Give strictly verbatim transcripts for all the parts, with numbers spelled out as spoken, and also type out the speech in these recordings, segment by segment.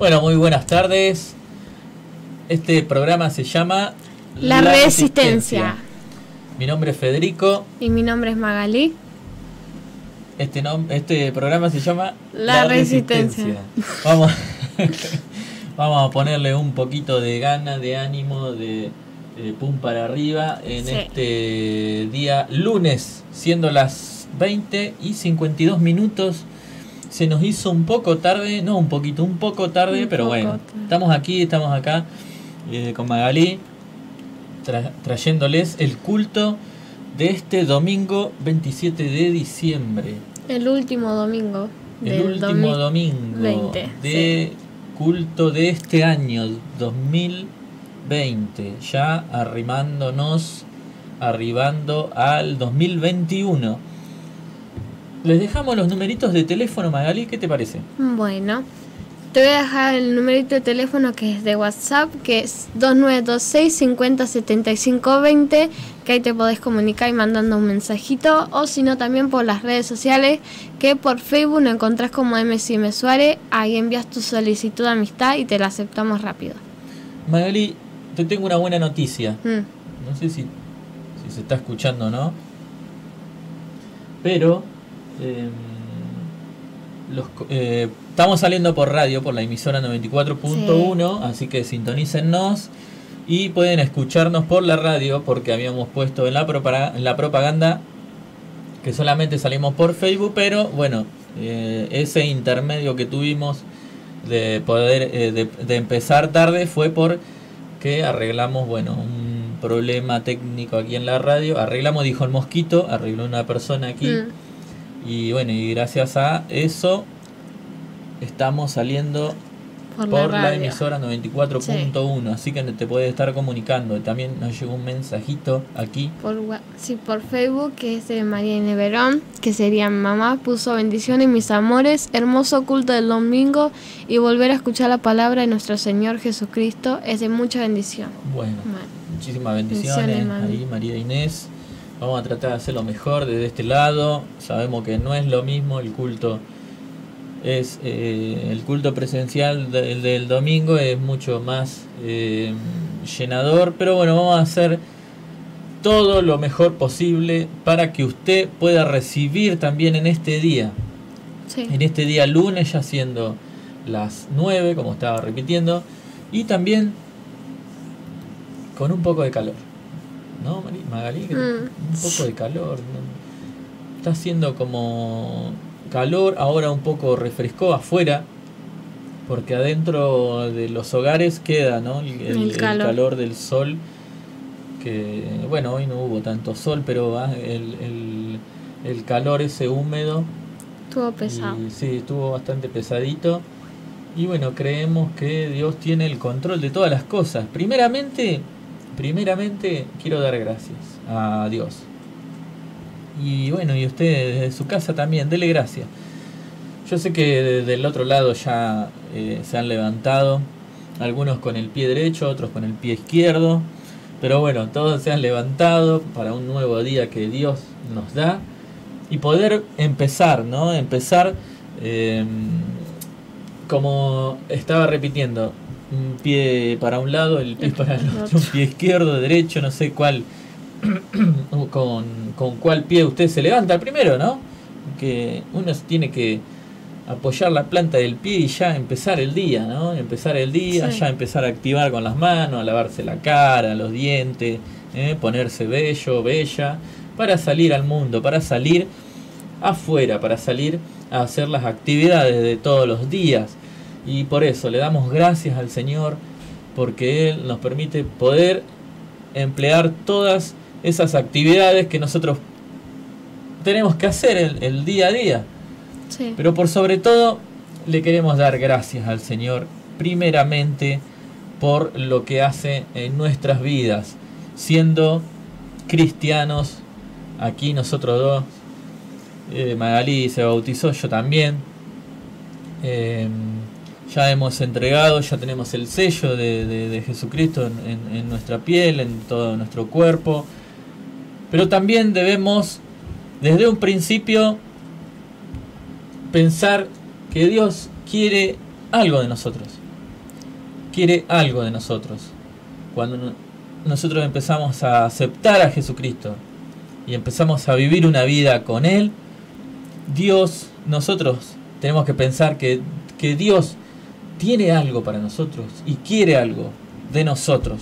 Bueno, muy buenas tardes. Este programa se llama La, La Resistencia. Resistencia. Mi nombre es Federico. Y mi nombre es Magalí. Este, nom este programa se llama La, La Resistencia. Resistencia. Vamos, vamos a ponerle un poquito de ganas, de ánimo, de, de pum para arriba en sí. este día lunes, siendo las veinte y cincuenta y dos minutos. Se nos hizo un poco tarde, no un poquito, un poco tarde, un pero bueno, tarde. Estamos aquí, estamos acá eh, con Magalí, tra trayéndoles el culto de este domingo veintisiete de diciembre. El último domingo. El último domingo veinte, de sí. culto de este año dos mil veinte, ya arrimándonos, arribando al dos mil veintiuno. Les dejamos los numeritos de teléfono, Magalí, ¿qué te parece? Bueno, te voy a dejar el numerito de teléfono que es de WhatsApp, que es dos nueve dos seis, cincuenta, setenta y cinco, veinte, que ahí te podés comunicar y mandando un mensajito, o si no también por las redes sociales, que por Facebook nos encontrás como M C M Suárez, ahí envías tu solicitud de amistad y te la aceptamos rápido. Magalí, te tengo una buena noticia. Mm. No sé si, si se está escuchando o no, pero... Eh, los, eh, estamos saliendo por radio, por la emisora noventa y cuatro punto uno, sí. Así que sintonícennos y pueden escucharnos por la radio, porque habíamos puesto en la, propaganda, en la propaganda que solamente salimos por Facebook, pero bueno, eh, ese intermedio que tuvimos de poder eh, de, de empezar tarde fue porque arreglamos, bueno, un problema técnico aquí en la radio. Arreglamos, dijo el mosquito, arregló una persona aquí. Mm. Y bueno, y gracias a eso estamos saliendo por, por la, la emisora noventa y cuatro punto uno, sí. Así que te puedes estar comunicando. También nos llegó un mensajito aquí. Por, sí, por Facebook, que es de María Inés Verón, que sería mamá, puso bendiciones mis amores, hermoso culto del domingo y volver a escuchar la palabra de nuestro Señor Jesucristo es de mucha bendición. Bueno, bueno. Muchísimas bendiciones, bendiciones ahí María Inés. Vamos a tratar de hacer lo mejor desde este lado. Sabemos que no es lo mismo el culto. Es eh, el culto presencial del, del domingo es mucho más eh, llenador. Pero bueno, vamos a hacer todo lo mejor posible para que usted pueda recibir también en este día. Sí. En este día lunes, ya siendo las nueve, como estaba repitiendo. Y también con un poco de calor. ¿No, Magalí? Mm. Un poco de calor. ¿No? Está haciendo como calor, ahora un poco refrescó afuera, porque adentro de los hogares queda, ¿no? El, el, el, calor. el calor del sol, que bueno, hoy no hubo tanto sol, pero ah, el, el, el calor ese húmedo. Estuvo pesado. Y, sí, estuvo bastante pesadito. Y bueno, creemos que Dios tiene el control de todas las cosas. Primeramente... Primeramente quiero dar gracias a Dios. Y bueno, y usted desde su casa también, dele gracias. Yo sé que del otro lado ya eh, se han levantado, algunos con el pie derecho, otros con el pie izquierdo. Pero bueno, todos se han levantado para un nuevo día que Dios nos da. Y poder empezar, ¿no? Empezar, eh, como estaba repitiendo, un pie para un lado, el pie para el otro, un pie izquierdo, derecho, no sé cuál, con, con cuál pie usted se levanta primero, ¿no? Que uno tiene que apoyar la planta del pie y ya empezar el día, ¿no? Empezar el día, sí. Ya empezar a activar con las manos, a lavarse la cara, los dientes, ¿eh? Ponerse bello, bella, para salir al mundo, para salir afuera, para salir a hacer las actividades de todos los días. Y por eso le damos gracias al Señor, porque Él nos permite poder emplear todas esas actividades que nosotros tenemos que hacer el, el día a día. Sí. Pero por sobre todo le queremos dar gracias al Señor, primeramente por lo que hace en nuestras vidas, siendo cristianos. Aquí nosotros dos, eh, Magalí se bautizó, yo también. Eh, Ya hemos entregado, ya tenemos el sello de, de, de Jesucristo en, en, en nuestra piel, en todo nuestro cuerpo. Pero también debemos, desde un principio, pensar que Dios quiere algo de nosotros. quiere algo de nosotros. Cuando nosotros empezamos a aceptar a Jesucristo y empezamos a vivir una vida con Él, Dios, nosotros tenemos que pensar que, que Dios tiene algo para nosotros y quiere algo de nosotros.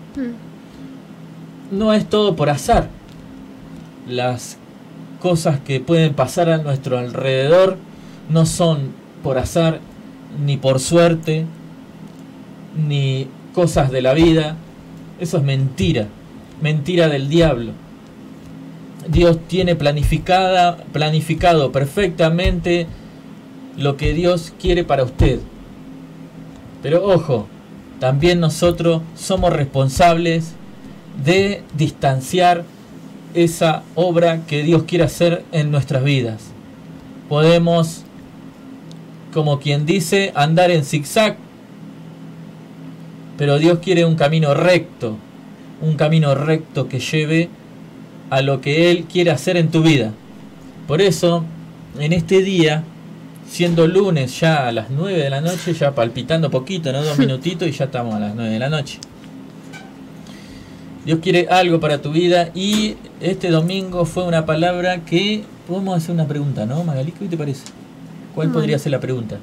Mm. No es todo por azar. Las cosas que pueden pasar a nuestro alrededor no son por azar, ni por suerte, ni cosas de la vida. Eso es mentira, mentira del diablo. Dios tiene planificada, planificado perfectamente lo que Dios quiere para usted. Pero ojo, también nosotros somos responsables de distanciar esa obra que Dios quiere hacer en nuestras vidas. Podemos, como quien dice, andar en zigzag, pero Dios quiere un camino recto, un camino recto que lleve a lo que Él quiere hacer en tu vida. Por eso, en este día, siendo lunes ya a las nueve de la noche, ya palpitando poquito, ¿no? Dos minutitos y ya estamos a las nueve de la noche. Dios quiere algo para tu vida y este domingo fue una palabra que... Podemos hacer una pregunta, ¿no, Magalí? ¿Qué te parece? ¿Cuál no. podría ser la pregunta?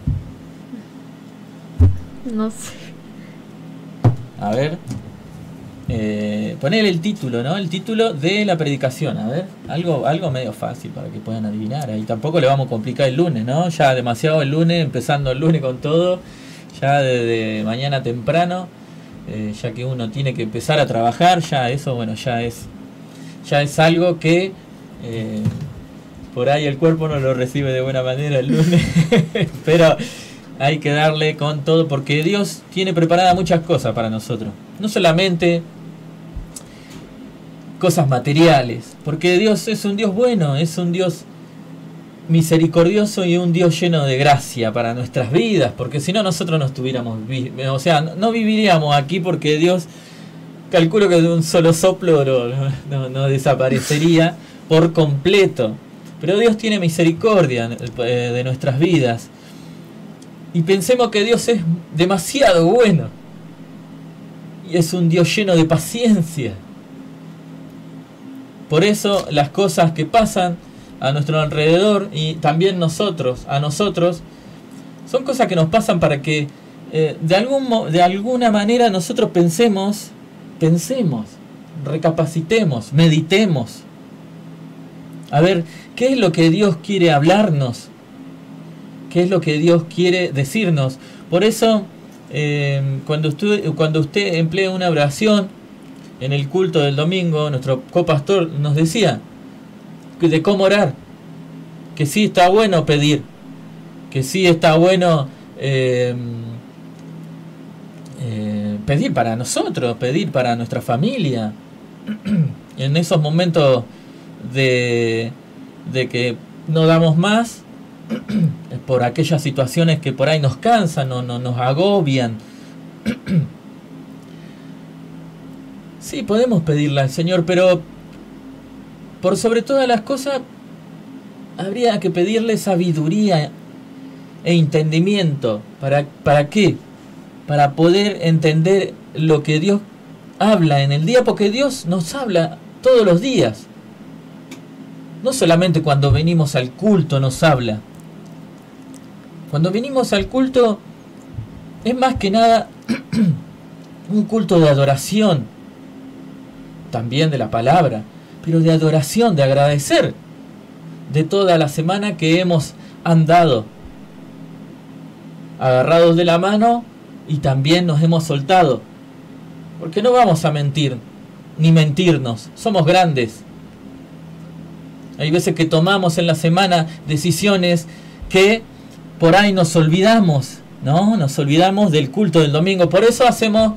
No sé. A ver... Eh, poner el título, ¿no? El título de la predicación, a ver, algo, algo medio fácil para que puedan adivinar. Ahí tampoco le vamos a complicar el lunes, ¿no? Ya demasiado el lunes, empezando el lunes con todo, ya desde mañana temprano, eh, ya que uno tiene que empezar a trabajar, ya eso, bueno, ya es, ya es algo que eh, por ahí el cuerpo no lo recibe de buena manera el lunes, pero hay que darle con todo porque Dios tiene preparadas muchas cosas para nosotros, no solamente cosas materiales, porque Dios es un Dios bueno, es un Dios misericordioso y un Dios lleno de gracia para nuestras vidas, porque si no nosotros no estuviéramos, o sea, no viviríamos aquí porque Dios, calculo que de un solo soplo no, no, no desaparecería por completo, pero Dios tiene misericordia de nuestras vidas y pensemos que Dios es demasiado bueno y es un Dios lleno de paciencia. Por eso las cosas que pasan a nuestro alrededor y también nosotros, a nosotros, son cosas que nos pasan para que eh, de, algún, de alguna manera nosotros pensemos, pensemos, recapacitemos, meditemos. A ver, ¿qué es lo que Dios quiere hablarnos? ¿Qué es lo que Dios quiere decirnos? Por eso, eh, cuando, usted, cuando usted emplea una oración, en el culto del domingo, nuestro copastor nos decía de cómo orar, que sí está bueno pedir, que sí está bueno eh, eh, pedir para nosotros, pedir para nuestra familia, en esos momentos de, de que no damos más, por aquellas situaciones que por ahí nos cansan, no, no, nos agobian. Sí, podemos pedirle al Señor, pero por sobre todas las cosas habría que pedirle sabiduría e entendimiento. ¿Para, para qué? Para poder entender lo que Dios habla en el día, porque Dios nos habla todos los días. No solamente cuando venimos al culto nos habla. Cuando venimos al culto es más que nada un culto de adoración. También de la palabra, pero de adoración, de agradecer de toda la semana que hemos andado agarrados de la mano y también nos hemos soltado, porque no vamos a mentir ni mentirnos, somos grandes. Hay veces que tomamos en la semana decisiones que por ahí nos olvidamos, ¿no? Nos olvidamos del culto del domingo, por eso hacemos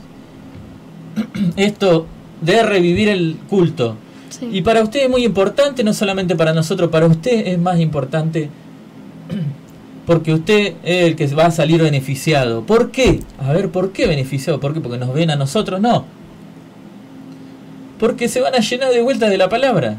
esto de revivir el culto. Sí. Y para usted es muy importante, no solamente para nosotros, para usted es más importante porque usted es el que va a salir beneficiado. ¿Por qué? A ver, ¿por qué beneficiado? ¿Por qué? Porque nos ven a nosotros, no. Porque se van a llenar de vueltas de la palabra.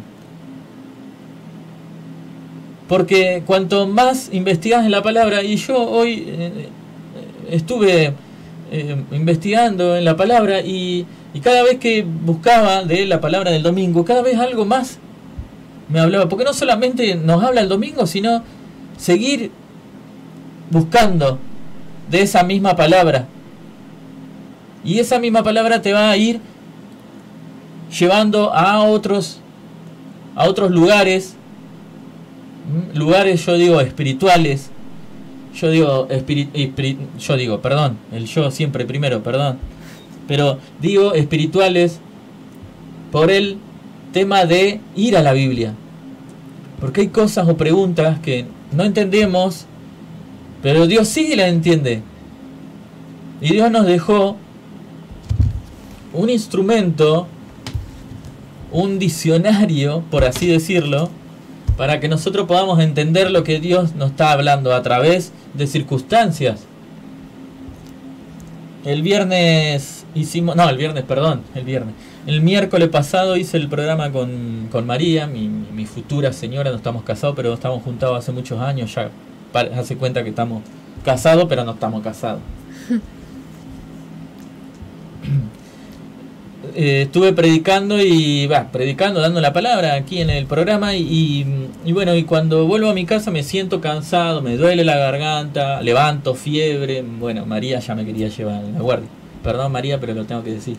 Porque cuanto más investigás en la palabra, y yo hoy eh, estuve eh, investigando en la palabra y, y cada vez que buscaba de la palabra del domingo, cada vez algo más me hablaba. Porque no solamente nos habla el domingo, sino seguir buscando de esa misma palabra. Y esa misma palabra te va a ir llevando a otros, a otros lugares, lugares yo digo espirituales, yo digo espiri, espiri, yo digo, perdón, el yo siempre primero, perdón, pero digo espirituales por el tema de ir a la Biblia, porque hay cosas o preguntas que no entendemos, pero Dios sí las entiende, y Dios nos dejó un instrumento, un diccionario, por así decirlo, para que nosotros podamos entender lo que Dios nos está hablando a través de circunstancias. El viernes hicimos, no, el viernes, perdón, el viernes. El miércoles pasado hice el programa con, con María, mi, mi futura señora, no estamos casados, pero estamos juntados hace muchos años, ya hace cuenta que estamos casados, pero no estamos casados. Eh, estuve predicando y va, predicando, dando la palabra aquí en el programa y, y, y bueno, y cuando vuelvo a mi casa me siento cansado, me duele la garganta, levanto fiebre. Bueno, María ya me quería llevar a la guardia. Perdón María, pero lo tengo que decir.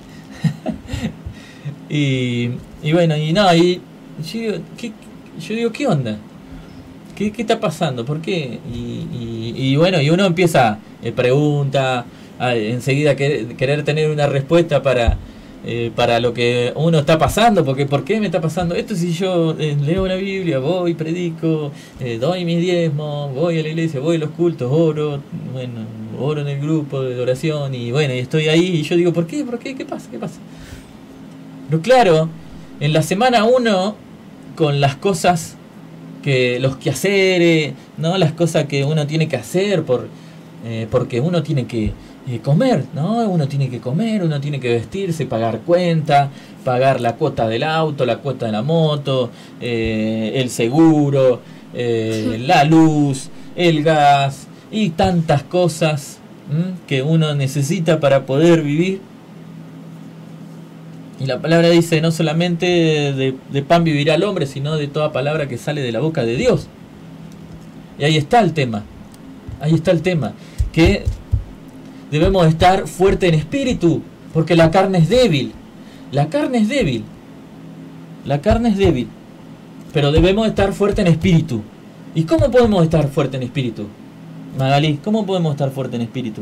y, y bueno, y no, y yo digo, ¿qué, yo digo, ¿qué onda? ¿Qué, qué está pasando? ¿Por qué? Y, y, y bueno, y uno empieza, eh, pregunta, a, enseguida querer, querer tener una respuesta para... Eh, para lo que uno está pasando, porque ¿por qué me está pasando esto si yo eh, leo la Biblia, voy, predico, eh, doy mis diezmos, voy a la iglesia, voy a los cultos, oro, bueno, oro en el grupo de oración y bueno, y estoy ahí y yo digo, ¿por qué? ¿Por qué? ¿Qué pasa? ¿Qué pasa? Pero claro, en la semana uno, con las cosas que, los quehaceres, ¿no? Las cosas que uno tiene que hacer por, eh, porque uno tiene que Eh, comer, ¿no? Uno tiene que comer, uno tiene que vestirse, pagar cuenta, pagar la cuota del auto, la cuota de la moto, eh, el seguro, eh, la luz, el gas y tantas cosas ¿m? que uno necesita para poder vivir. Y la palabra dice, no solamente de, de pan vivirá el hombre, sino de toda palabra que sale de la boca de Dios. Y ahí está el tema, ahí está el tema, que debemos estar fuertes en espíritu, porque la carne es débil. La carne es débil. La carne es débil. Pero debemos estar fuertes en espíritu. ¿Y cómo podemos estar fuertes en espíritu? Magalí, ¿cómo podemos estar fuertes en espíritu?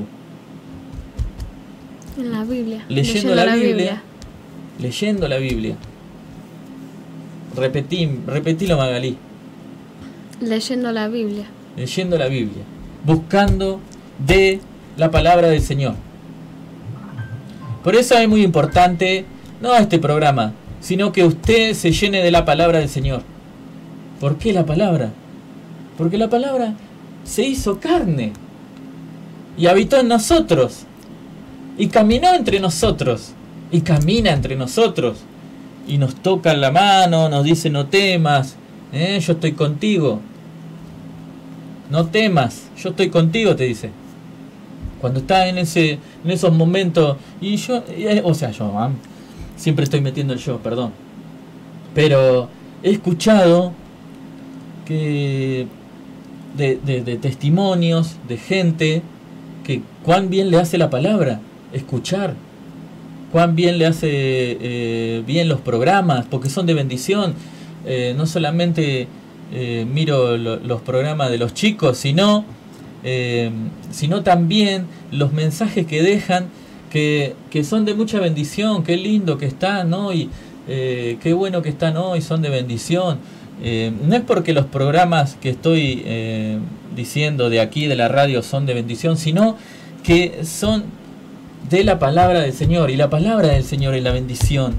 En la Biblia. Leyendo, leyendo la, la Biblia, Biblia. Leyendo la Biblia. Repetí, repetilo, Magalí. Leyendo la Biblia. Leyendo la Biblia. Buscando de la palabra del Señor. Por eso es muy importante, no este programa, sino que usted se llene de la palabra del Señor. ¿Por qué la palabra? Porque la palabra se hizo carne y habitó en nosotros y caminó entre nosotros y camina entre nosotros y nos toca la mano, nos dice no temas, ¿eh? Yo estoy contigo, no temas, yo estoy contigo, te dice. Cuando está en ese en esos momentos, y yo, o sea, yo ¿eh? siempre estoy metiendo el yo, perdón, pero he escuchado que de, de, de testimonios de gente que cuán bien le hace la palabra, escuchar, cuán bien le hace eh, bien los programas, porque son de bendición. Eh, no solamente eh, miro lo, los programas de los chicos, sino Eh, sino también los mensajes que dejan que, que son de mucha bendición. Qué lindo que están, ¿no? Y eh, qué bueno que están hoy, son de bendición. Eh, no es porque los programas que estoy eh, diciendo de aquí de la radio son de bendición, sino que son de la palabra del Señor, y la palabra del Señor es la bendición.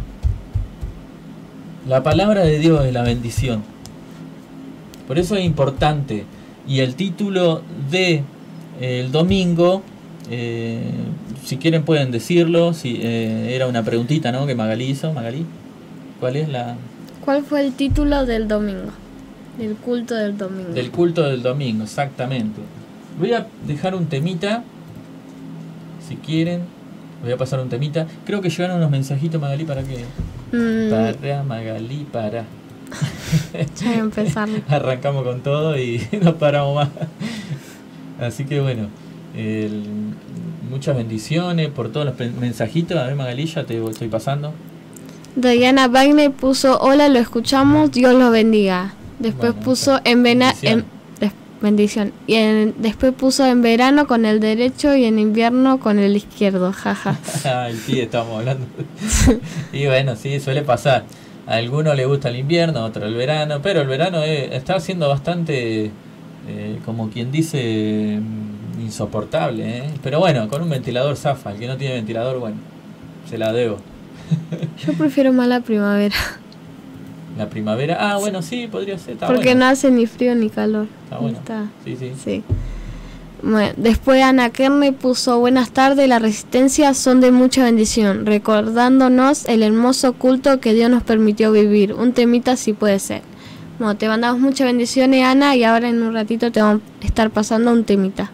La palabra de Dios es la bendición. Por eso es importante. Y el título de eh, el domingo, eh, si quieren pueden decirlo, si eh, era una preguntita, ¿no? Que Magalí hizo. Magalí, ¿cuál es la? ¿Cuál fue el título del domingo? Del culto del domingo. Del culto del domingo, exactamente. Voy a dejar un temita. si quieren, voy a pasar un temita. Creo que llegaron unos mensajitos, Magalí, ¿para qué? Mm. Para, Magalí, para. Ya voy a empezar. Arrancamos con todo y no paramos más. Así que bueno, el, muchas bendiciones por todos los mensajitos. A ver, Magalí, ya te estoy pasando. Diana Wagner puso: hola, lo escuchamos, Dios los bendiga. Después Bueno, puso en verano, bendición. Y en, después puso en verano con el derecho y en invierno con el izquierdo, jaja. Ay, sí, estamos hablando. Y bueno, sí, suele pasar. A algunos le gusta el invierno, a otro el verano, pero el verano es, está siendo bastante, eh, como quien dice, insoportable, ¿eh? Pero bueno, con un ventilador zafa. El que no tiene ventilador, bueno, se la debo. Yo prefiero más la primavera. La primavera, ah, bueno, sí, podría ser. Está Porque bueno. no hace ni frío ni calor. Está bueno. Está. Sí, sí. Sí. Bueno, después Ana Kerne puso: buenas tardes, la resistencia son de mucha bendición, recordándonos el hermoso culto que Dios nos permitió vivir. Un temita si puede ser. Bueno, te mandamos muchas bendiciones, Ana, y ahora en un ratito te vamos a estar pasando un temita.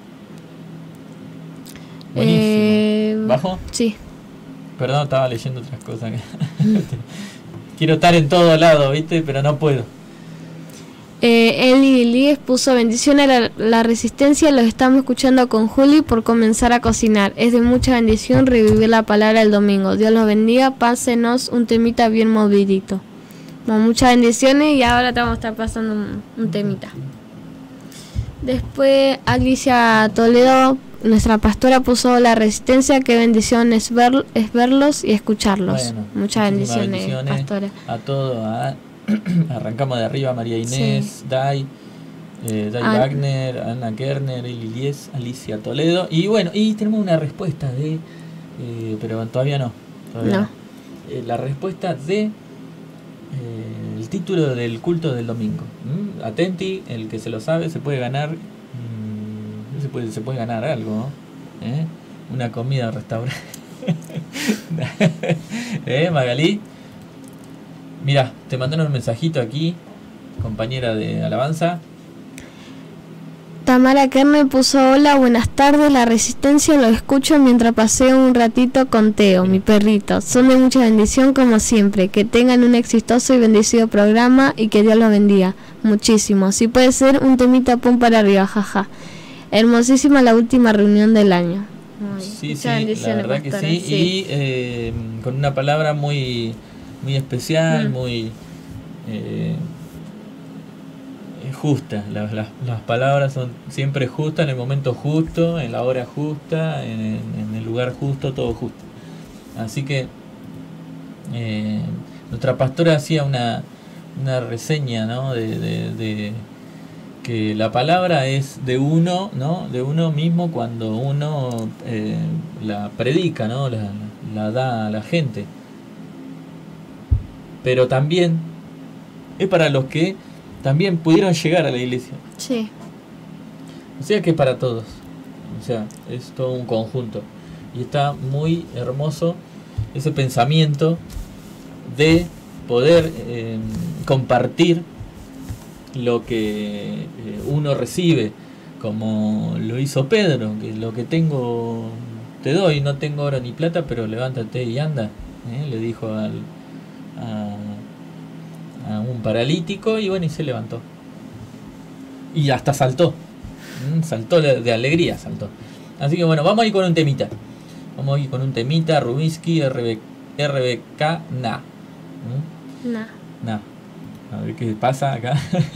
Buenísimo. Eh, ¿Bajo? Sí. Perdón, estaba leyendo otras cosas. Quiero estar en todo lado, ¿viste? Pero no puedo. Eh, Eli Líes puso: bendiciones a la, la resistencia, los estamos escuchando con Juli por comenzar a cocinar. Es de mucha bendición revivir la palabra el domingo. Dios los bendiga, pásenos un temita bien movidito. Bueno, muchas bendiciones y ahora te vamos a estar pasando un, un temita. Después Alicia Toledo, nuestra pastora, puso: la resistencia, qué bendición es, ver, es verlos y escucharlos. Bueno, muchas bendiciones, bendiciones, pastora. A todos, a, arrancamos de arriba, María Inés, Sí. Dai, eh, Dai An- Wagner, Ana Kerner, Eli Lies, Alicia Toledo. Y bueno, y tenemos una respuesta de, eh, pero todavía no. Todavía No. no. Eh, la respuesta de eh, el título del culto del domingo. ¿Mm? Atenti, el que se lo sabe se puede ganar. Se puede, se puede ganar algo, ¿no? ¿Eh? Una comida al restaurante. ¿Eh, Magalí? Mira, te mandaron un mensajito aquí, compañera de alabanza. Tamara Kerne puso: hola, buenas tardes, la resistencia lo escucho mientras paseo un ratito con Teo, mi perrito. Son de mucha bendición como siempre. Que tengan un exitoso y bendecido programa y que Dios los bendiga muchísimo. Si puede ser un temita, pum para arriba, jaja. Hermosísima la última reunión del año. Ay, Sí, sí, muchas la verdad que pastora, sí. sí. Y eh, con una palabra muy, muy especial, Mm. muy eh, justa. Las, las, las palabras son siempre justas, en el momento justo, en la hora justa, en, en el lugar justo, todo justo. Así que eh, nuestra pastora hacía una, una reseña, ¿no? de, de, de que la palabra es de uno, ¿no? De uno mismo cuando uno eh, la predica, ¿no? La, la da a la gente. Pero también es para los que también pudieron llegar a la iglesia. Sí. O sea que es para todos. O sea, es todo un conjunto. Y está muy hermoso ese pensamiento de poder eh, compartir lo que eh, uno recibe, como lo hizo Pedro, que lo que tengo te doy, no tengo oro ni plata, pero levántate y anda, ¿eh? Le dijo al, a, a un paralítico, y bueno, y se levantó. Y hasta saltó, ¿Mm? saltó de, de alegría, saltó. Así que bueno, vamos a ir con un temita. Vamos a ir con un temita, Rubinsky, R B, R B K, na. ¿Mm? Nah. Na. A ver qué pasa acá.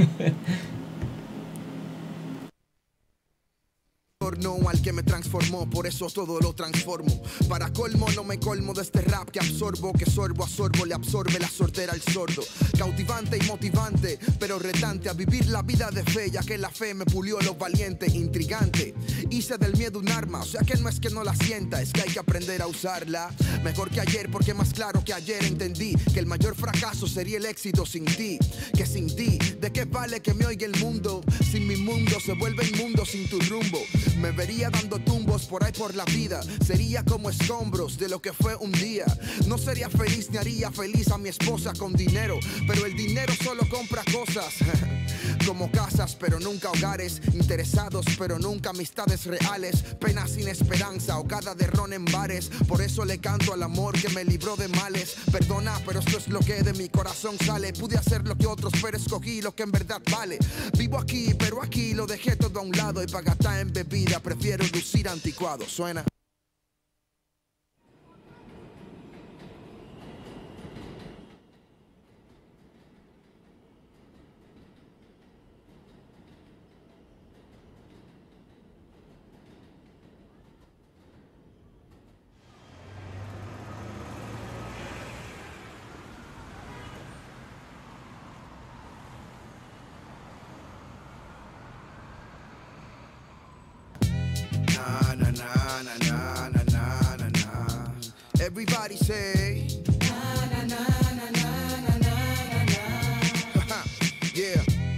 Al que me transformó, por eso todo lo transformo. Para colmo no me colmo de este rap que absorbo, que sorbo a sorbo le absorbe la sordera al sordo. Cautivante y motivante, pero retante a vivir la vida de fe, ya que la fe me pulió lo valiente, intrigante. Hice del miedo un arma, o sea que no es que no la sienta, es que hay que aprender a usarla. Mejor que ayer, porque más claro que ayer entendí que el mayor fracaso sería el éxito sin ti. Que sin ti, ¿de qué vale que me oiga el mundo? Sin mi mundo se vuelve inmundo sin tu rumbo. Me vería Seguiría dando tumbos por ahí por la vida. Sería como escombros de lo que fue un día. No sería feliz ni haría feliz a mi esposa con dinero, pero el dinero solo compra cosas como casas, pero nunca hogares. Interesados, pero nunca amistades reales. Pena sin esperanza, ahogada de ron en bares. Por eso le canto al amor que me libró de males. Perdona, pero esto es lo que de mi corazón sale. Pude hacer lo que otros, pero escogí lo que en verdad vale. Vivo aquí, pero aquí lo dejé todo a un lado. Y para gastar en bebida prefiero lucir anticuado. Suena. Everybody say na na na na na na na na. Yeah.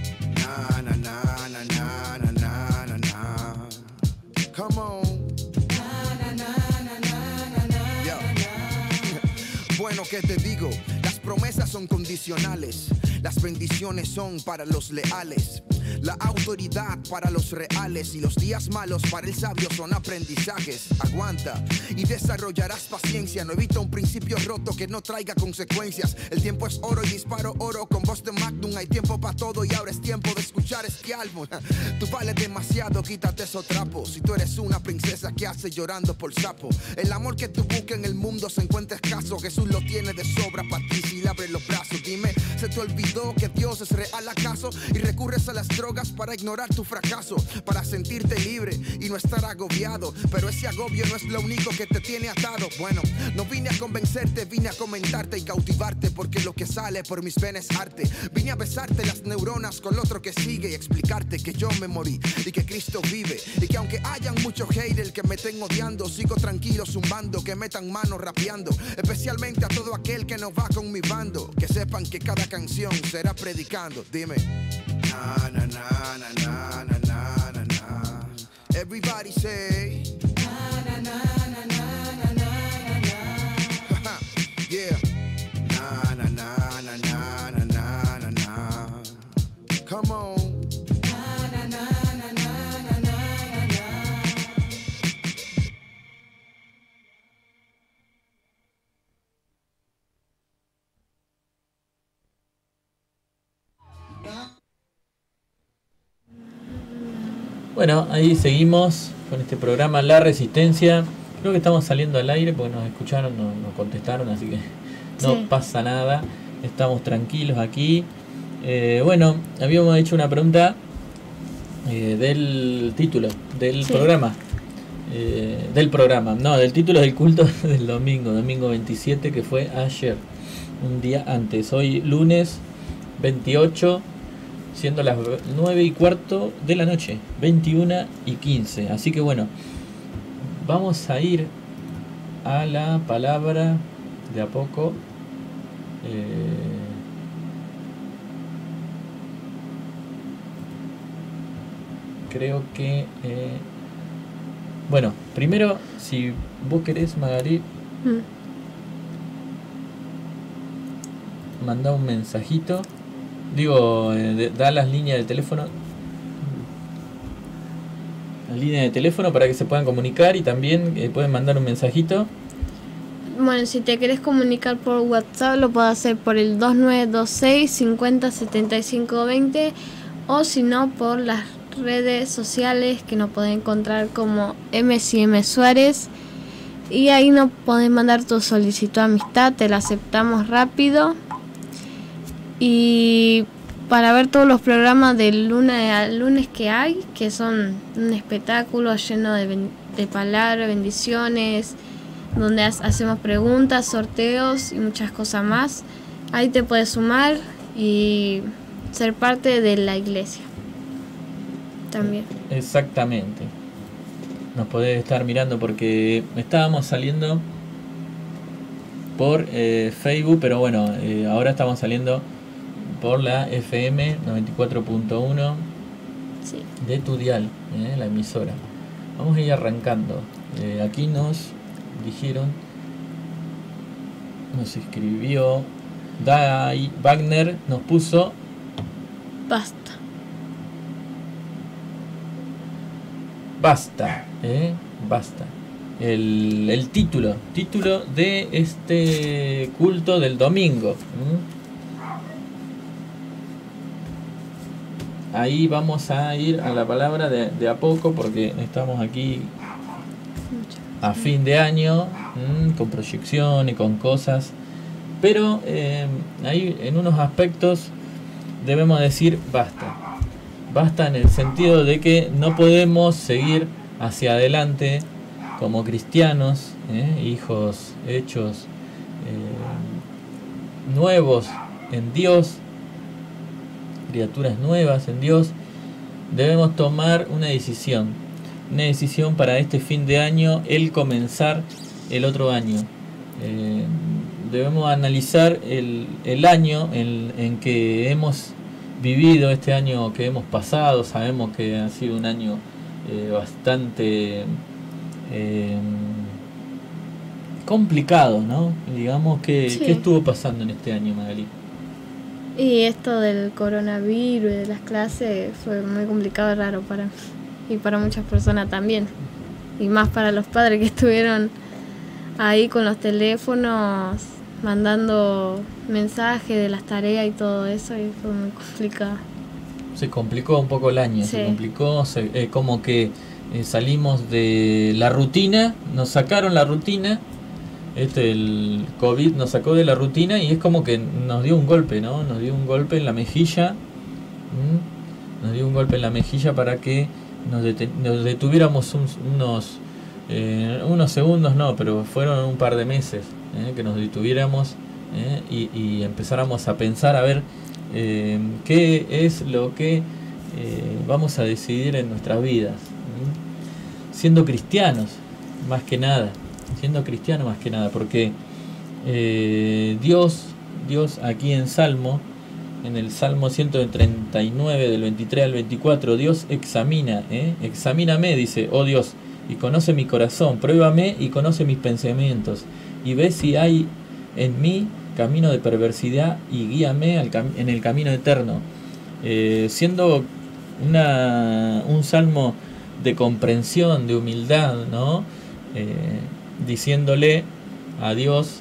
Na na na na na na na na na. Come on. Na na na na na na. Yeah. Bueno, ¿qué te digo? Las promesas son condicionales. Las bendiciones son para los leales. La autoridad para los reales y los días malos para el sabio son aprendizajes. Aguanta y desarrollarás paciencia. No evita un principio roto que no traiga consecuencias. El tiempo es oro y disparo oro con voz de Magnum. Hay tiempo para todo y ahora es tiempo de escuchar este álbum. Tú vales demasiado, quítate esos trapos. Si tú eres una princesa que hace llorando por sapo. El amor que tú buscas en el mundo se encuentra escaso. Jesús lo tiene de sobra para ti si le abres los brazos. Dime, ¿se te olvidó que Dios es real acaso? Y recurres a las drogas para ignorar tu fracaso, para sentirte libre y no estar agobiado. Pero ese agobio no es lo único que te tiene atado. Bueno, no vine a convencerte, vine a comentarte y cautivarte, porque lo que sale por mis venas es arte. Vine a besarte las neuronas con lo otro que sigue y explicarte que yo me morí y que Cristo vive. Y que aunque hayan muchos haters que me estén odiando, sigo tranquilo zumbando, que metan mano rapeando. Especialmente a todo aquel que no va con mi bando. Que sepan que cada canción será predicando. Dime. Na na na na na na na na na. Everybody say na na na na na na na na. Yeah. Na na na na na na na na na. Come on. Na na na na na na na na. Bueno, ahí seguimos con este programa La Resistencia. Creo que estamos saliendo al aire porque nos escucharon, nos, nos contestaron, así que no sí. pasa nada. Estamos tranquilos aquí. Eh, bueno, habíamos hecho una pregunta eh, del título del sí. programa. Eh, del programa, no, del título del culto del domingo, domingo veintisiete, que fue ayer, un día antes. Hoy lunes veintiocho, siendo las nueve y cuarto de la noche, veintiuna y quince. Así que bueno, vamos a ir a la palabra de a poco. Eh, creo que... Eh, bueno, primero, si vos querés, Magali, mm. mandá un mensajito. Digo, eh, da las líneas de teléfono. Las líneas de teléfono para que se puedan comunicar y también eh, pueden mandar un mensajito. Bueno, si te querés comunicar por WhatsApp, lo puedes hacer por el dos nueve dos seis, cincuenta, setenta y cinco, veinte, o si no, por las redes sociales, que nos pueden encontrar como M C M Suárez, y ahí nos podés mandar tu solicitud de amistad, te la aceptamos rápido. Y para ver todos los programas del lunes al lunes que hay, que son un espectáculo lleno de, ben- de palabras, bendiciones, donde ha- hacemos preguntas, sorteos y muchas cosas más, ahí te puedes sumar y ser parte de la iglesia también. Exactamente. Nos podés estar mirando porque estábamos saliendo por eh, Facebook, pero bueno, eh, ahora estamos saliendo por la F M noventa y cuatro punto uno sí. de tu dial, eh, la emisora. vamos a ir arrancando. Eh, aquí nos dijeron, nos escribió Dai Wagner, nos puso basta. Basta, ¿eh? Basta. El, el título, título de este culto del domingo. ¿Mm? Ahí vamos a ir a la palabra de, de a poco porque estamos aquí a fin de año, ¿m? Con proyección y con cosas. Pero eh, ahí en unos aspectos debemos decir basta. Basta en el sentido de que no podemos seguir hacia adelante como cristianos, ¿eh? Hijos hechos eh, nuevos en Dios, criaturas nuevas en Dios. Debemos tomar una decisión, una decisión para este fin de año, el comenzar el otro año. Eh, debemos analizar el, el año en, en que hemos vivido, este año que hemos pasado. Sabemos que ha sido un año eh, bastante eh, complicado, ¿no? Digamos que, Sí. ¿qué estuvo pasando en este año, Magali? Y esto del coronavirus y de las clases fue muy complicado y raro para mí. Y para muchas personas también. Y más para los padres que estuvieron ahí con los teléfonos mandando mensajes de las tareas y todo eso, y fue muy complicado. Se complicó un poco el año, Sí. se complicó, se, eh, como que eh, salimos de la rutina, nos sacaron la rutina, este el COVID nos sacó de la rutina y es como que nos dio un golpe, ¿no? Nos dio un golpe en la mejilla, ¿m? Nos dio un golpe en la mejilla para que nos, deten- nos detuviéramos un- unos, eh, unos segundos, no, pero fueron un par de meses, ¿eh? Que nos detuviéramos, ¿eh? y, y empezáramos a pensar a ver eh, qué es lo que eh, vamos a decidir en nuestras vidas, ¿m? Siendo cristianos, más que nada, siendo cristianos más que nada, porque eh, Dios, Dios aquí en Salmo, en el Salmo ciento treinta y nueve del veintitrés al veinticuatro, Dios examina, ¿eh? Examíname, dice, oh Dios, y conoce mi corazón, pruébame y conoce mis pensamientos, y ve si hay en mí camino de perversidad y guíame al cam- en el camino eterno. Eh, siendo una, un salmo de comprensión, de humildad, ¿no? Eh, diciéndole a Dios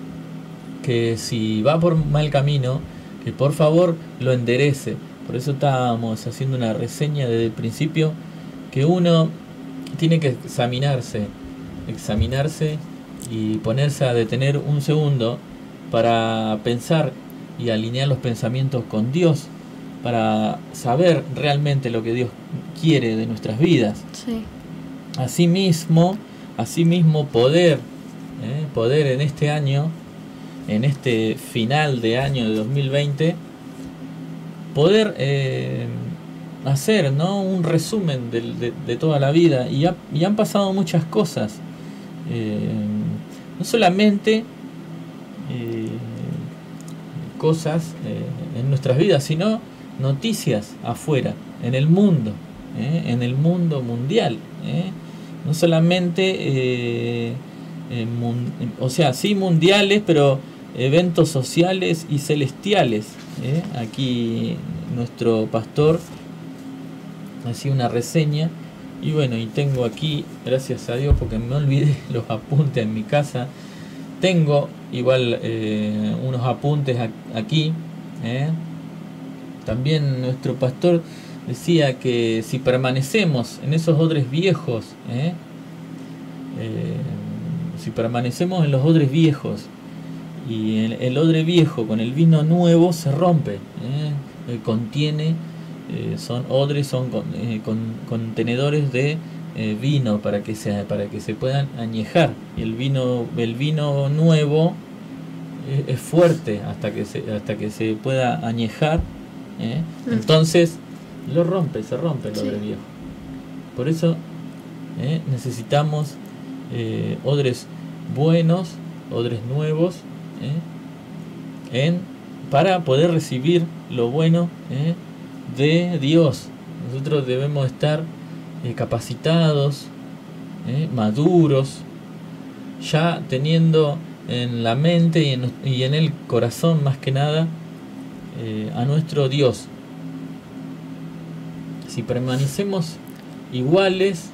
que si va por mal camino, que por favor lo enderece. Por eso estábamos haciendo una reseña desde el principio, que uno tiene que examinarse, examinarse y ponerse a detener un segundo para pensar y alinear los pensamientos con Dios, para saber realmente lo que Dios quiere de nuestras vidas. Sí. Asimismo, asimismo poder, ¿eh? poder en este año, en este final de año de dos mil veinte, poder eh, hacer, ¿no? un resumen de, de, de toda la vida. Y, ha, y han pasado muchas cosas, eh, no solamente eh, cosas eh, en nuestras vidas, sino noticias afuera, en el mundo, ¿eh? en el mundo mundial, ¿eh? no solamente eh, eh, mun- o sea, sí mundiales, pero eventos sociales y celestiales, ¿eh? Aquí nuestro pastor hacía una reseña, y bueno, y tengo aquí, gracias a Dios, porque me olvidé los apuntes en mi casa, tengo igual eh, unos apuntes a- aquí, ¿eh? También nuestro pastor decía que si permanecemos en esos odres viejos, ¿eh? Eh, si permanecemos en los odres viejos, y el, el odre viejo con el vino nuevo se rompe, ¿eh? Eh, contiene, eh, son odres, son con, eh, con, contenedores de eh, vino para que se para que se puedan añejar. Y el vino el vino nuevo es, es fuerte hasta que se hasta que se pueda añejar, ¿eh? Mm. Entonces lo rompe, se rompe el Sí. odre viejo. Por eso ¿eh? necesitamos eh, odres buenos, odres nuevos, ¿eh? en, para poder recibir lo bueno ¿eh? de Dios. Nosotros debemos estar eh, capacitados ¿eh? maduros, ya teniendo en la mente y en, y en el corazón más que nada eh, a nuestro Dios. Si permanecemos iguales,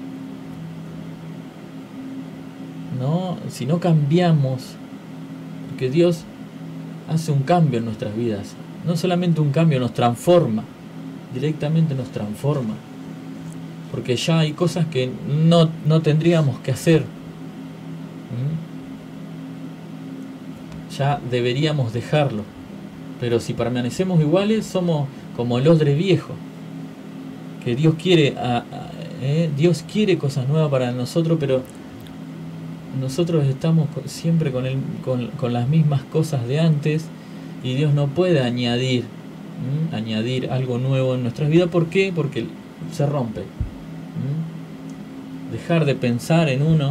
¿no? Si no cambiamos, porque Dios hace un cambio en nuestras vidas, no solamente un cambio, nos transforma, directamente nos transforma, porque ya hay cosas que no, no tendríamos que hacer, ¿Mm? ya deberíamos dejarlo, pero si permanecemos iguales somos como el odre viejo, que Dios quiere, a, a, eh, Dios quiere cosas nuevas para nosotros, pero nosotros estamos siempre con, el, con, con las mismas cosas de antes, y Dios no puede añadir ¿m? añadir algo nuevo en nuestras vidas. ¿Por qué? Porque se rompe. ¿m? Dejar de pensar en uno,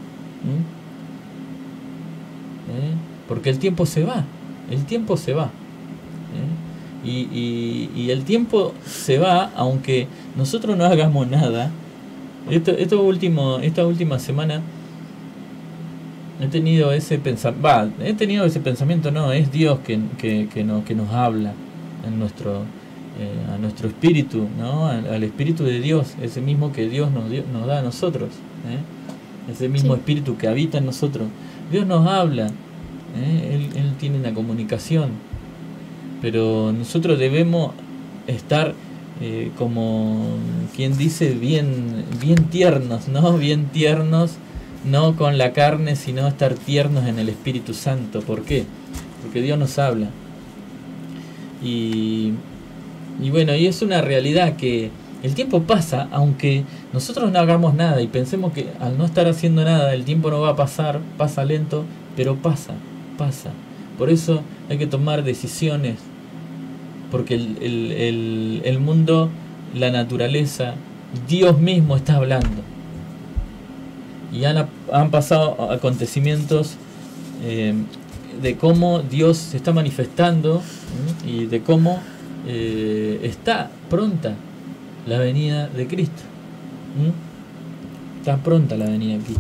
¿eh? porque el tiempo se va, el tiempo se va, ¿eh? y, y, y el tiempo se va aunque nosotros no hagamos nada. Esto, esto último, esta última semana he tenido ese pensamiento, va, he tenido ese pensamiento, no, es Dios que, que, que, no, que nos habla en nuestro, eh, a nuestro espíritu, ¿no? Al, al espíritu de Dios, ese mismo que Dios nos, dio, nos da a nosotros, ¿eh? Ese mismo sí. espíritu que habita en nosotros. Dios nos habla, ¿eh? él, él tiene una comunicación, pero nosotros debemos estar eh, como quien dice bien, bien tiernos, ¿no? Bien tiernos. No con la carne, sino estar tiernos en el Espíritu Santo. ¿Por qué? Porque Dios nos habla. Y, y bueno, y es una realidad que el tiempo pasa, aunque nosotros no hagamos nada y pensemos que al no estar haciendo nada el tiempo no va a pasar, pasa lento, pero pasa, pasa. Por eso hay que tomar decisiones, porque el, el, el, el mundo, la naturaleza, Dios mismo está hablando. Y han, han pasado acontecimientos eh, de cómo Dios se está manifestando, ¿sí? y de cómo eh, está pronta la venida de Cristo. ¿sí? Está pronta la venida de Cristo.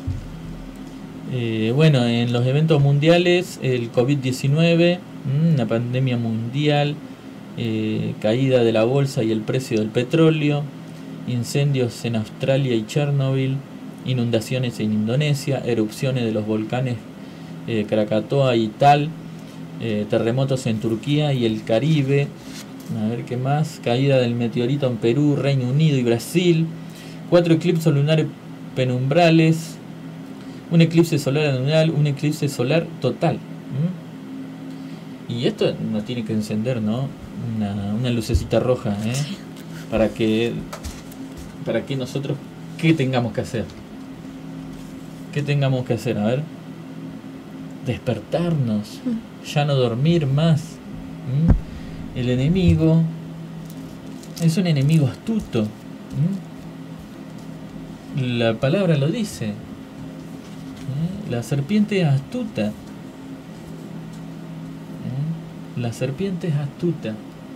Eh, bueno, en los eventos mundiales, el COVID diecinueve, ¿sí? una pandemia mundial, eh, caída de la bolsa y el precio del petróleo, incendios en Australia y Chernobyl, inundaciones en Indonesia, erupciones de los volcanes eh, Krakatoa y tal, eh, terremotos en Turquía y el Caribe, a ver qué más, caída del meteorito en Perú, Reino Unido y Brasil, cuatro eclipses lunares penumbrales, un eclipse solar anual, un eclipse solar total. ¿Mm? Y esto nos tiene que encender, ¿no? Una, una lucecita roja, ¿eh? Para que, para que nosotros, ¿qué tengamos que hacer? ¿Qué tengamos que hacer? A ver, despertarnos, ya no dormir más. ¿Mm? El enemigo es un enemigo astuto. ¿Mm? La palabra lo dice. ¿Eh? La serpiente es astuta. ¿Eh? La serpiente es astuta.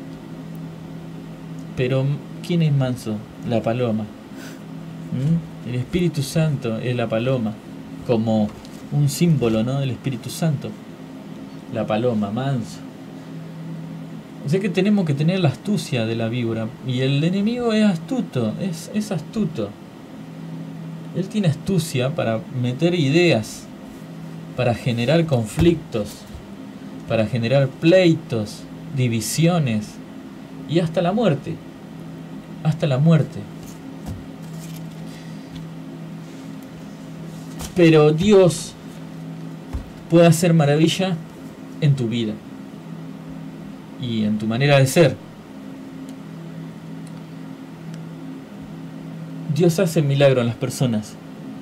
Pero ¿quién es manso? La paloma. ¿Mm? El Espíritu Santo es la paloma, como un símbolo, ¿no? del Espíritu Santo. La paloma, manso. O sea que tenemos que tener la astucia de la víbora. Y el enemigo es astuto, es, es astuto. Él tiene astucia para meter ideas, para generar conflictos, para generar pleitos, divisiones y hasta la muerte. Hasta la muerte. Pero Dios puede hacer maravilla en tu vida y en tu manera de ser. Dios hace milagro en las personas.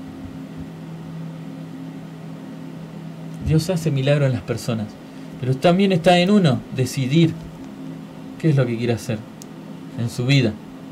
Dios hace milagro en las personas. Pero también está en uno decidir qué es lo que quiere hacer en su vida.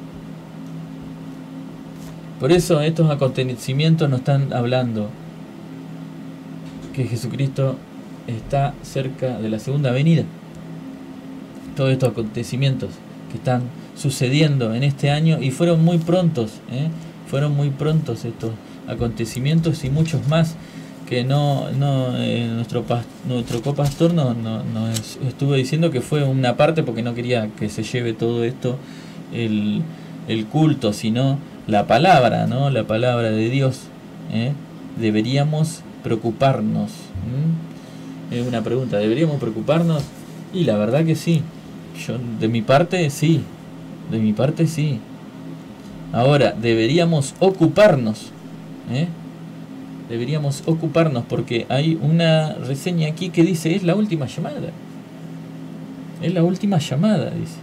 Por eso estos acontecimientos nos están hablando que Jesucristo está cerca de la segunda venida. Todos estos acontecimientos que están sucediendo en este año y fueron muy prontos, ¿eh? fueron muy prontos estos acontecimientos y muchos más que no, no eh, nuestro pas, nuestro copastor nos no, no estuvo diciendo que fue una parte porque no quería que se lleve todo esto el, el culto, sino la palabra, ¿no? La palabra de Dios, ¿eh? Deberíamos preocuparnos. ¿Mm? Es una pregunta, ¿deberíamos preocuparnos? Y la verdad que sí. Yo, de mi parte, sí. De mi parte, sí. Ahora, deberíamos ocuparnos, ¿eh? Deberíamos ocuparnos porque hay una reseña aquí que dice es la última llamada. Es la última llamada, dice.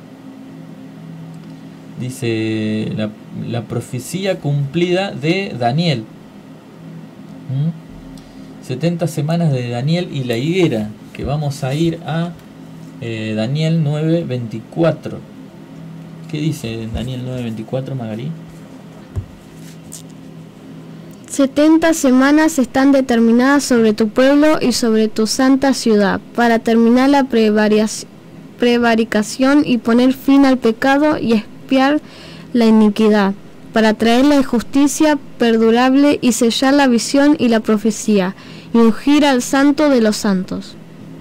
Dice la, la profecía cumplida de Daniel. ¿Mm? setenta semanas de Daniel y la higuera, que vamos a ir a eh, Daniel nueve veinticuatro. ¿Qué dice Daniel nueve veinticuatro, Magalí? setenta semanas están determinadas sobre tu pueblo y sobre tu santa ciudad, para terminar la prevaricación y poner fin al pecado y expiar la iniquidad, para traer la justicia perdurable y sellar la visión y la profecía, y ungir al santo de los santos.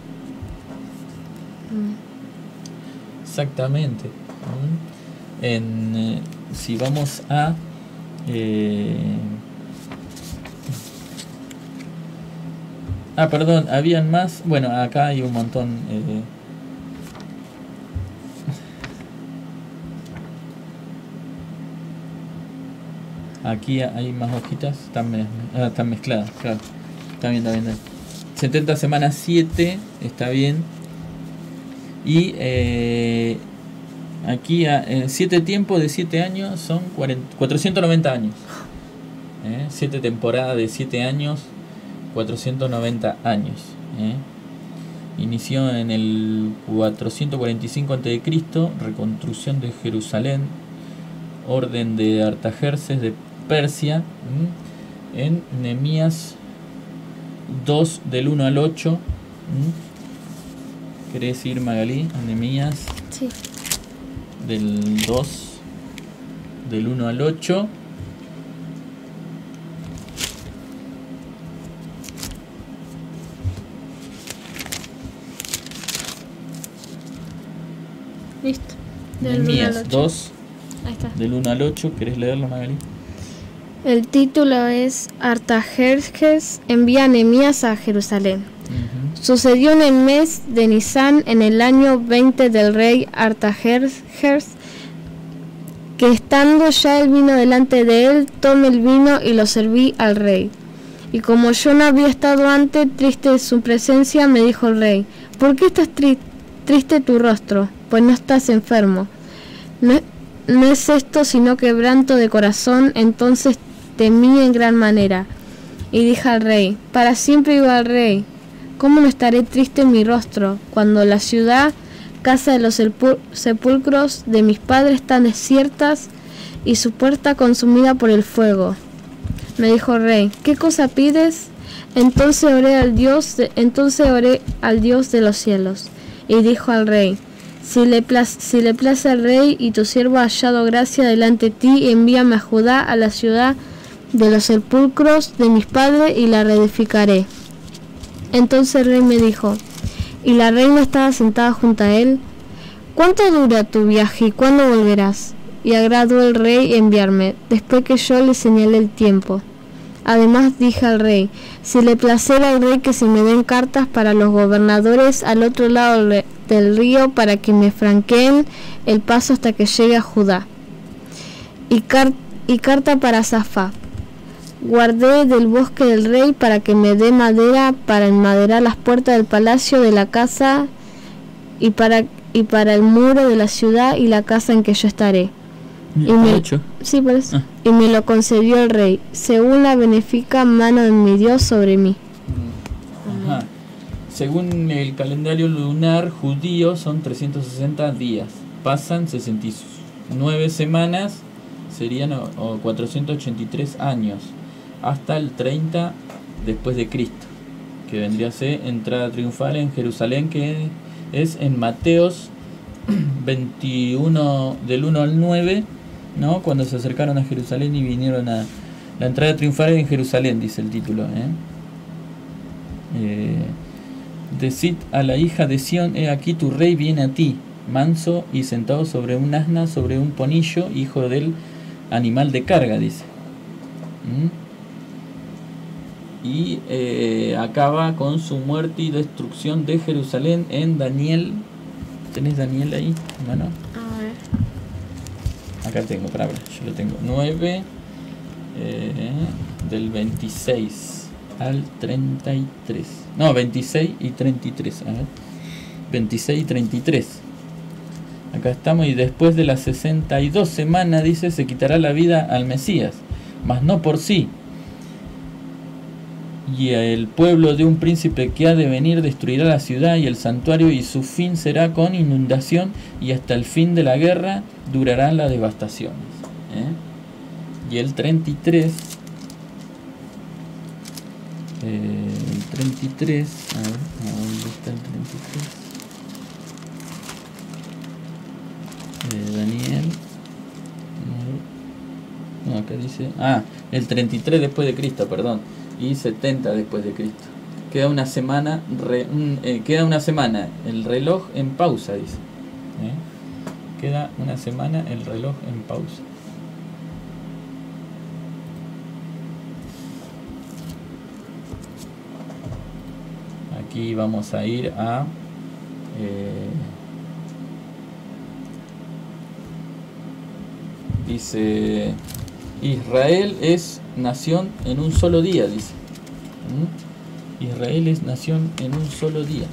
Exactamente. En, eh, si vamos a... Eh, Ah, perdón, habían más. Bueno, acá hay un montón. Eh, aquí hay más hojitas. Están, me, ah, están mezcladas, claro. Está bien, está bien, está bien. setenta semanas siete, está bien. Y eh, aquí siete tiempos de siete años son cuarenta, cuatrocientos noventa años. siete eh, temporadas de siete años. cuatrocientos noventa años. ¿eh? Inició en el cuatrocientos cuarenta y cinco antes de Cristo, reconstrucción de Jerusalén, orden de Artajerjes de Persia, ¿eh? En Nehemías dos del uno al ocho. ¿eh? ¿Querés ir, Magalí? Nehemías sí. Del dos del uno al ocho. Listo. Nehemías dos, del uno al ocho. ¿Querés leerlo, Magali? El título es Artajerjes envía a Nehemías a Jerusalén. Uh-huh. Sucedió en el mes de Nisán, en el año veinte del rey Artajerjes, que estando ya el vino delante de él, tomé el vino y lo serví al rey. Y como yo no había estado antes triste de su presencia, me dijo el rey: ¿por qué estás tri- triste tu rostro? Pues no estás enfermo. No, no es esto sino quebranto de corazón. Entonces temí en gran manera. Y dije al rey: para siempre viva el rey. ¿Cómo no estaré triste en mi rostro, cuando la ciudad, casa de los sepul- sepulcros de mis padres, están desiertas y su puerta consumida por el fuego? Me dijo el rey: ¿qué cosa pides? Entonces oré al Dios de, entonces oré al Dios de los cielos. Y dijo al rey: Si le, place, si le place al rey y tu siervo ha hallado gracia delante de ti, envíame a Judá, a la ciudad de los sepulcros de mis padres, y la reedificaré. Entonces el rey me dijo, y la reina estaba sentada junto a él: ¿cuánto dura tu viaje y cuándo volverás? Y agradó el rey enviarme, después que yo le señalé el tiempo. Además dije al rey: si le placiera al rey que se me den cartas para los gobernadores al otro lado del río, para que me franqueen el paso hasta que llegue a Judá. Y, car- y carta para Safá. Guardé del bosque del rey para que me dé madera para enmaderar las puertas del palacio, de la casa y para, y para el muro de la ciudad y la casa en que yo estaré. Y me, hecho. Sí, por eso. Ah. Y me lo concedió el rey, según la benéfica mano de mi Dios sobre mí. Ajá. Según el calendario lunar judío son trescientos sesenta días. Pasan sesenta y nueve semanas, serían o, o cuatrocientos ochenta y tres años, hasta el treinta después de Cristo, que vendría a ser entrada triunfal en Jerusalén, que es en Mateos veintiuno del uno al nueve. ¿no? Cuando se acercaron a Jerusalén y vinieron a la entrada triunfal en Jerusalén, dice el título, ¿eh? Eh, Decid a la hija de Sión, he aquí tu rey viene a ti, manso y sentado sobre un asna, sobre un ponillo, hijo del animal de carga, dice. ¿Mm? Y eh, acaba con su muerte y destrucción de Jerusalén en Daniel. ¿Tenés Daniel ahí, hermano? A ver. Acá tengo, para ver, yo lo tengo. nueve eh, del veintiséis al treinta y tres. No, veintiséis y treinta y tres. A ver. veintiséis y treinta y tres. Acá estamos, y después de las sesenta y dos semanas, dice, se quitará la vida al Mesías, mas no por sí. Y el pueblo de un príncipe que ha de venir destruirá la ciudad y el santuario, y su fin será con inundación, y hasta el fin de la guerra durarán las devastaciones. ¿Eh? Y el treinta y tres, eh, el treinta y tres, a ver, ¿a dónde está el treinta y tres? Eh, Daniel, no, acá dice, ah, el treinta y tres después de Cristo, perdón, y setenta después de Cristo. Queda una semana, re, un, eh, queda una semana, el reloj en pausa, dice. ¿Eh? Queda una semana el reloj en pausa. Aquí vamos a ir a eh, dice, Israel es nación en un solo día, dice. ¿Mm? Israel es nación en un solo día.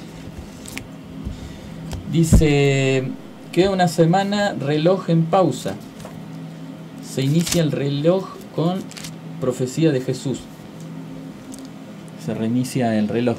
Dice, queda una semana, reloj en pausa. Se inicia el reloj con profecía de Jesús. Se reinicia el reloj.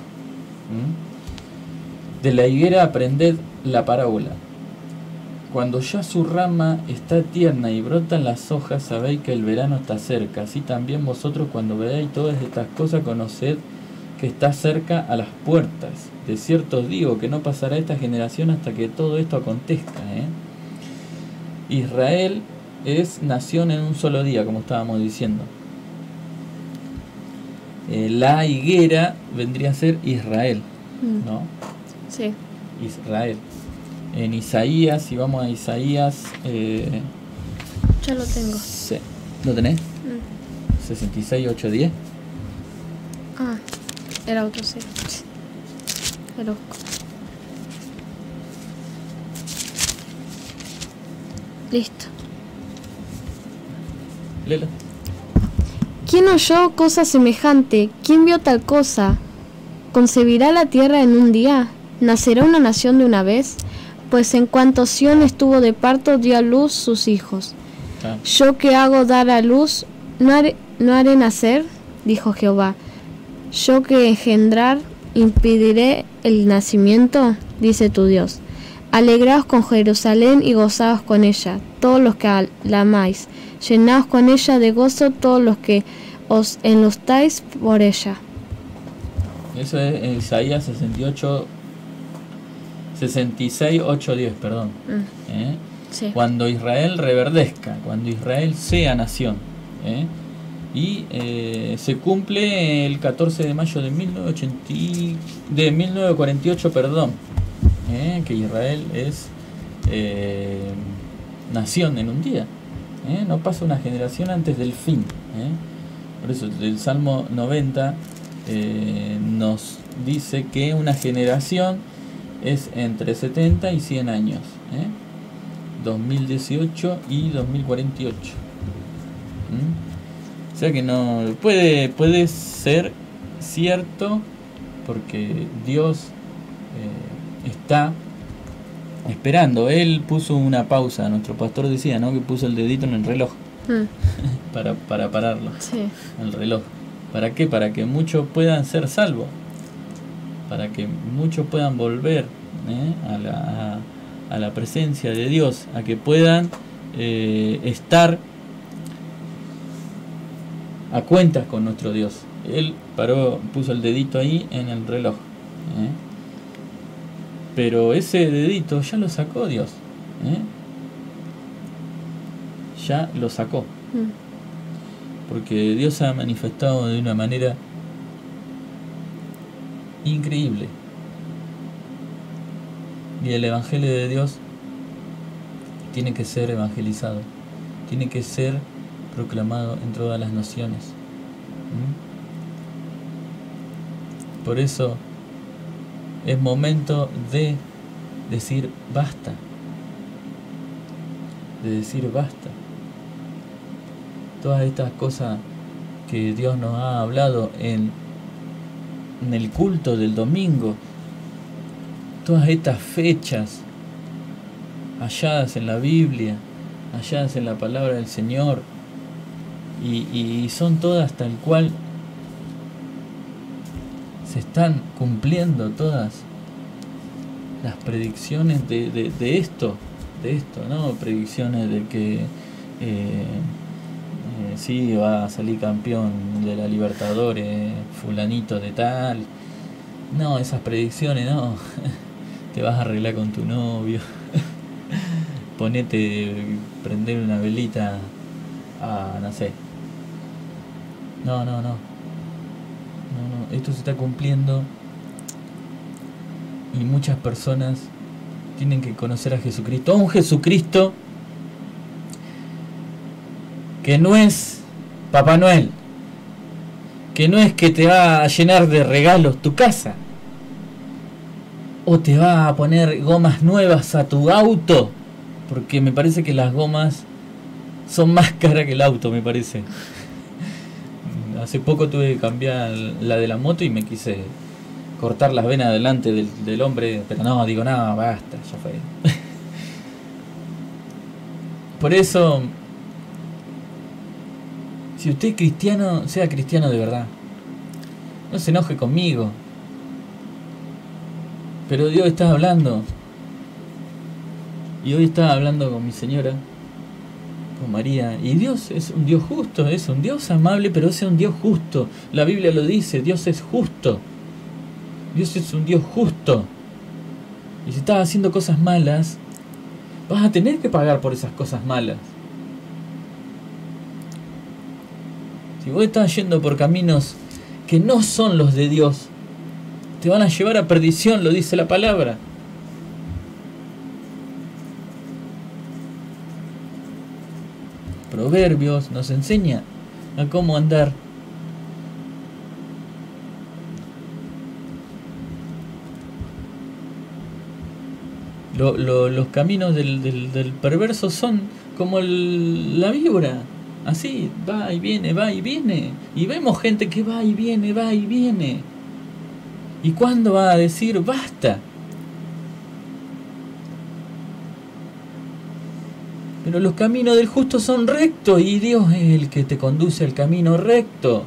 ¿Mm? De la higuera aprended la parábola. Cuando ya su rama está tierna y brotan las hojas, sabéis que el verano está cerca. Así también vosotros, cuando veáis todas estas cosas, conoced que está cerca a las puertas. De cierto os digo que no pasará esta generación hasta que todo esto acontezca. ¿eh? Israel es nación en un solo día, como estábamos diciendo. Eh, la higuera vendría a ser Israel, ¿no? Sí. Israel. En Isaías, si vamos a Isaías, eh, ya lo tengo. Sí. ¿Lo tenés? Mm. sesenta y seis, ocho, diez. Ah, era otro, sí. Lo busco. Listo. Léelo. ¿Quién oyó cosa semejante? ¿Quién vio tal cosa? ¿Concebirá la tierra en un día? ¿Nacerá una nación de una vez? Pues en cuanto Sión estuvo de parto, dio a luz sus hijos. Ah. Yo que hago dar a luz, ¿no haré, no haré nacer? Dijo Jehová. Yo que engendrar, impediré el nacimiento, dice tu Dios. Alegraos con Jerusalén y gozaos con ella, todos los que la amáis. Llenaos con ella de gozo todos los que os enlustáis por ella. Eso es en Isaías sesenta y ocho, sesenta y seis, ocho, diez, perdón. Mm. ¿Eh? Sí. Cuando Israel reverdezca, cuando Israel sea nación. ¿Eh? Y eh, se cumple el catorce de mayo de mil novecientos ochenta, de mil novecientos cuarenta y ocho, perdón. ¿Eh? Que Israel es eh, nación en un día. ¿Eh? No pasa una generación antes del fin. ¿Eh? Por eso el Salmo noventa eh, nos dice que una generación es entre setenta y cien años. ¿Eh? dos mil dieciocho y dos mil cuarenta y ocho. ¿Mm? O sea que no puede, puede ser cierto, porque Dios eh, está esperando. Él puso una pausa, nuestro pastor decía, ¿no? Que puso el dedito en el reloj. Mm. para, para pararlo. Sí. El reloj. ¿Para qué? Para que muchos puedan ser salvos. Para que muchos puedan volver ¿eh? a, la, a, a la presencia de Dios. A que puedan eh, estar a cuentas con nuestro Dios. Él paró, puso el dedito ahí en el reloj. ¿eh? Pero ese dedito ya lo sacó Dios. ¿eh? ya lo sacó. Mm. Porque Dios se ha manifestado de una manera increíble. Y el Evangelio de Dios tiene que ser evangelizado, tiene que ser proclamado en todas las naciones. ¿Mm? Por eso es momento de decir basta, de decir basta. Todas estas cosas que Dios nos ha hablado en, en el culto del domingo, todas estas fechas halladas en la Biblia, halladas en la palabra del Señor, y, y son todas tal cual se están cumpliendo todas las predicciones de, de, de esto, de esto, ¿no? Predicciones de que eh, eh, sí va a salir campeón de la Libertadores fulanito de tal. No, esas predicciones no. Te vas a arreglar con tu novio. Ponete, prender una velita a, no sé. No, no, no. No, no. Esto se está cumpliendo. Y muchas personas tienen que conocer a Jesucristo. Un Jesucristo que no es Papá Noel. Que no es que te va a llenar de regalos tu casa. O te va a poner gomas nuevas a tu auto. Porque me parece que las gomas son más caras que el auto, me parece. Hace poco tuve que cambiar la de la moto y me quise cortar las venas delante del, del hombre. Pero no, digo, no, basta, ya fue. Por eso, si usted es cristiano, sea cristiano de verdad. No se enoje conmigo. Pero Dios está hablando. Y hoy estaba hablando con mi señora, con María. Y Dios es un Dios justo, es un Dios amable, pero es un Dios justo. La Biblia lo dice, Dios es justo. Dios es un Dios justo. Y si estás haciendo cosas malas, vas a tener que pagar por esas cosas malas. Si vos estás yendo por caminos que no son los de Dios, te van a llevar a perdición, lo dice la palabra. Proverbios nos enseña a cómo andar. Lo, lo, los caminos del, del, del perverso son como el, la víbora. Así, va y viene, va y viene. Y vemos gente que va y viene, va y viene. ¿Y cuándo va a decir basta? Pero los caminos del justo son rectos y Dios es el que te conduce al camino recto.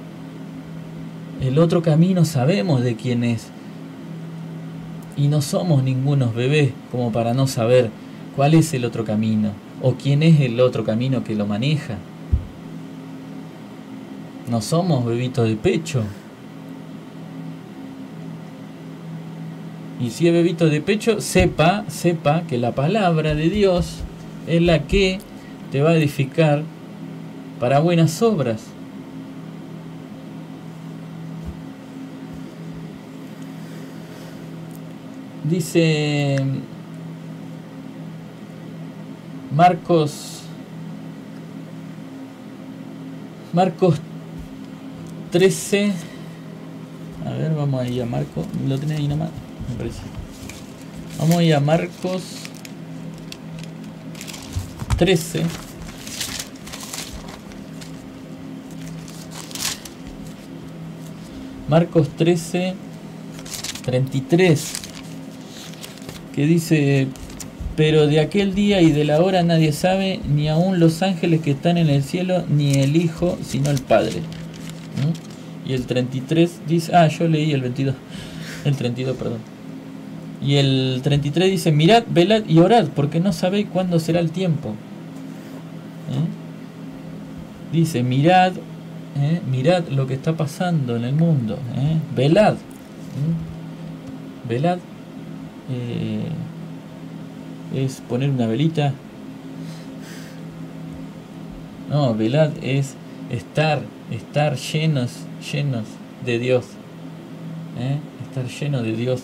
El otro camino sabemos de quién es. Y no somos ningunos bebés como para no saber cuál es el otro camino o quién es el otro camino que lo maneja. No somos bebitos de pecho. Y si es bebito de pecho, sepa, sepa que la palabra de Dios es la que te va a edificar para buenas obras. Dice Marcos Marcos trece. A ver, vamos a ir a Marcos. Lo tenés ahí nomás, me parece. Vamos a ir a Marcos trece. Marcos trece, treinta y tres. Que dice: pero de aquel día y de la hora nadie sabe, ni aun los ángeles que están en el cielo, ni el Hijo, sino el Padre. ¿Mm? Y el treinta y tres dice, ah, yo leí el veintidós, el treinta y dos, perdón. Y el treinta y tres dice: mirad, velad y orad, porque no sabéis cuándo será el tiempo. ¿Eh? Dice, mirad, ¿eh? mirad lo que está pasando en el mundo. ¿Eh? Velad. ¿Eh? Velad. Eh, es poner una velita No, velad es estar, estar llenos, llenos de Dios. ¿Eh? Estar lleno de Dios.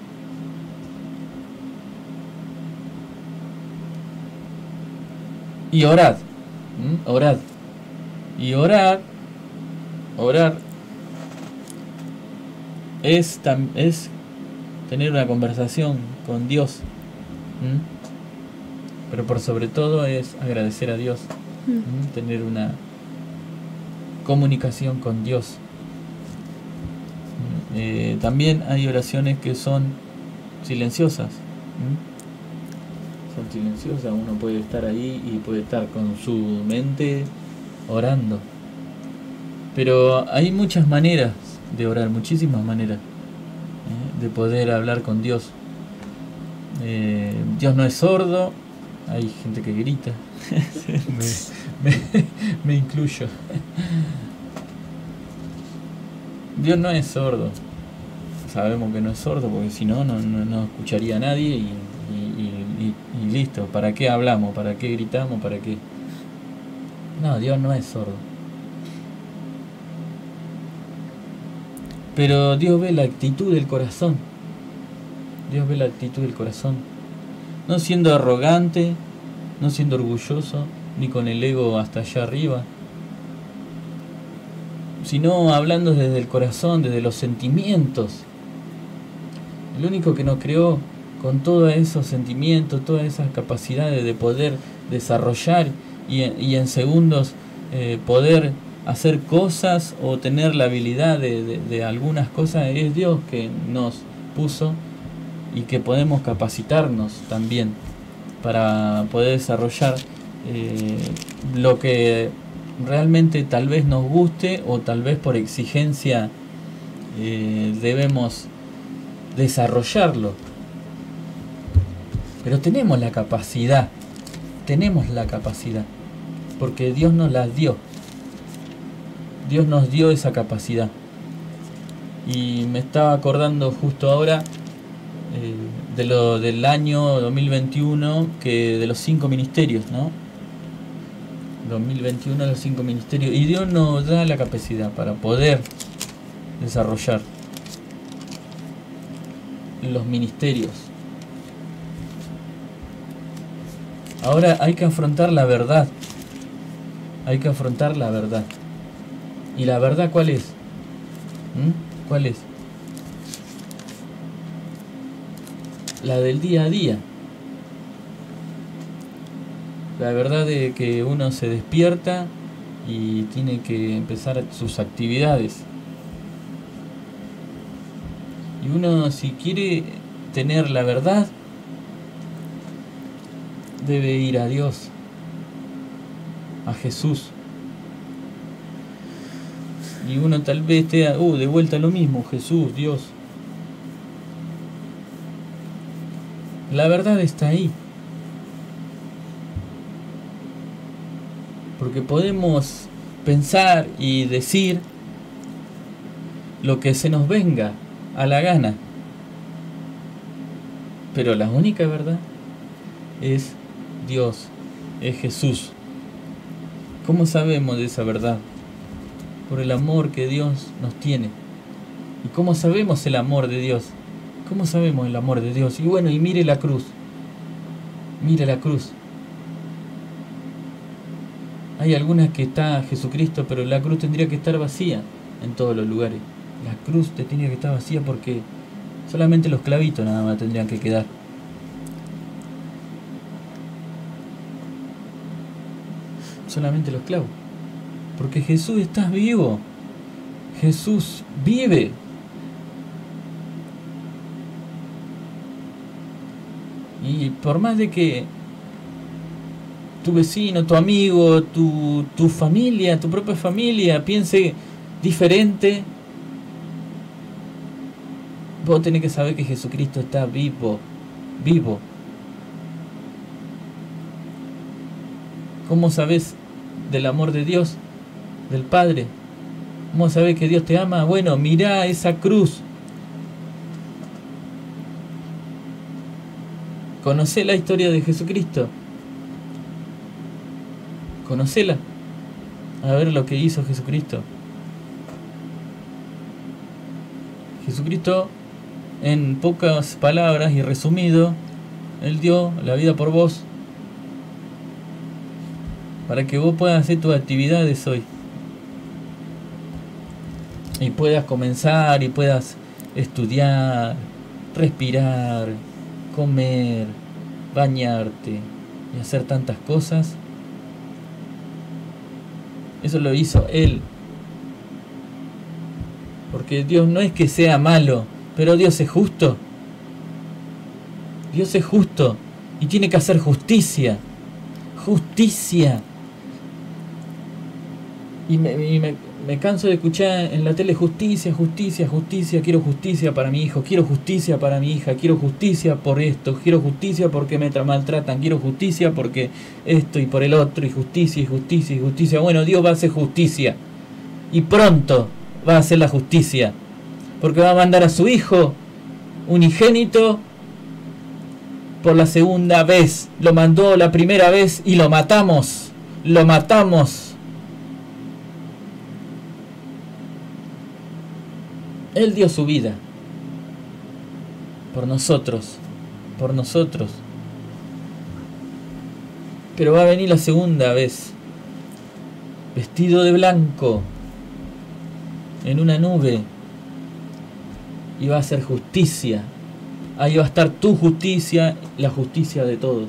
Y orad. ¿Mm? Orad. Y orar, orar es, tam, es tener una conversación con Dios. ¿Mm? Pero por sobre todo es agradecer a Dios. ¿Mm? Tener una comunicación con Dios. ¿Mm? Eh, también hay oraciones que son silenciosas. ¿Mm? Son silenciosas, uno puede estar ahí y puede estar con su mente orando. Pero hay muchas maneras de orar, muchísimas maneras ¿eh? de poder hablar con Dios. Eh, Dios no es sordo, hay gente que grita, me, me, me incluyo. Dios no es sordo, sabemos que no es sordo porque si no, no, no, no escucharía a nadie y, y, y, y listo. ¿Para qué hablamos? ¿Para qué gritamos? ¿Para qué? No, Dios no es sordo. Pero Dios ve la actitud del corazón. Dios ve la actitud del corazón. No siendo arrogante, no siendo orgulloso, ni con el ego hasta allá arriba, sino hablando desde el corazón, desde los sentimientos. El único que nos creó con todos esos sentimientos, todas esas capacidades de poder desarrollar y, y en segundos eh, poder hacer cosas o tener la habilidad de, de, de algunas cosas, es Dios que nos puso y que podemos capacitarnos también para poder desarrollar eh, lo que realmente tal vez nos guste o tal vez por exigencia eh, debemos desarrollarlo. Pero tenemos la capacidad, tenemos la capacidad, porque Dios nos la dio. Dios nos dio esa capacidad. Y me estaba acordando justo ahora eh, de lo del año dos mil veintiuno, que de los cinco ministerios, ¿no? dos mil veintiuno, los cinco ministerios. Y Dios nos da la capacidad para poder desarrollar los ministerios. Ahora hay que afrontar la verdad. Hay que afrontar la verdad. ¿Y la verdad cuál es? ¿Mm? ¿Cuál es? La del día a día. La verdad de que uno se despierta y tiene que empezar sus actividades. Y uno, si quiere tener la verdad, debe ir a Dios, a Jesús. Y uno tal vez esté, uh, de vuelta a lo mismo, Jesús, Dios. La verdad está ahí. Porque podemos pensar y decir lo que se nos venga a la gana. Pero la única verdad es Dios, es Jesús. ¿Cómo sabemos de esa verdad? Por el amor que Dios nos tiene. ¿Y cómo sabemos el amor de Dios? ¿Cómo sabemos el amor de Dios? Y bueno, y mire la cruz. Mire la cruz. Hay algunas que está Jesucristo, pero la cruz tendría que estar vacía en todos los lugares. La cruz tendría que estar vacía porque solamente los clavitos nada más tendrían que quedar. Solamente los clavos. Porque Jesús está vivo. Jesús vive. Y por más de que tu vecino, tu amigo, tu, tu familia, tu propia familia piense diferente, vos tenés que saber que Jesucristo está vivo. Vivo. ¿Cómo sabés del amor de Dios? Del Padre. ¿Cómo sabés que Dios te ama? Bueno, mirá esa cruz. ¿Conocés la historia de Jesucristo? ¿Conocela? a ver lo que hizo Jesucristo. Jesucristo, en pocas palabras y resumido, Él dio la vida por vos para que vos puedas hacer tus actividades hoy y puedas comenzar y puedas estudiar, respirar, comer, bañarte y hacer tantas cosas. Eso lo hizo Él. Porque Dios no es que sea malo, pero Dios es justo. Dios es justo y tiene que hacer justicia. Justicia. Y me, y me, me canso de escuchar en la tele justicia, justicia, justicia. Quiero justicia para mi hijo, quiero justicia para mi hija, quiero justicia por esto, quiero justicia porque me maltratan, quiero justicia porque esto y por el otro, y justicia, y justicia, y justicia. Bueno, Dios va a hacer justicia. Y pronto va a hacer la justicia. Porque va a mandar a su hijo unigénito por la segunda vez. Lo mandó la primera vez y lo matamos. Lo matamos. Él dio su vida por nosotros, por nosotros. Pero va a venir la segunda vez, vestido de blanco, en una nube, y va a hacer justicia. Ahí va a estar tu justicia, la justicia de todos.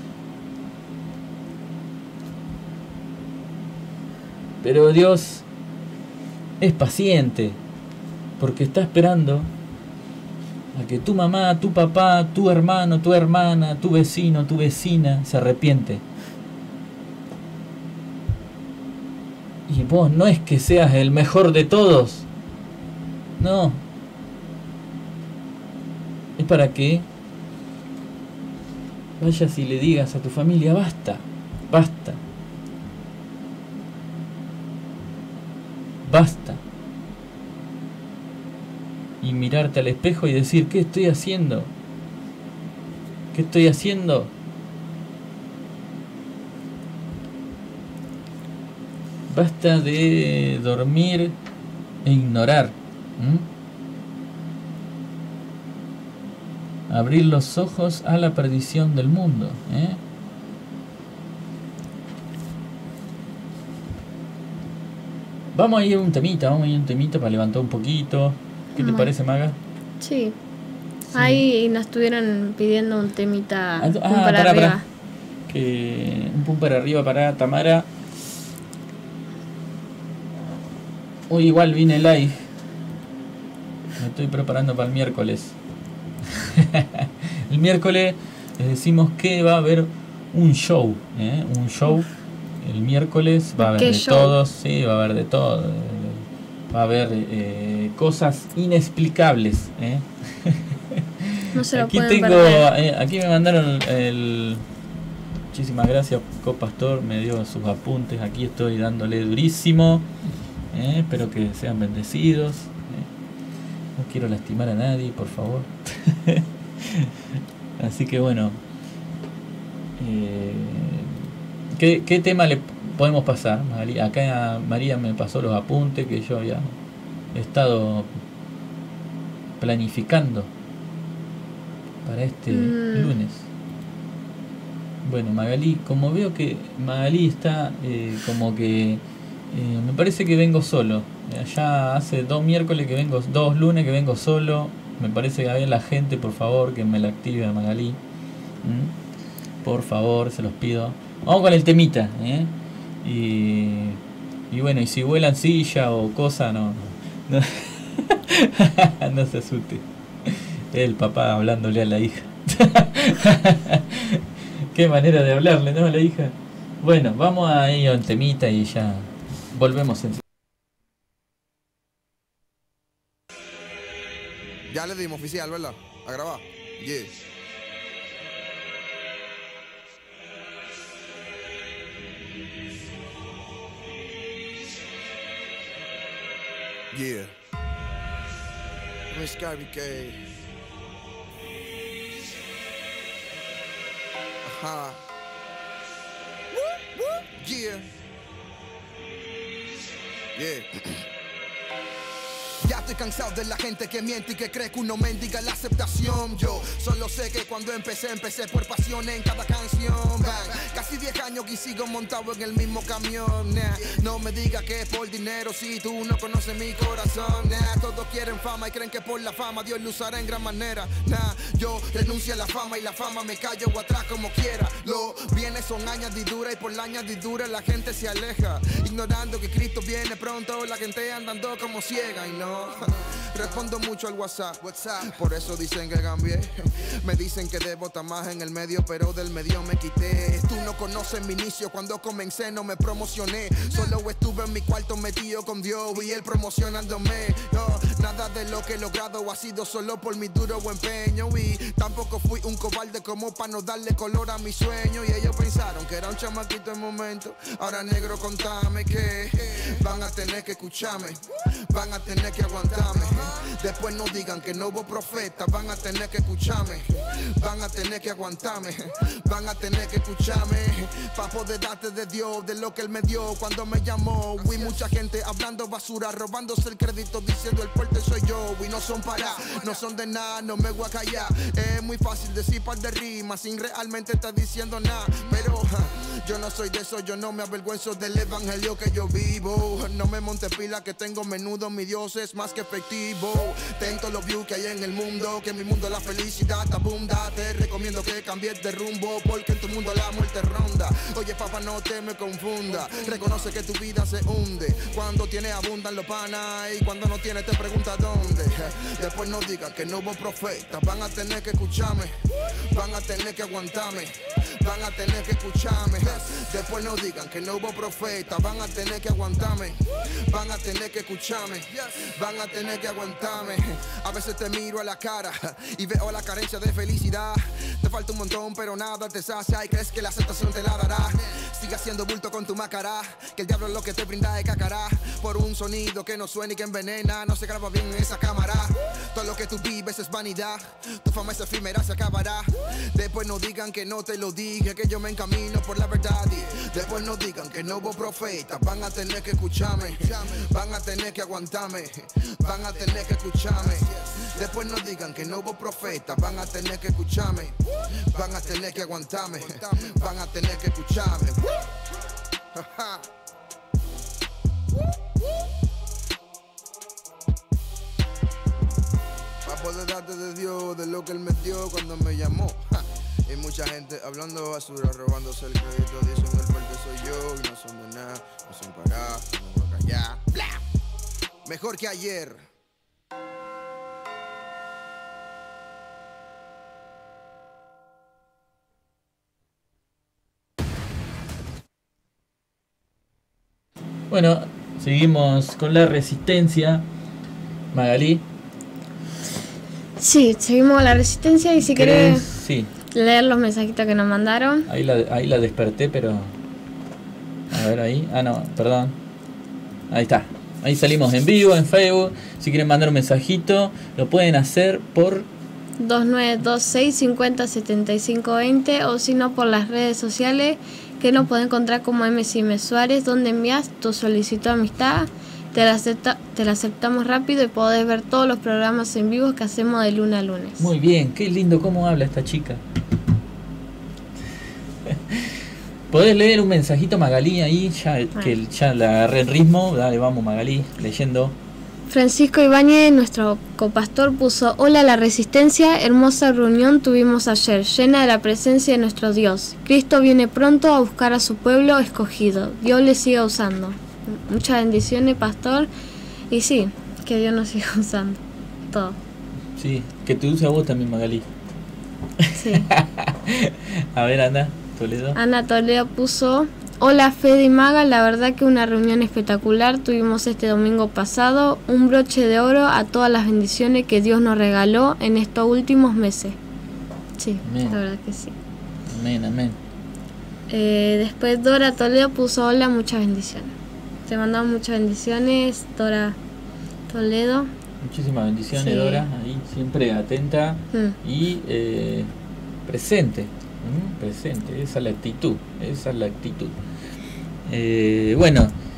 Pero Dios es paciente, porque está esperando a que tu mamá, tu papá, tu hermano, tu hermana, tu vecino, tu vecina se arrepiente. Y vos no es que seas el mejor de todos. No. Es para que vayas y le digas a tu familia, basta, basta. Basta. Y mirarte al espejo y decir, ¿qué estoy haciendo? ¿Qué estoy haciendo? Basta de dormir e ignorar. ¿Mm? Abrir los ojos a la perdición del mundo. ¿eh? Vamos a ir a un temita, vamos a ir a un temita para levantar un poquito. ¿Qué te Bueno. parece, Maga? Sí. Sí. Ahí nos estuvieron pidiendo un temita Ah, pum ah, para pará, arriba. pará. Que un pum para arriba para Tamara. Hoy igual vine live. Me estoy preparando para el miércoles. El miércoles les decimos que va a haber un show. ¿eh? Un show. El miércoles va a haber ¿Qué de show? todo. Sí, va a haber de todo. Va a haber eh, cosas inexplicables. ¿eh? No se lo Aquí pueden tengo, perder. eh, aquí me mandaron el, muchísimas gracias, Copastor, me dio sus apuntes, aquí estoy dándole durísimo, eh, espero que sean bendecidos, eh. No quiero lastimar a nadie, por favor. Así que bueno, eh, ¿qué, ¿qué tema le podemos pasar? María? Acá María me pasó los apuntes que yo había estado planificando para este Mm. lunes. Bueno, Magalí, como veo que Magalí está eh, como que eh, me parece que vengo solo. Eh, Ya hace dos miércoles que vengo, dos lunes que vengo solo. Me parece que había la gente, por favor, que me la active a Magalí. ¿Mm? Por favor, se los pido. Vamos con el temita, ¿eh? Y, y bueno, y si vuelan silla o cosa, no. No, no se asuste. El papá hablándole a la hija. Qué manera de hablarle, ¿no? A la hija. Bueno, vamos a ir a un temita y ya volvemos en... Ya le dimos oficial, ¿verdad? A grabar. Yeah. Yeah. Miss Carrie K. Ajá. Woo, woo, yeah. Yeah. Ya estoy cansado de la gente que miente y que cree que uno mendiga la aceptación. Yo solo sé que cuando empecé, empecé por pasión en cada canción. Bang. Casi diez años y sigo montado en el mismo camión. Nah. No me digas que es por dinero si tú no conoces mi corazón. Nah. Todos quieren fama y creen que por la fama Dios lo usará en gran manera. Nah. Yo renuncio a la fama y la fama me callo o atrás como quiera. Lo bienes son añadiduras y por la añadidura la gente se aleja, ignorando que Cristo viene pronto. La gente andando como ciega y no respondo mucho al WhatsApp, WhatsApp, por eso dicen que cambié. Me dicen que debo estar más en el medio, pero del medio me quité. Tú no conoces mi inicio, cuando comencé no me promocioné. Solo estuve en mi cuarto metido con Dios y Él promocionándome. No, nada de lo que he logrado ha sido solo por mi duro empeño. Y tampoco fui un cobarde como para no darle color a mi sueño. Y ellos pensaron que era un chamaquito en momento. Ahora negro, contame que van a tener que escucharme, van a tener que aguantarme. Después no digan que no hubo profeta, van a tener que escucharme, van a tener que aguantarme, van a tener que escucharme para poder darte de Dios, de lo que Él me dio cuando me llamó. Y mucha gente hablando basura, robándose el crédito, diciendo el fuerte soy yo. Y no son para, no son de nada, no me voy a callar. Es muy fácil decir par de rimas sin realmente estar diciendo nada. Pero uh, yo no soy de eso, yo no me avergüenzo del evangelio que yo vivo. No me monte pila que tengo menudo, mi Dios es más que efectivo. Tento los views que hay en el mundo, que en mi mundo la felicidad abunda. Te recomiendo que cambies de rumbo, porque en tu mundo la muerte ronda. Oye papá, no te me confunda, reconoce que tu vida se hunde. Cuando tiene abundan los panas y cuando no tiene te pregunta dónde. Después no digan que no hubo profeta, van a tener que escucharme, van a tener que aguantarme, van a tener que escucharme. Después no digan que no hubo profeta, van a tener que aguantarme, van a tener que escucharme, van a tener que aguantarme. A veces te miro a la cara y veo la carencia de felicidad. Te falta un montón pero nada te sacia y crees que la aceptación te la dará. Sigue haciendo bulto con tu máscara, que el diablo lo que te brinda es cacará. Por un sonido que no suena y que envenena, no se graba bien en esa cámara. Todo lo que tú vives es vanidad, tu fama es efímera, se acabará. Después no digan que no te lo dije, que yo me encamino por la verdad. Y después no digan que no hubo profeta, van a tener que escucharme, van a tener que aguantarme, van a tener que escucharme. Después no digan que no hubo profeta, van a tener que escucharme, van a tener que aguantarme, van a tener que escucharme. Para poder darte de Dios, de lo que Él me dio cuando me llamó. Y mucha gente hablando basura, robándose el crédito, dicen el fuerte soy yo y no son de nada, no son para, no voy a callar. Bla. Mejor que ayer. Bueno, seguimos con la resistencia. Magalí. Sí, seguimos con la resistencia y si querés sí. leer los mensajitos que nos mandaron. Ahí la, ahí la desperté, pero... A ver ahí. Ah, no, perdón. Ahí está. Ahí salimos en vivo, en Facebook. Si quieren mandar un mensajito, lo pueden hacer por... dos nueve dos seis, cincuenta, setenta y cinco, veinte o si no por las redes sociales que nos pueden encontrar como M C M Suárez, donde envías tu solicitud de amistad, te la, acepta, te la aceptamos rápido y podés ver todos los programas en vivo que hacemos de lunes a lunes. Muy bien, qué lindo cómo habla esta chica. Podés leer un mensajito, Magalí, ahí, ya, ah. que ya la agarré el ritmo. Dale, vamos, Magalí, leyendo. Francisco Ibáñez, nuestro copastor, puso: hola la resistencia, hermosa reunión tuvimos ayer, llena de la presencia de nuestro Dios. Cristo viene pronto a buscar a su pueblo escogido. Dios le siga usando. Muchas bendiciones, pastor. Y sí, que Dios nos siga usando. Todo. Sí, que te use a vos también, Magalí. Sí. A ver, Ana Toledo. Ana Toledo puso: hola Fede y Maga, la verdad que una reunión espectacular tuvimos este domingo pasado, un broche de oro a todas las bendiciones que Dios nos regaló en estos últimos meses. Sí, amén. La verdad que sí. Amén, amén. Eh, después Dora Toledo puso: hola, muchas bendiciones. Te mandamos muchas bendiciones, Dora Toledo. Muchísimas bendiciones, sí. Dora, ahí siempre atenta mm. y eh, presente. Presente, esa es la actitud, esa es la actitud. Eh, bueno,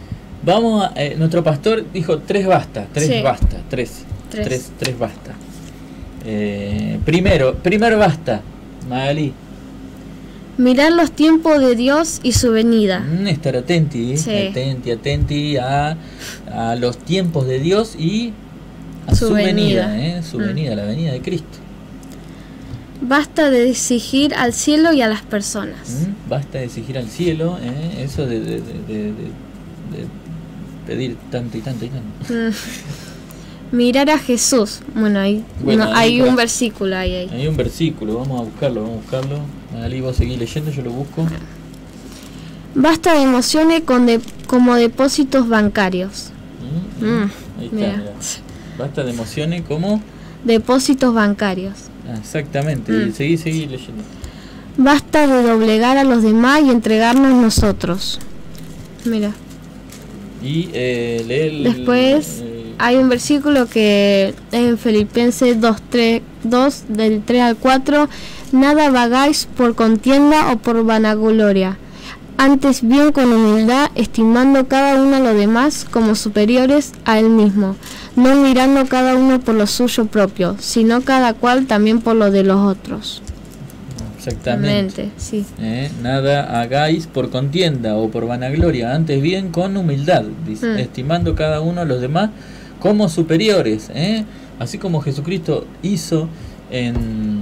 Vamos a, eh, nuestro pastor dijo tres basta, tres Sí. basta, tres, Tres. tres, tres basta. Eh, primero, primer basta, Magali. Mirar los tiempos de Dios y su venida. Mm, estar atenti, Sí. atenti, atenti a, a los tiempos de Dios y a su, Su venida, venida. eh, su Mm. venida, la venida de Cristo. Basta de exigir al cielo y a las personas. Mm, Basta de exigir al cielo, eh, eso de, de, de, de, de- de pedir tanto y tanto y tanto. Mm. Mirar a Jesús. Bueno, hay, Bueno, no, ahí hay para- un versículo ahí, ahí. Hay un versículo, vamos a buscarlo, vamos a buscarlo. Magali, vos seguís leyendo, yo lo busco. Basta de emociones con de, como depósitos bancarios. Mm, Mm, Ahí está, mira. mirá. Basta de emociones como... Depósitos bancarios. Ah, exactamente, Mm. y seguí, seguí leyendo. Basta de doblegar a los demás y entregarnos nosotros. Mira. Y eh, lee el... Después eh, hay un versículo que en Filipenses dos, tres, dos del tres al cuatro. Nada vagáis por contienda o por vanagloria. Antes bien con humildad, estimando cada uno a los demás como superiores a él mismo, no mirando cada uno por lo suyo propio, sino cada cual también por lo de los otros. exactamente. Mente, sí. Eh, nada hagáis por contienda o por vanagloria, antes bien con humildad, dice, Mm. estimando cada uno a los demás como superiores, eh, así como Jesucristo hizo en,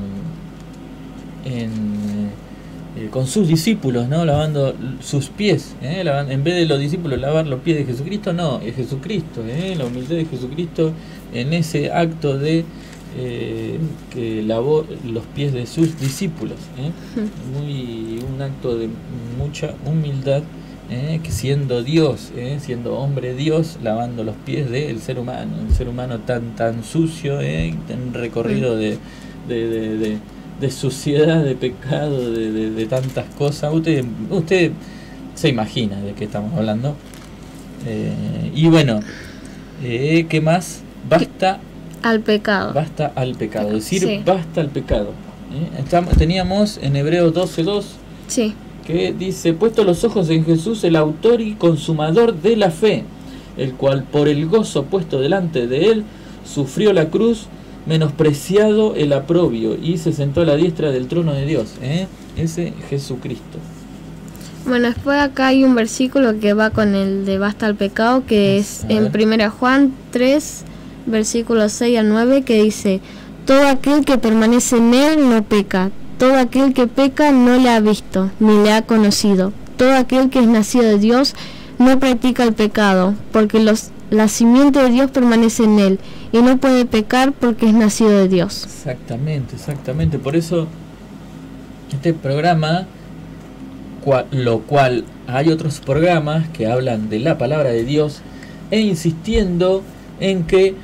en eh, con sus discípulos, ¿no? Lavando sus pies, eh, lavan- en vez de los discípulos lavar los pies de Jesucristo, no, es Jesucristo, eh, la humildad de Jesucristo en ese acto de eh, que lavó los pies de sus discípulos, ¿eh? Muy, un acto de mucha humildad, ¿eh? Que siendo Dios, ¿eh? Siendo hombre Dios, lavando los pies del ser humano, el ser humano tan tan sucio, ¿eh? Tan recorrido de, de, de, de, de suciedad, de pecado, de, de, de tantas cosas. Usted, usted se imagina de qué estamos hablando. Eh, y bueno, eh, ¿qué más? Basta Al pecado. Basta al pecado, decir Sí. basta al pecado. ¿eh? Estamos, teníamos en Hebreos doce dos Sí. que dice, puesto los ojos en Jesús, el autor y consumador de la fe, el cual por el gozo puesto delante de él, sufrió la cruz, menospreciado el aprobio, y se sentó a la diestra del trono de Dios. ¿eh? Ese Jesucristo. Bueno, después acá hay un versículo que va con el de basta al pecado, que es A en ver. primera Juan tres, versículos seis al nueve, que dice: todo aquel que permanece en él no peca, todo aquel que peca no le ha visto, ni le ha conocido. Todo aquel que es nacido de Dios no practica el pecado, porque los, la simiente de Dios permanece en él, y no puede pecar porque es nacido de Dios. Exactamente, exactamente. Por eso este programa, cua- lo cual hay otros programas que hablan de la palabra de Dios e insistiendo en que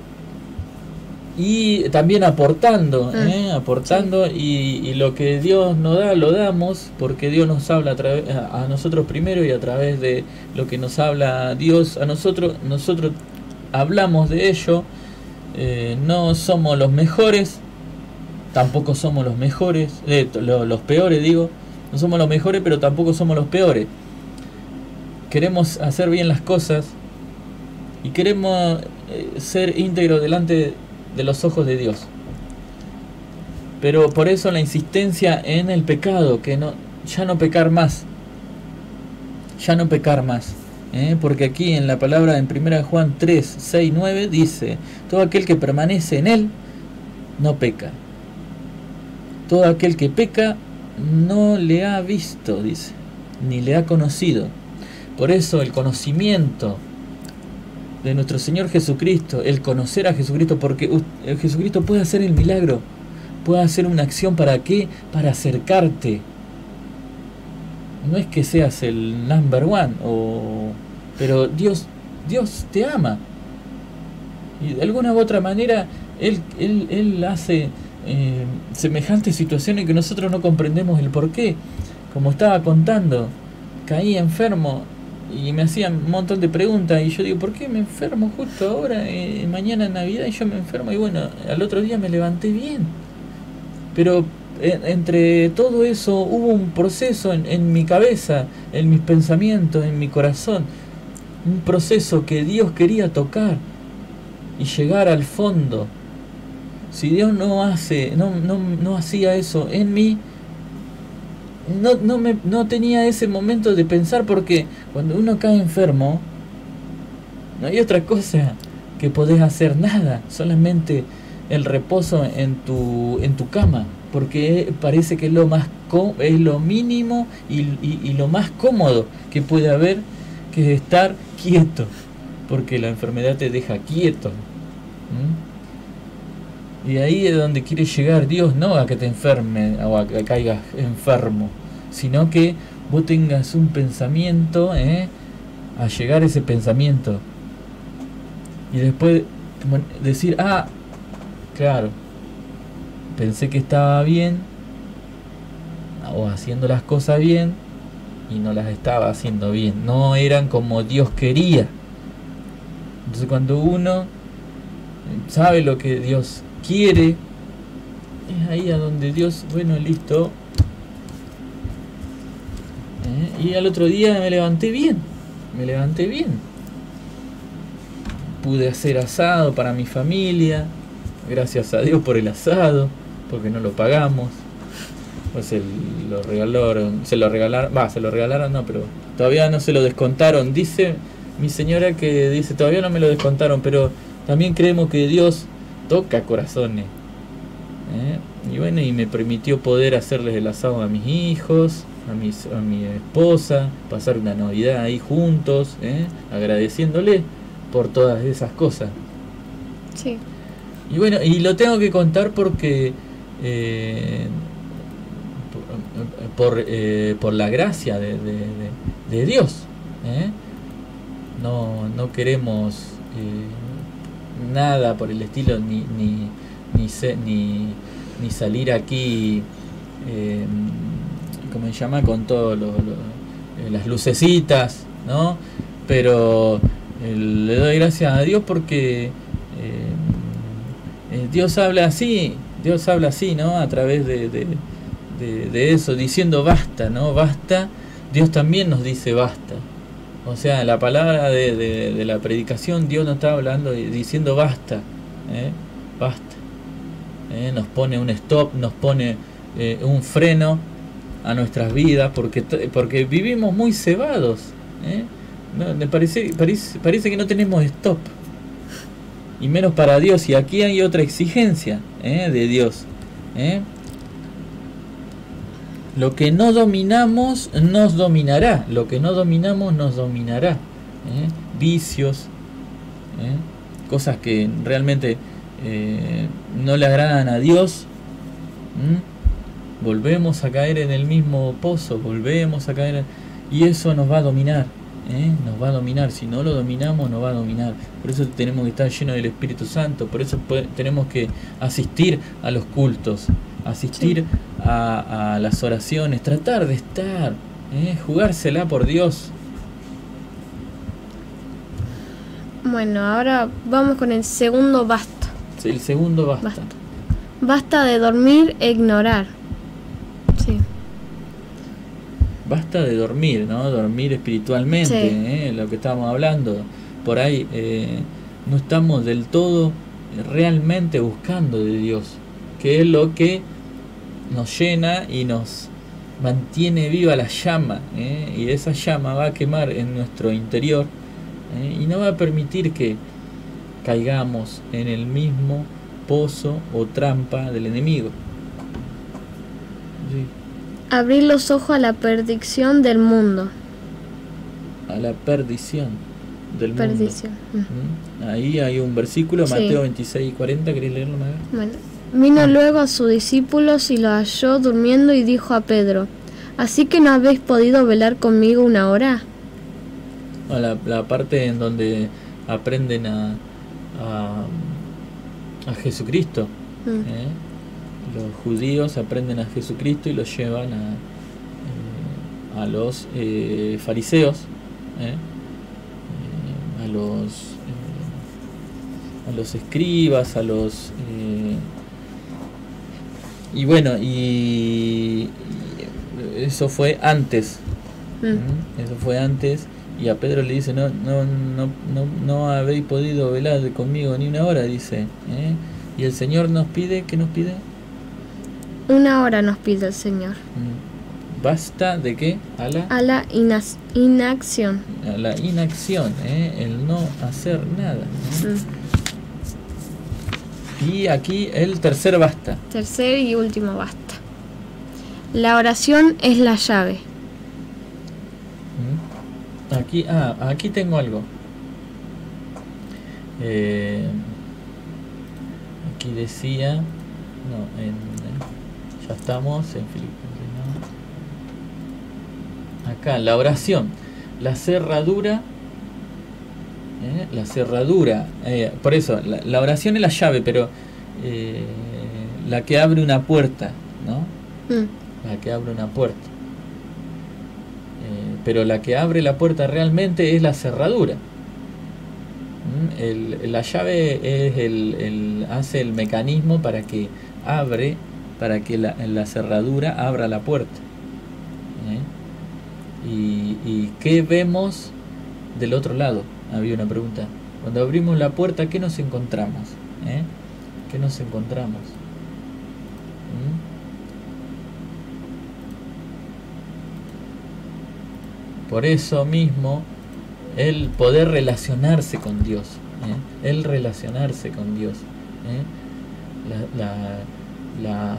y también aportando, Mm, ¿eh? aportando y, y lo que Dios nos da lo damos porque Dios nos habla a, través, a, a nosotros primero, y a través de lo que nos habla Dios a nosotros, nosotros hablamos de ello. Eh, no somos los mejores, tampoco somos los mejores, eh, lo- los peores digo, no somos los mejores, pero tampoco somos los peores. Queremos hacer bien las cosas y queremos eh, ser íntegros delante de los ojos de Dios. Pero por eso la insistencia en el pecado, que no, ya no pecar más, ya no pecar más. ¿eh? Porque aquí en la palabra en primera Juan tres, seis, nueve dice: todo aquel que permanece en él no peca. Todo aquel que peca no le ha visto, dice, ni le ha conocido. Por eso el conocimiento de nuestro Señor Jesucristo, el conocer a Jesucristo, porque u- el Jesucristo puede hacer el milagro, puede hacer una acción. ¿Para qué? Para acercarte. No es que seas el number one, o... pero Dios, Dios te ama. Y de alguna u otra manera Él, él, él hace eh, semejantes situaciones que nosotros no comprendemos el por qué. Como estaba contando, caí enfermo y me hacían un montón de preguntas, y yo digo, ¿por qué me enfermo justo ahora, eh, mañana en Navidad, y yo me enfermo? Y bueno, al otro día me levanté bien. Pero eh, entre todo eso hubo un proceso en, en mi cabeza, en mis pensamientos, en mi corazón, un proceso que Dios quería tocar y llegar al fondo. Si Dios no hace, no, no, no hacía eso en mí, no, no, me, no tenía ese momento de pensar, porque cuando uno cae enfermo, no hay otra cosa que podés hacer, nada, solamente el reposo en tu, en tu cama, porque parece que es lo más es lo mínimo y, y, y lo más cómodo que puede haber, que es estar quieto, porque la enfermedad te deja quieto. ¿Mm? Y ahí es donde quiere llegar Dios, no a que te enferme o a que caigas enfermo, sino que vos tengas un pensamiento, ¿eh? a llegar a ese pensamiento y después decir, ah, claro, pensé que estaba bien o haciendo las cosas bien y no las estaba haciendo bien, no eran como Dios quería. Entonces cuando uno sabe lo que Dios quiere, es ahí a donde Dios, bueno, listo, ¿eh? Y al otro día me levanté bien, me levanté bien, pude hacer asado para mi familia, gracias a Dios por el asado, porque no lo pagamos, pues se lo regalaron, se lo regalaron, va, se lo regalaron, no, pero todavía no se lo descontaron. Dice mi señora que dice, todavía no me lo descontaron, pero también creemos que Dios toca corazones, ¿eh? Y bueno, y me permitió poder hacerles el asado a mis hijos, a, mis, a mi esposa, pasar una Navidad ahí juntos, ¿eh? agradeciéndole por todas esas cosas. Sí. Y bueno, y lo tengo que contar porque eh, por, por, eh, por la gracia de, de, de, de Dios, ¿eh? no, no queremos eh, nada por el estilo, ni ni ni, se, ni, ni salir aquí eh, ¿cómo se llama? Con todo lo, lo, eh, las lucecitas, ¿no? Pero eh, le doy gracias a Dios porque eh, eh, Dios habla así, Dios habla así, ¿no? A través de, de, de, de eso, diciendo basta, ¿no? Basta. Dios también nos dice basta. O sea, la palabra de, de, de la predicación, Dios nos está hablando diciendo basta, ¿eh? Basta. ¿Eh? Nos pone un stop, nos pone eh, un freno a nuestras vidas, porque porque vivimos muy cebados, ¿eh? No, me parece, parece, parece que no tenemos stop, y menos para Dios, y aquí hay otra exigencia, ¿eh? de Dios, ¿eh? Lo que no dominamos nos dominará, lo que no dominamos nos dominará, ¿eh? Vicios, ¿eh? Cosas que realmente eh, no le agradan a Dios, ¿Mm? volvemos a caer en el mismo pozo, volvemos a caer en... y eso nos va a dominar, ¿eh? nos va a dominar, si no lo dominamos nos va a dominar. Por eso tenemos que estar llenos del Espíritu Santo, por eso tenemos que asistir a los cultos, asistir sí. a, a las oraciones, tratar de estar, ¿eh? jugársela por Dios. Bueno, ahora vamos con el segundo basta. Sí, el segundo basta. Basta, basta de dormir e ignorar. Sí. Basta de dormir, ¿no? Dormir espiritualmente, sí. ¿eh? Lo que estábamos hablando. Por ahí eh, no estamos del todo realmente buscando de Dios, que es lo que nos llena y nos mantiene viva la llama, ¿eh? Y esa llama va a quemar en nuestro interior, ¿eh? Y no va a permitir que caigamos en el mismo pozo o trampa del enemigo. Sí. Abrir los ojos a la perdición del mundo. A la perdición del perdición. mundo. ¿Mm? Ahí hay un versículo, sí. Mateo veintiséis y cuarenta, ¿querés leerlo, Maga? Bueno. Vino ah. luego a sus discípulos y los halló durmiendo y dijo a Pedro: ¿así que no habéis podido velar conmigo una hora? Ah, la, la parte en donde aprenden a, a, a Jesucristo. Mm. ¿eh? Los judíos aprenden a Jesucristo y los llevan a, eh, a los eh, fariseos, ¿eh? Eh, a los eh, a los escribas, a los eh, y bueno, y, y eso fue antes, mm. ¿eh? eso fue antes, Y a Pedro le dice, no, no, no, no, no habéis podido velar conmigo ni una hora, dice. ¿eh? Y el Señor nos pide, ¿qué nos pide? Una hora nos pide el Señor. ¿Basta de qué? A la, a la inas, inacción. A la inacción, ¿eh? El no hacer nada. ¿eh? Mm. Y aquí el tercer basta. Tercer y último basta. La oración es la llave. ¿Mm? Aquí, ah, aquí tengo algo. Eh, aquí decía, no, en, ya estamos en Filipenses. Acá, la oración, la cerradura, ¿eh? la cerradura, eh, por eso, la, la oración es la llave, pero eh, la que abre una puerta, ¿no? Mm. La que abre una puerta. Eh, pero la que abre la puerta realmente es la cerradura. ¿Mm? El, la llave es el, el, hace el mecanismo para que abre, para que la, la cerradura abra la puerta. ¿Eh? Y, y ¿qué vemos del otro lado? Había una pregunta. Cuando abrimos la puerta, ¿qué nos encontramos? ¿Eh? ¿Qué nos encontramos? ¿Mm? Por eso mismo, el poder relacionarse con Dios, ¿eh? el relacionarse con Dios, ¿eh? la, la, la,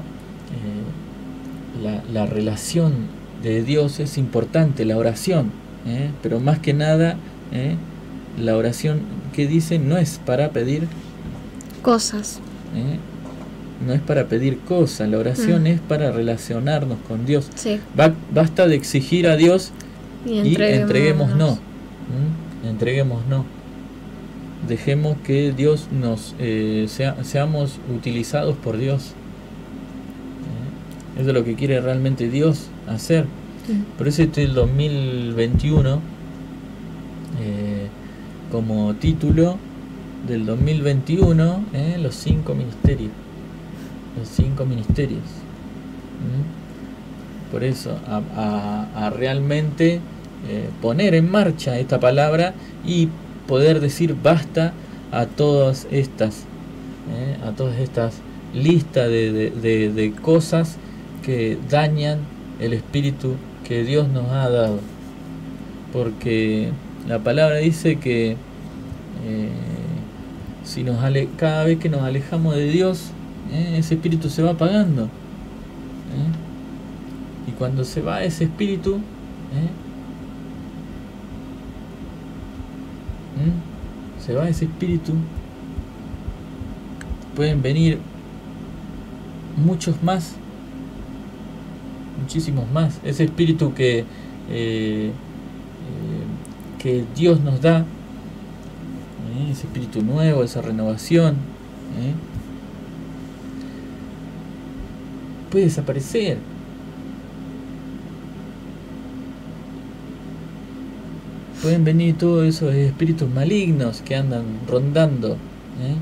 eh, la, la relación de Dios es importante, la oración, ¿eh? pero más que nada, ¿eh? la oración que dice no es para pedir cosas, ¿eh? no es para pedir cosas, la oración mm. es para relacionarnos con Dios. Sí. Ba basta de exigir a Dios y, y entreguemos no, ¿Mm? entreguemos no. Dejemos que Dios nos eh, sea, seamos utilizados por Dios. ¿Eh? Eso es lo que quiere realmente Dios hacer. Mm. Por eso este el dos mil veintiuno, eh, como título del dos mil veintiuno, eh, los cinco ministerios. Los cinco ministerios. ¿Mm? Por eso, a, a, a realmente eh, poner en marcha esta palabra y poder decir basta a todas estas, eh, a todas estas listas de, de, de, de cosas que dañan el espíritu que Dios nos ha dado. Porque la palabra dice que eh, si nos ale cada vez que nos alejamos de Dios, eh, ese espíritu se va apagando. ¿eh? Y cuando se va ese espíritu, ¿eh? ¿Mm? se va ese espíritu, pueden venir muchos más, muchísimos más. Ese espíritu que eh, eh, que Dios nos da, ¿eh? ese espíritu nuevo, esa renovación, ¿eh? puede desaparecer. Pueden venir todos esos espíritus malignos que andan rondando, ¿eh?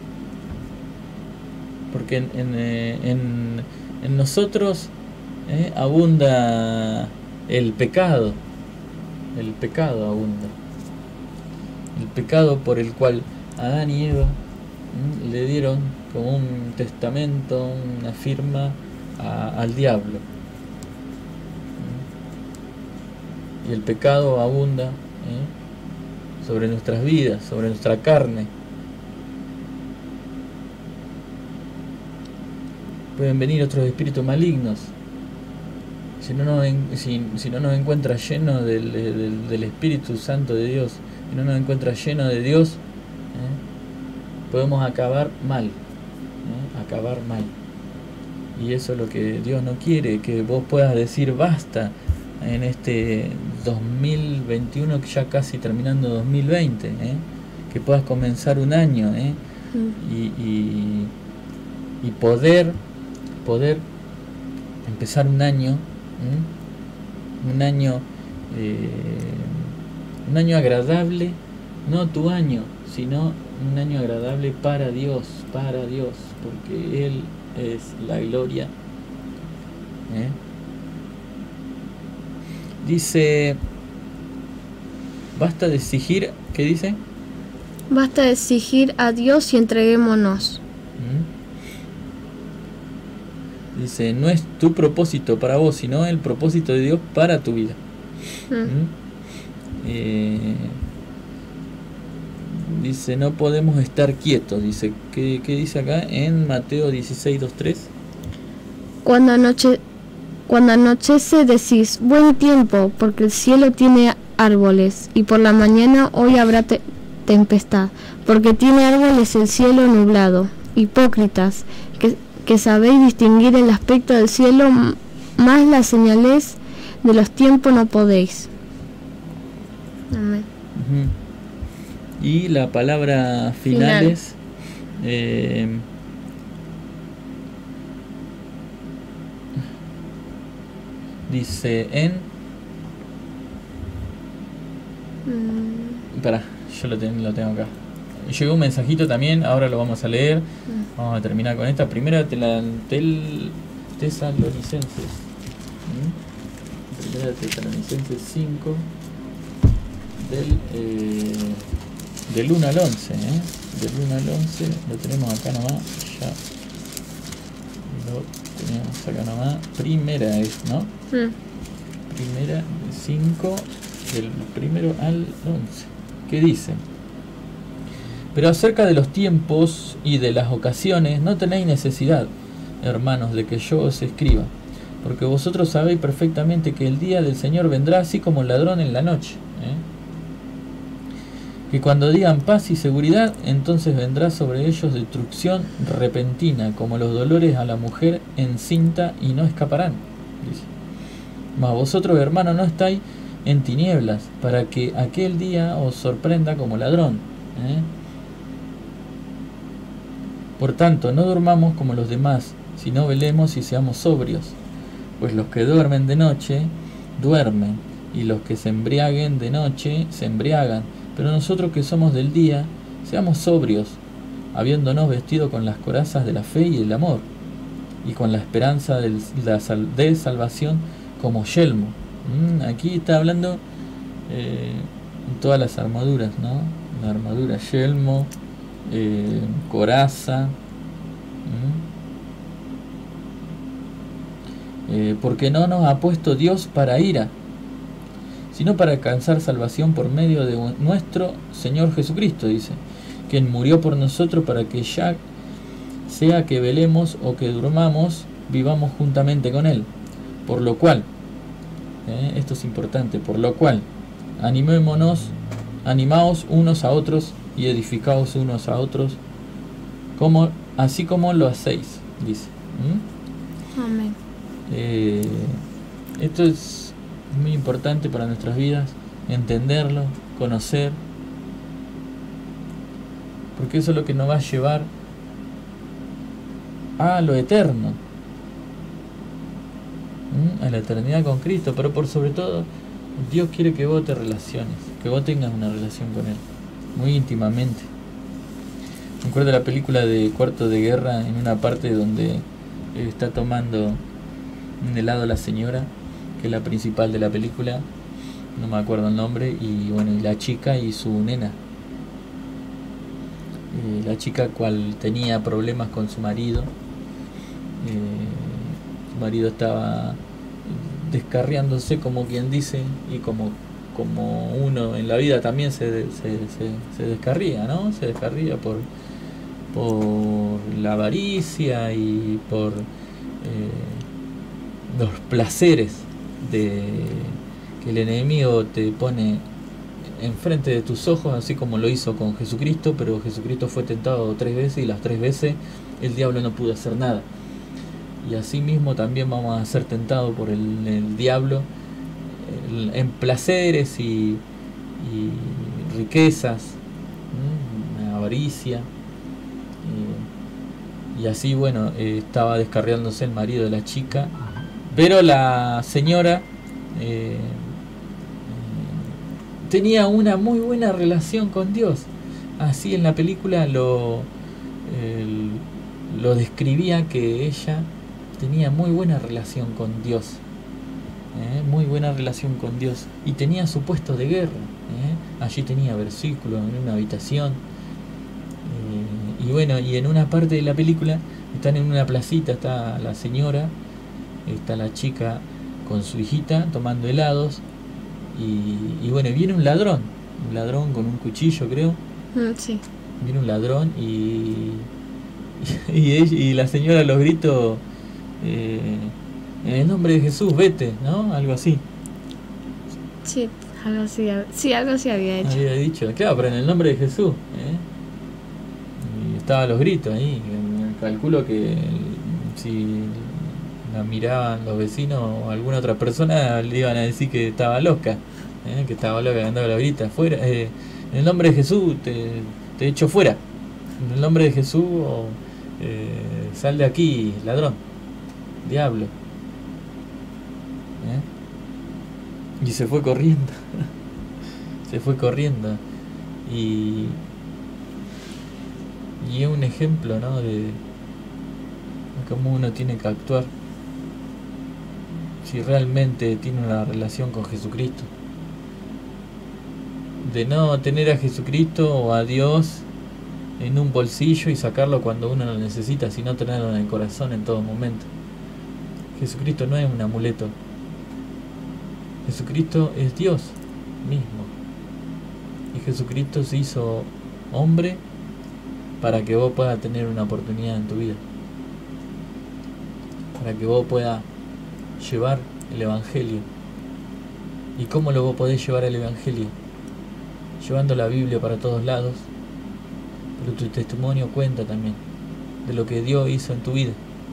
porque en, en, en, en nosotros ¿eh? abunda el pecado, el pecado abunda, el pecado por el cual Adán y Eva ¿eh? le dieron como un testamento, una firma a, al diablo, ¿eh? y el pecado abunda ¿eh? sobre nuestras vidas, sobre nuestra carne. Pueden venir otros espíritus malignos. Si no nos, en, si, si no nos encuentra lleno del, del, del Espíritu Santo de Dios, si no nos encuentra lleno de Dios, ¿eh? podemos acabar mal, ¿eh? acabar mal. Y eso es lo que Dios no quiere, que vos puedas decir basta en este dos mil veintiuno, que ya casi terminando dos mil veinte, ¿eh? que puedas comenzar un año ¿eh? mm. y, y, y poder poder empezar un año ¿eh? un año eh, un año agradable, no tu año, sino un año agradable para Dios, para Dios, porque Él es la gloria. ¿eh? Dice Basta de exigir, ¿qué dice? Basta de exigir a Dios y entreguémonos. ¿Mm? Dice, no es tu propósito para vos, sino el propósito de Dios para tu vida. Mm. ¿Mm? Eh, dice, no podemos estar quietos. Dice, ¿qué, qué dice acá? En Mateo dieciséis, dos, tres. Cuando, anoche, cuando anochece decís, buen tiempo, porque el cielo tiene árboles, y por la mañana hoy habrá te tempestad, porque tiene árboles el cielo nublado. Hipócritas, que, que sabéis distinguir el aspecto del cielo, más las señales de los tiempos no podéis. Amén. Uh-huh. Y la palabra final, final. es eh, dice en mm. Pará, yo lo, ten, lo tengo acá. Llegó un mensajito también, ahora lo vamos a leer. Mm. Vamos a terminar con esta primera tel, Tesalonicenses. ¿Mm? Primera Tesalonicenses cinco. Del, eh, del uno al once, ¿eh? Del uno al once, lo tenemos acá nomás, ya lo tenemos acá nomás, primera es, ¿no? Mm. Primera, cinco, del primero al once, ¿qué dice? Pero acerca de los tiempos y de las ocasiones, no tenéis necesidad, hermanos, de que yo os escriba, porque vosotros sabéis perfectamente que el día del Señor vendrá así como el ladrón en la noche, ¿eh? Que cuando digan paz y seguridad, entonces vendrá sobre ellos destrucción repentina, como los dolores a la mujer encinta, y no escaparán. Dice. Mas vosotros, hermanos, no estáis en tinieblas, para que aquel día os sorprenda como ladrón, ¿eh? Por tanto, no durmamos como los demás, sino velemos y seamos sobrios. Pues los que duermen de noche, duermen, y los que se embriaguen de noche, se embriagan. Pero nosotros que somos del día, seamos sobrios, habiéndonos vestido con las corazas de la fe y el amor, y con la esperanza de, la sal, de salvación como yelmo. Mm, aquí está hablando eh, todas las armaduras, ¿no? La armadura, yelmo, eh, coraza. Mm. Eh, porque no nos ha puesto Dios para ira, sino para alcanzar salvación por medio de nuestro Señor Jesucristo, dice, quien murió por nosotros para que ya sea que velemos o que durmamos, vivamos juntamente con Él. Por lo cual, eh, esto es importante, por lo cual, animémonos, animaos unos a otros y edificaos unos a otros, como, así como lo hacéis, dice. ¿Mm? Amén. Eh, esto es muy importante para nuestras vidas, entenderlo, conocer, porque eso es lo que nos va a llevar a lo eterno, ¿Mm? a la eternidad con Cristo. Pero por sobre todo, Dios quiere que vos te relaciones, que vos tengas una relación con Él, muy íntimamente. Me acuerdo de la película de Cuarto de Guerra, en una parte donde está tomando un helado la señora, que es la principal de la película, no me acuerdo el nombre, y bueno, y la chica y su nena. Eh, la chica cual tenía problemas con su marido, eh, su marido estaba descarriándose, como quien dice, y como, como uno en la vida también se, se, se, se descarría, ¿no? Se descarría por, por la avaricia y por eh, los placeres de que el enemigo te pone enfrente de tus ojos, así como lo hizo con Jesucristo. Pero Jesucristo fue tentado tres veces y las tres veces el diablo no pudo hacer nada. Y así mismo también vamos a ser tentados por el, el diablo el, en placeres y, y riquezas, ¿no? Avaricia. Eh, y así, bueno, eh, estaba descarriándose el marido de la chica. Pero la señora eh, tenía una muy buena relación con Dios. Así en la película lo, eh, lo describía, que ella tenía muy buena relación con Dios. ¿eh? Muy buena relación con Dios. Y tenía su puesto de guerra. ¿eh? Allí tenía versículos en una habitación. Eh, y bueno, y en una parte de la película están en una placita, está la señora, está la chica con su hijita tomando helados. Y, y bueno, viene un ladrón, un ladrón con un cuchillo, creo. Mm, sí. Viene un ladrón y, y, ella, y la señora a los gritos, eh, en el nombre de Jesús, vete, ¿no? Algo así. Sí, algo así, sí, algo así había hecho. Había dicho, claro, pero en el nombre de Jesús. ¿eh? Y estaba a los gritos ahí. Calculo que si la miraban los vecinos o alguna otra persona, le iban a decir que estaba loca. ¿eh? Que estaba loca, que andaba a los gritos. Fuera, eh, en el nombre de Jesús te, te echo fuera. En el nombre de Jesús, o, eh, sal de aquí, ladrón, diablo. ¿eh? Y se fue corriendo. Se fue corriendo. Y, y es un ejemplo, ¿no? De, de cómo uno tiene que actuar si realmente tiene una relación con Jesucristo. De no tener a Jesucristo o a Dios en un bolsillo y sacarlo cuando uno lo necesita, sino tenerlo en el corazón en todo momento. Jesucristo no es un amuleto. Jesucristo es Dios mismo. Y Jesucristo se hizo hombre para que vos puedas tener una oportunidad en tu vida. Para que vos puedas llevar el Evangelio. ¿Y cómo lo vos podés llevar el Evangelio? Llevando la Biblia para todos lados. Pero tu testimonio cuenta también de lo que Dios hizo en tu vida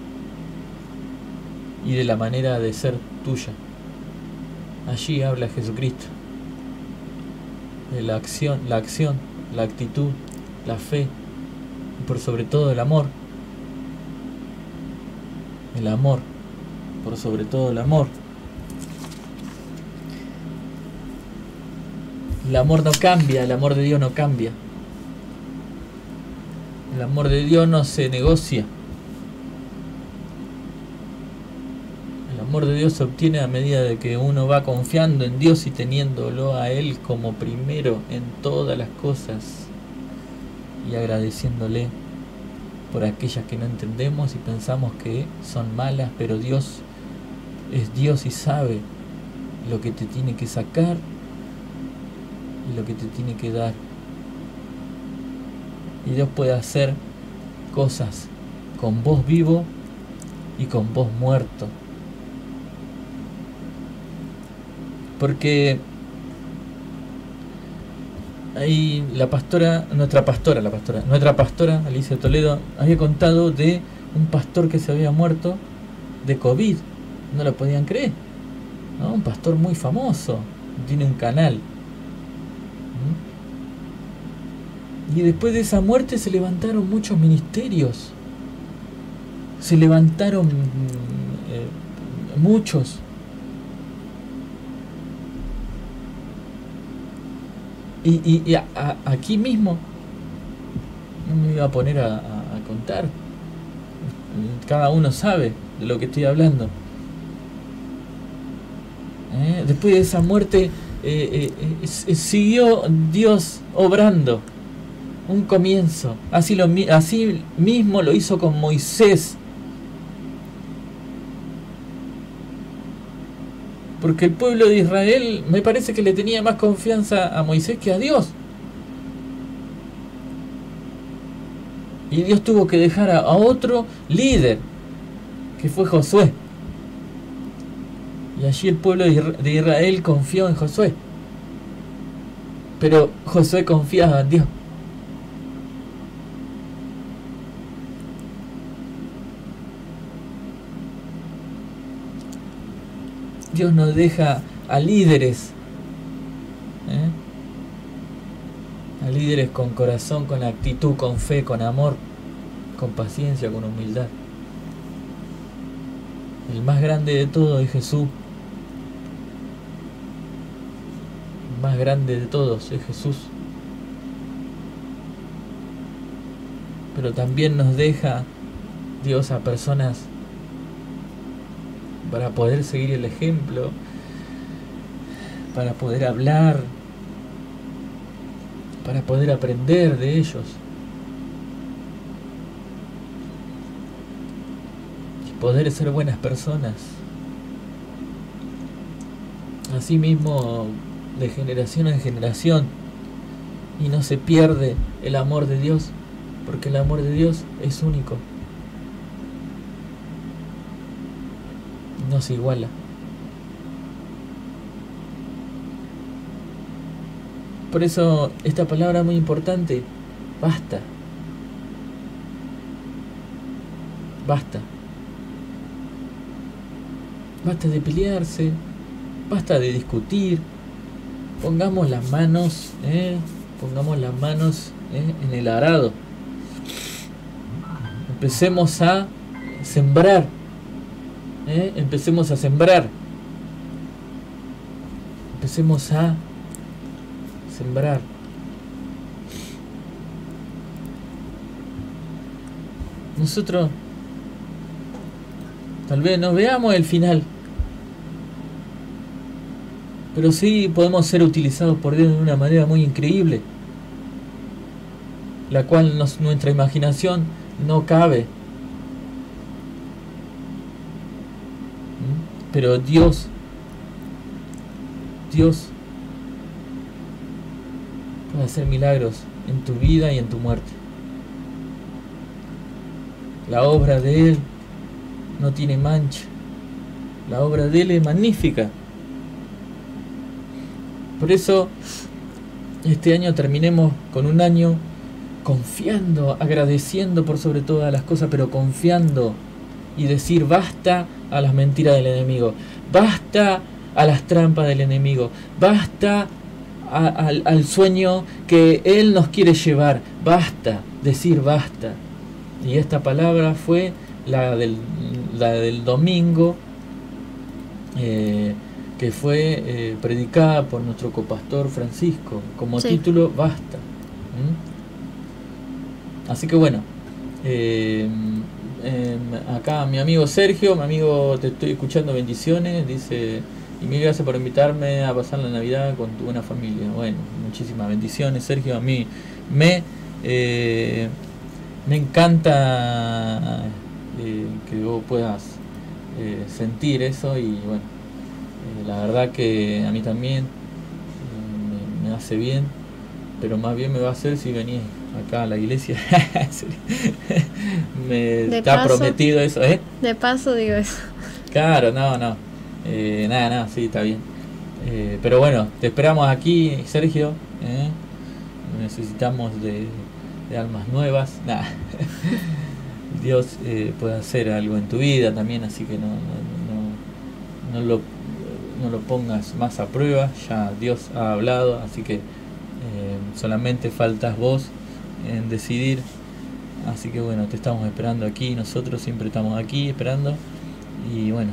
y de la manera de ser tuya. Allí habla Jesucristo de la acción, la acción, la actitud, la fe y por sobre todo el amor. El amor, por sobre todo el amor. El amor no cambia, el amor de Dios no cambia. El amor de Dios no se negocia. El amor de Dios se obtiene a medida de que uno va confiando en Dios y teniéndolo a Él como primero en todas las cosas y agradeciéndole por aquellas que no entendemos y pensamos que son malas, pero Dios es Dios y sabe lo que te tiene que sacar y lo que te tiene que dar. Y Dios puede hacer cosas con vos vivo y con vos muerto. Porque ahí la pastora, nuestra pastora, la pastora, nuestra pastora Alicia Toledo había contado de un pastor que se había muerto de COVID. No lo podían creer, ¿no? Un pastor muy famoso, tiene un canal. Y después de esa muerte se levantaron muchos ministerios. Se levantaron eh, muchos. Y, y, y a, a, aquí mismo, no me iba a poner a, a, a contar. Cada uno sabe de lo que estoy hablando. ¿Eh? Después de esa muerte eh, eh, eh, siguió Dios obrando. Un comienzo. Así, lo, así mismo lo hizo con Moisés. Porque el pueblo de Israel me parece que le tenía más confianza a Moisés que a Dios. Y Dios tuvo que dejar a, a otro líder, que fue Josué. Y allí el pueblo de Israel confió en Josué. Pero Josué confiaba en Dios. Dios nos deja a líderes, ¿eh? a líderes con corazón, con actitud, con fe, con amor, con paciencia, con humildad. El más grande de todos es Jesús. El más grande de todos es Jesús. Pero también nos deja Dios a personas para poder seguir el ejemplo para poder hablar, para poder aprender de ellos. Y poder ser buenas personas. Asimismo, de generación en generación. Y no se pierde el amor de Dios, porque el amor de Dios es único. No se iguala. Por eso esta palabra es muy importante. Basta. Basta. Basta de pelearse. Basta de discutir. Pongamos las manos, ¿eh? Pongamos las manos ¿eh? en el arado. Empecemos a sembrar. ¿eh? Empecemos a sembrar. Empecemos a sembrar. Nosotros tal vez no veamos el final, pero sí podemos ser utilizados por Dios de una manera muy increíble, la cual nos, nuestra imaginación no cabe. Pero Dios, Dios puede hacer milagros en tu vida y en tu muerte. La obra de Él no tiene mancha. La obra de Él es magnífica. Por eso, este año terminemos con un año confiando, agradeciendo por sobre todas las cosas, pero confiando y decir basta a las mentiras del enemigo, basta a las trampas del enemigo, basta a, a, al sueño que él nos quiere llevar, basta, decir basta. Y esta palabra fue la del, la del domingo, eh, que fue eh, predicada por nuestro copastor Francisco, como sí. título basta. ¿Mm? Así que bueno, eh, eh, acá mi amigo Sergio, mi amigo, te estoy escuchando, bendiciones, dice, y mil gracias por invitarme a pasar la Navidad con tu buena familia. Bueno, muchísimas bendiciones, Sergio. A mí me eh, me encanta eh, que vos puedas eh, sentir eso, y bueno, eh, la verdad que a mí también eh, me, me hace bien, pero más bien me va a hacer si venís acá a la iglesia. Me de está paso, prometido eso, ¿eh? De paso digo eso. Claro, no, no. Eh, nada, nada, sí, está bien. Eh, pero bueno, te esperamos aquí, Sergio. ¿eh? Necesitamos de, de almas nuevas. Nah. Dios eh, puede hacer algo en tu vida también, así que no, no, no, no, lo, no lo pongas más a prueba. Ya Dios ha hablado, así que eh, solamente faltas vos en decidir. Así que bueno, te estamos esperando aquí, nosotros siempre estamos aquí esperando. Y bueno,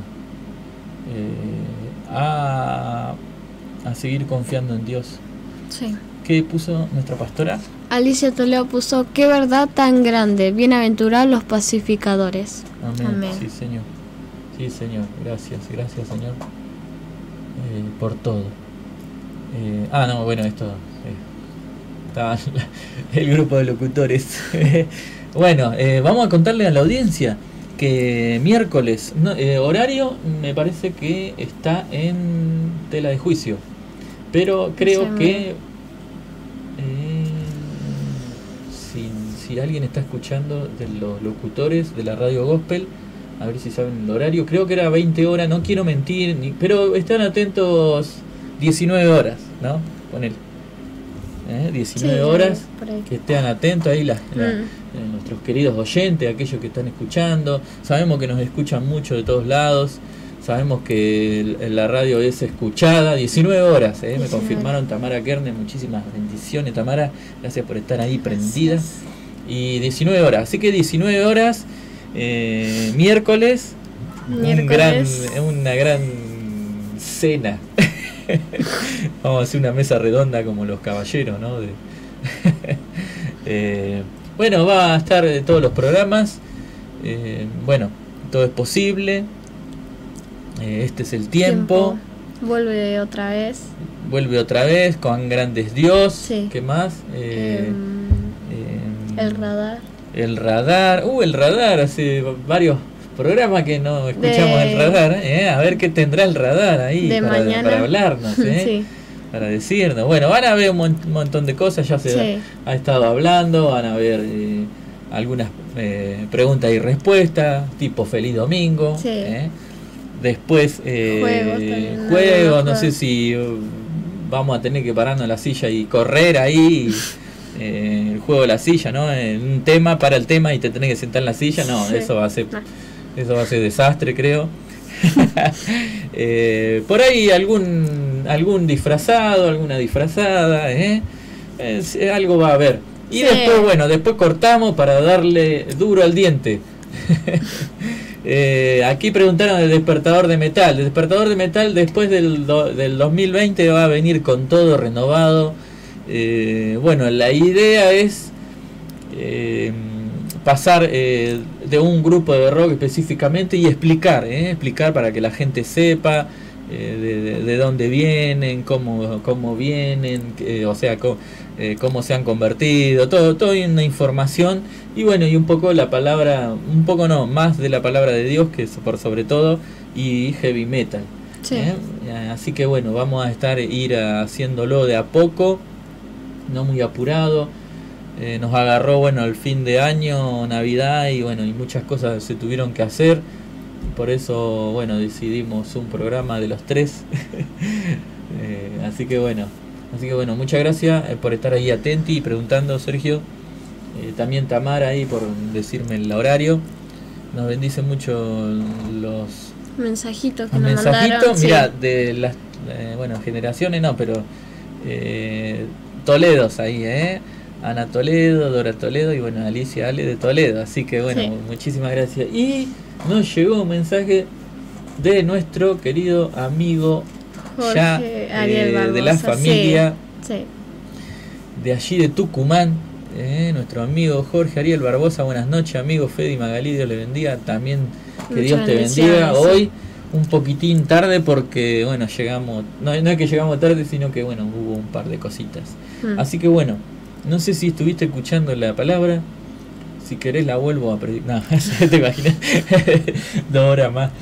eh, a, a seguir confiando en Dios. Sí. ¿Qué puso nuestra pastora? Alicia Toledo puso, qué verdad tan grande, bienaventurados los pacificadores. Amén. Amén. Sí, Señor. Sí, Señor. Gracias, gracias, Señor, eh, por todo. Eh, ah, no, bueno, esto... Eh, estaba el grupo de locutores. Bueno, eh, vamos a contarle a la audiencia que miércoles, no, eh, horario me parece que está en tela de juicio, pero creo sí, que eh, si, si alguien está escuchando de los locutores de la radio gospel, a ver si saben el horario, creo que era veinte horas, no quiero mentir, ni, pero están atentos diecinueve horas, ¿no? Ponele. ¿Eh? diecinueve sí, horas, que estén atentos ahí las, mm. la, eh, nuestros queridos oyentes, aquellos que están escuchando. Sabemos que nos escuchan mucho de todos lados, sabemos que el, la radio es escuchada diecinueve horas, ¿eh? Me confirmaron Tamara Kerne, muchísimas bendiciones Tamara, gracias por estar ahí prendida. Y diecinueve horas, así que diecinueve horas, eh, miércoles, miércoles. Un gran, una gran cena. Vamos a hacer una mesa redonda como los caballeros, ¿no? De eh, bueno, va a estar de todos los programas. Eh, bueno, todo es posible. Eh, este es el tiempo. tiempo. Vuelve otra vez. Vuelve otra vez, Cuán grande es Dios. Sí. ¿Qué más? Eh, eh, el radar. El radar. Uh, el radar. Hace varios programas que no escuchamos de, el radar. ¿eh? A ver qué tendrá el radar ahí de para, mañana. para hablarnos. ¿eh? Sí. Para decirnos. Bueno, van a ver un mon montón de cosas. Ya se sí. ha, ha estado hablando. Van a ver eh, algunas eh, preguntas y respuestas. Tipo Feliz Domingo. Sí. ¿eh? Después eh, juegos, juegos, no sé si uh, vamos a tener que pararnos en la silla y correr ahí, eh, el juego de la silla, ¿no? En un tema para el tema y te tenés que sentar en la silla, no, sí. eso va a ser, no. eso va a ser desastre, creo. eh, por ahí algún algún disfrazado, alguna disfrazada, ¿eh? Es, algo va a haber. Y sí. después, bueno, después cortamos para darle duro al diente. Eh, aquí preguntaron del despertador de metal. El despertador de metal después del, do, del dos mil veinte va a venir con todo renovado. Eh, bueno, la idea es eh, pasar eh, de un grupo de rock específicamente y explicar, eh, explicar para que la gente sepa eh, de, de, de dónde vienen, cómo, cómo vienen, eh, o sea, cómo, eh, cómo se han convertido, todo, todo una información. Y bueno, y un poco la palabra, un poco no, más de la palabra de Dios, que es por sobre todo, y heavy metal. Sí. ¿eh? Así que bueno, vamos a estar ir haciéndolo de a poco, no muy apurado. Eh, nos agarró, bueno, el fin de año, Navidad, y bueno, y muchas cosas se tuvieron que hacer. Por eso, bueno, decidimos un programa de los tres. eh, así que bueno, así que bueno, muchas gracias por estar ahí atenti y preguntando, Sergio. Eh, también Tamara ahí por decirme el horario. Nos bendicen mucho los mensajitos que los nos mensajitos. mandaron. Mira, sí. de las eh, bueno, generaciones no, pero eh, Toledos ahí, eh. Ana Toledo, Dora Toledo y bueno, Alicia Ale de Toledo. Así que bueno, sí. muchísimas gracias. Y nos llegó un mensaje de nuestro querido amigo Jorge ya Ariel eh, Barbosa, de la familia sí. Sí. de allí de Tucumán. Eh, nuestro amigo Jorge Ariel Barbosa, buenas noches, amigo Fede y Magalí, Dios le bendiga, también que Muchas Dios te bendiga. sí. Hoy un poquitín tarde porque bueno, llegamos, no, no es que llegamos tarde, sino que bueno, hubo un par de cositas. Mm. Así que bueno, no sé si estuviste escuchando la palabra, si querés la vuelvo a predicar. No, te imaginas, dos horas más.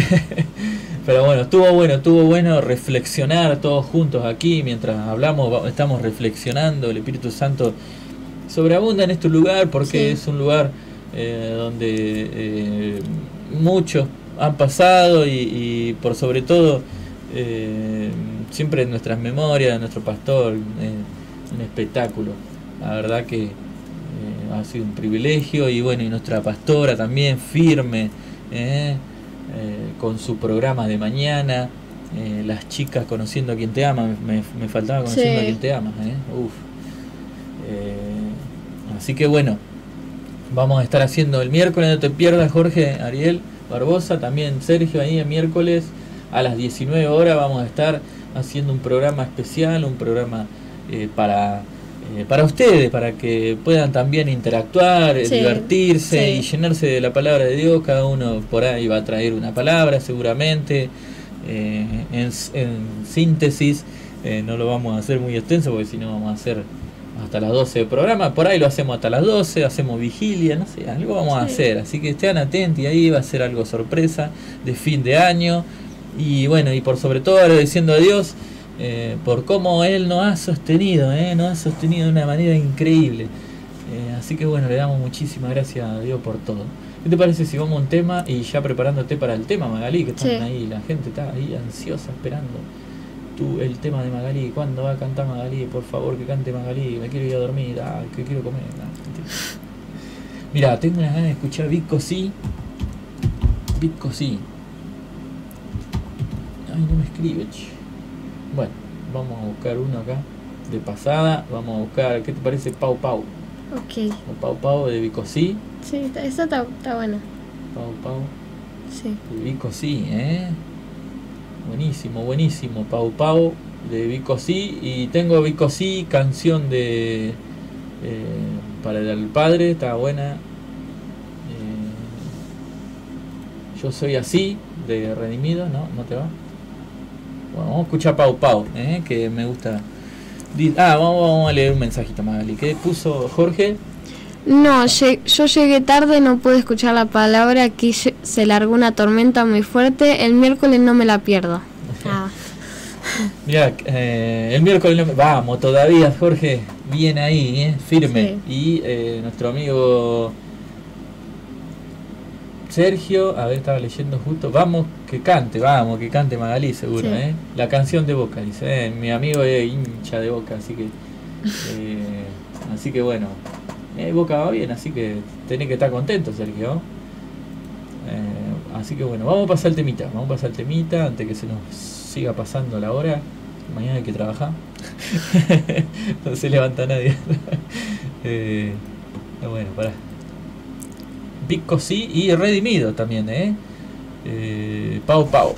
Pero bueno, estuvo bueno, estuvo bueno reflexionar todos juntos aquí, mientras hablamos, estamos reflexionando, el Espíritu Santo sobreabunda en este lugar porque sí. es un lugar eh, donde eh, muchos han pasado y, y por sobre todo eh, siempre en nuestras memorias, nuestro pastor, eh, un espectáculo. La verdad que eh, ha sido un privilegio y bueno, y nuestra pastora también firme eh, eh, con su programa de mañana, eh, las chicas conociendo a quien te ama, me, me faltaba conociendo sí. a quien te ama. Eh. Uf. Eh, Así que bueno, vamos a estar haciendo el miércoles, no te pierdas, Jorge Ariel Barbosa, también Sergio ahí el miércoles a las diecinueve horas vamos a estar haciendo un programa especial, un programa eh, para eh, para ustedes, para que puedan también interactuar, sí, divertirse sí. y llenarse de la palabra de Dios. Cada uno por ahí va a traer una palabra seguramente, eh, en, en síntesis, eh, no lo vamos a hacer muy extenso porque si no vamos a hacer hasta las doce de programa, por ahí lo hacemos hasta las doce, hacemos vigilia, no sé, algo vamos sí. a hacer, así que estén atentos, y ahí va a ser algo sorpresa de fin de año, y bueno, y por sobre todo agradeciendo a Dios eh, por cómo Él nos ha sostenido, eh, nos ha sostenido de una manera increíble, eh, así que bueno, le damos muchísimas gracias a Dios por todo. ¿Qué te parece si vamos a un tema y ya preparándote para el tema, Magalí, que están sí. ahí, la gente está ahí ansiosa esperando Tú, el tema de Magalí, ¿cuándo va a cantar Magalí? Por favor, que cante Magalí, me quiero ir a dormir, ah, que quiero comer. Ah, mira, tengo unas ganas de escuchar Vico sí. Vico sí. Ay, no me escribe, che. Bueno, vamos a buscar uno acá de pasada. Vamos a buscar, ¿qué te parece? Pau Pau. Ok. O Pau Pau de Vico sí. Sí, esa está, está buena. Pau Pau. Sí. De Vico sí, ¿eh? Buenísimo, buenísimo, Pau Pau de Vico sí. Y tengo Vico sí, canción de eh, para el padre, está buena. eh, Yo soy así, de Redimido, ¿no? ¿No te va? Bueno, vamos a escuchar Pau Pau, ¿eh? Que me gusta. Ah, vamos, vamos a leer un mensajito, Magali. ¿Qué puso Jorge? No, yo llegué tarde, no pude escuchar la palabra. Aquí se largó una tormenta muy fuerte. El miércoles no me la pierdo. Ah. Mira, eh, el miércoles no me... Vamos, todavía, Jorge. Bien ahí, ¿eh? Firme. Sí. Y eh, nuestro amigo Sergio, a ver, estaba leyendo justo. Vamos, que cante, vamos, que cante Magali, seguro, sí. ¿eh? La canción de Boca, dice. Eh, mi amigo es hincha de Boca, así que. Eh, así que bueno. Eh, Boca va bien, así que tenés que estar contento, Sergio. Eh, así que bueno, vamos a pasar el temita. Vamos a pasar el temita antes que se nos siga pasando la hora. Mañana hay que trabajar. No se levanta nadie. eh, bueno, pará. Pico sí y redimido también, ¿eh? eh Pau Pau.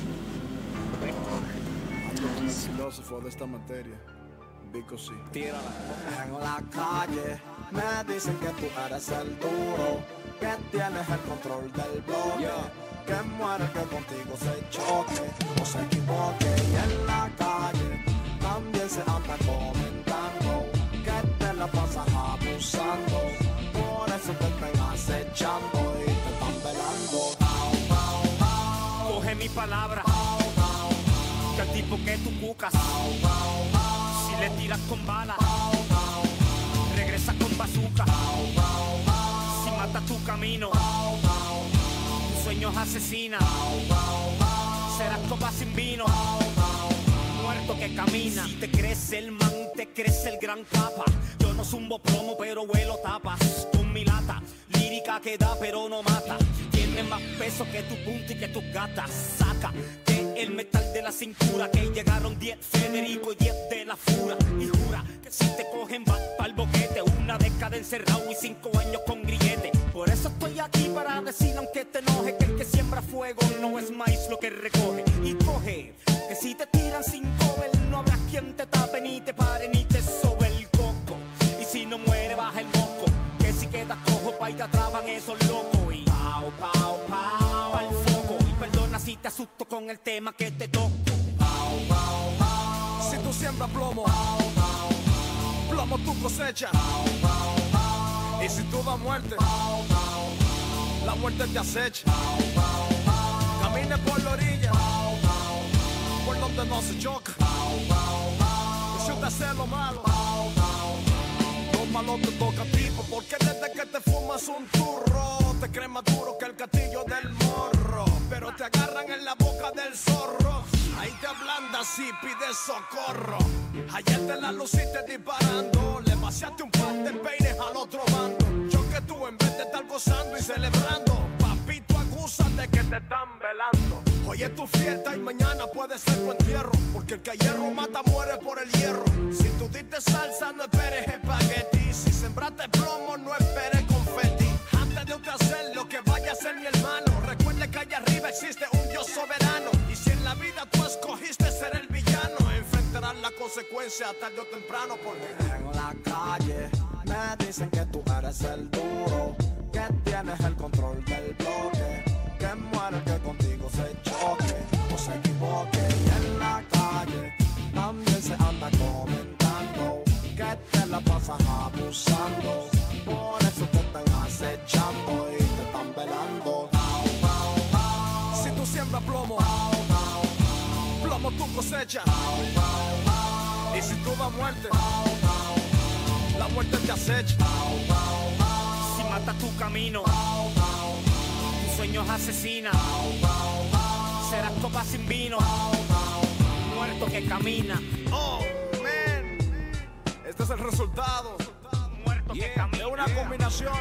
Filósofo de esta materia. Pico sí. Tírala. En la calle me dicen que tú eres el duro, que tienes el control del bloque, yeah. Que muere que contigo se choque o se equivoque. Y en la calle también se anda comentando que te la pasas abusando. Por eso te están acechando y te están velando. Pau, pau, pau. Coge mi palabra, pau, pau, pau. que el tipo que tú cucas, pau, pau, pau. si le tiras con bala, pau, pau, regresa con bazooka. pau, pau, pau. Si mata tu camino, pau, pau, tus sueños asesina. pau, pau, pau. Serás copa sin vino, Pau, pau. muerto que camina. Si te crees el man, te crees el gran capa. Yo no zumbo plomo, pero vuelo tapas con mi lata. Lírica que da, pero no mata. Tiene más peso que tu punta y que tus gatas. Saca que el metal de la cintura, que llegaron diez Federico y diez de la Fura. Y jura que si te cogen vas pa'l boquete. Una década encerrado y cinco años con grillete. Por eso estoy aquí para decir, aunque te enoje, que el que siembra fuego no es maíz lo que recoge. Y coge que si te tiran sin cover, no habrá quien te tape, ni te pare, ni te sobe el coco. Y si no muere, baja el moco, que si quedas cojo, pa' y te atrapan esos locos. Y pau, pau, pau, pa'l foco. Y perdona si te asusto con el tema que te toco. Pau, pau, pau. Si tú siembras plomo, pau, pau, pau. Plomo tu cosecha. Pau, pau, pau. Y si tú das muerte, pau, pau, pau. La muerte te acecha. Pau, pau, pau. Camine por la orilla, pau, pau, pau. Por donde no se choca. Pau, pau, pau. Y si usted hace lo malo, pau, pau, pau. Lo malo te toca a ti, porque desde que te fumas un turro te crees más duro que el castillo del morro. Pero te agarran en la boca del zorro, ahí te ablandas y pides socorro. Ayer te la luciste disparando, le vaciaste un par de peines al otro bando. Yo que tú en vez de estar gozando y celebrando, papito acusan de que te están velando. Hoy es tu fiesta y mañana puede ser tu entierro, porque el que a hierro mata muere por el hierro. Si tú diste salsa no esperes espagueti, si sembraste plomo no esperes confeti. Antes de usted hacer lo que vaya a ser mi hermano, recuerde que allá arriba existe un Dios soberano. Y si en la vida tú escogiste ser el villano, enfrentarás la consecuencia tarde o temprano. Porque en la calle me dicen que tú eres el duro, que tienes el control del bloque, que muere que contigo se choque o se equivoque. Y en la calle también se anda comentando que te la pasas abusando. Por eso te están acechando y te están velando. Pau, pau, pau. Si tú siembras plomo, pau, pau, pau. Plomo tu cosecha. Pau, pau, pau. Y si tú das muerte, pau, pau, pau. La muerte te acecha. Pau, pau, pau. Si mata tu camino, pau, pau, pau. tus sueños asesina. Pau, pau, pau. Serás copa sin vino, Pau, pau, pau. muerto que camina. Oh, man. Este es el resultado. Muerto Yeah. que camina. De una combinación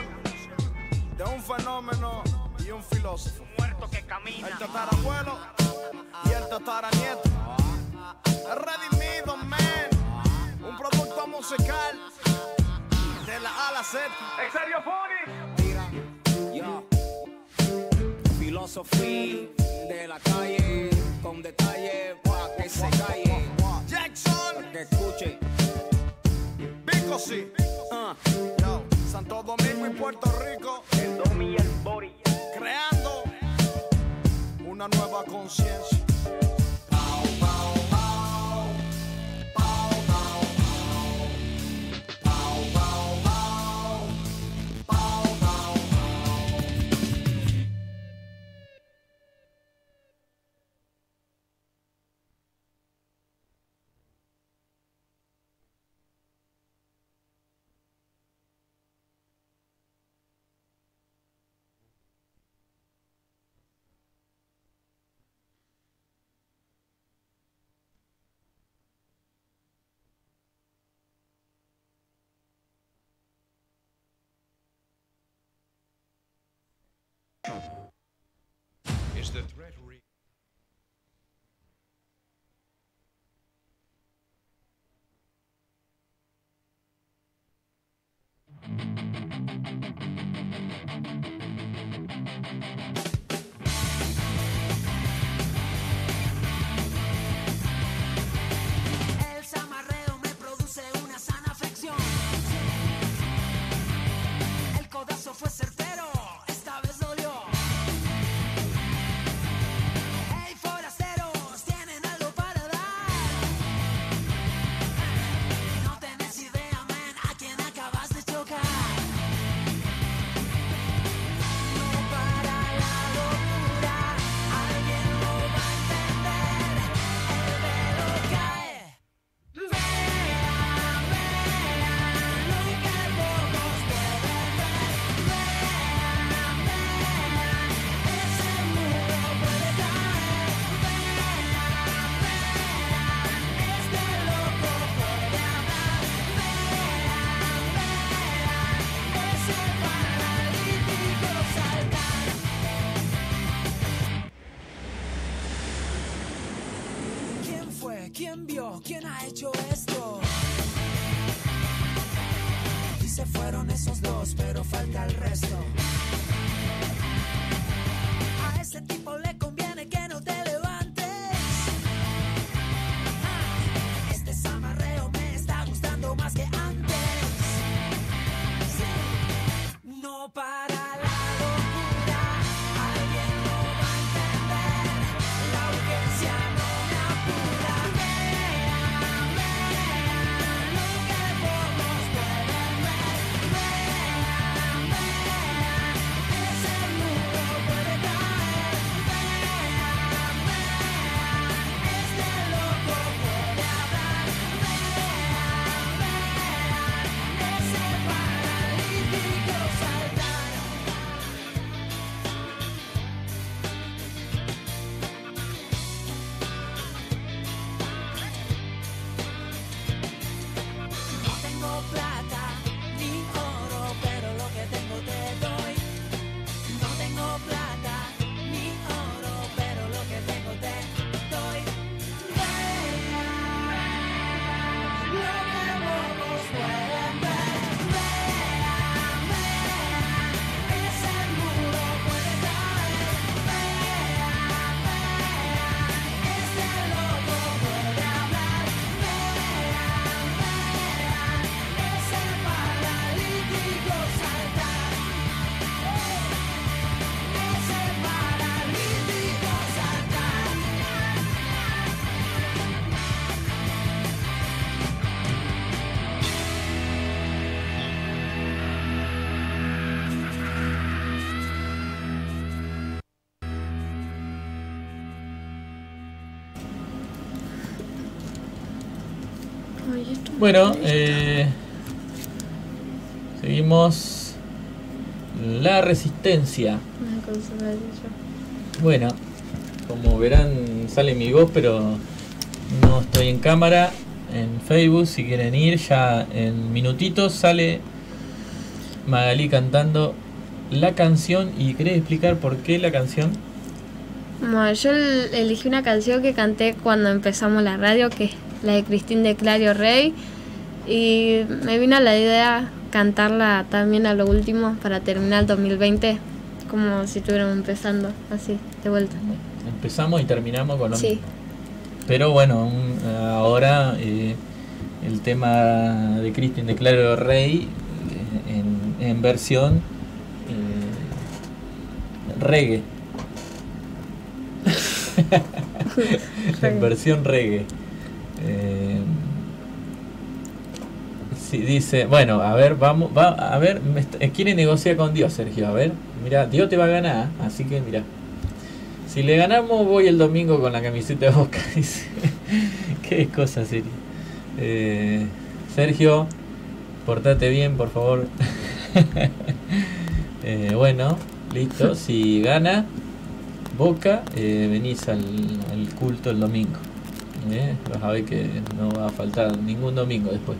de un fenómeno y un filósofo. Muerto que camina. El tatarabuelo y el tataranieto. Redimido, man. Un producto musical de la A a la Z. ¿En serio, Pony? Mira, yo, filosofía de la calle, con detalle pa' que se calle, Jackson, que escuche. Pico sí. Uh, Yo, Santo Domingo y Puerto Rico, El Domi y el Bori. creando una nueva conciencia. Pau, pau, Is the threat real? El zamarreo me produce una sana afección. El codazo fue certero, esta vez dolió. Hey, forasteros, ¿tienen algo para dar? No tenés idea, man, a quién acabas de chocar. No para la locura, alguien lo va a entender. El velo cae. Vean, vean lo que pocos pueden ver. Vean, vean, ese muro puede caer. Vean, vean, este loco puede hablar. Vean, vean, ese paralítico saltar. ¿Quién fue? ¿Quién vio? ¿Quién ha hecho esto? Y se fueron esos dos, pero falta el resto. A ese tipo le conviene que no te levantes. Ah, este zamarreo me está gustando más que antes. Sí. No para la locura, alguien lo va a entender. La urgencia no me apura. Vean, vean lo que pocos pueden ver. Vean, vean, ese muro puede caer. Vean, vean, este loco puede hablar. Vean, vean, ese paralítico saltar. No tengo plata ni oro, pero lo que tengo te doy. No tengo plata ni oro, pero lo que tengo te doy. Vean lo que pocos pueden ver. Vean, vean, ese muro puede caer. Vean, vean, este loco puede hablar. Vean, vean, ese paralítico saltar. Ese paralítico saltar. Ay, esto me Bueno, molesta. eh, seguimos. La resistencia. Una cosa me ha dicho. Bueno, como verán sale mi voz, pero no estoy en cámara. En Facebook, si quieren ir, ya en minutitos sale Magalí cantando la canción. ¿Y querés explicar por qué la canción? Bueno, yo el- elegí una canción que canté cuando empezamos la radio, que es la de Cristín de Clario Rey. Y me vino la idea cantarla también a lo último para terminar el dos mil veinte, como si estuviéramos empezando, así, de vuelta. Empezamos y terminamos con lo Sí. mismo. Pero bueno, un- ahora eh, el tema de Cristín de Clario Rey eh, en, en versión eh, reggae. En versión reggae. Eh, sí, dice, bueno, a ver, vamos, va, a ver, me est- eh, quiere negociar con Dios, Sergio, a ver, mira, Dios te va a ganar, así que mira, si le ganamos voy el domingo con la camiseta de Boca, dice, qué cosa seria. Eh, Sergio, portate bien, por favor. Eh, bueno, listo, si gana Boca, eh, venís al, al culto el domingo. Eh, vas a ver que no va a faltar ningún domingo después.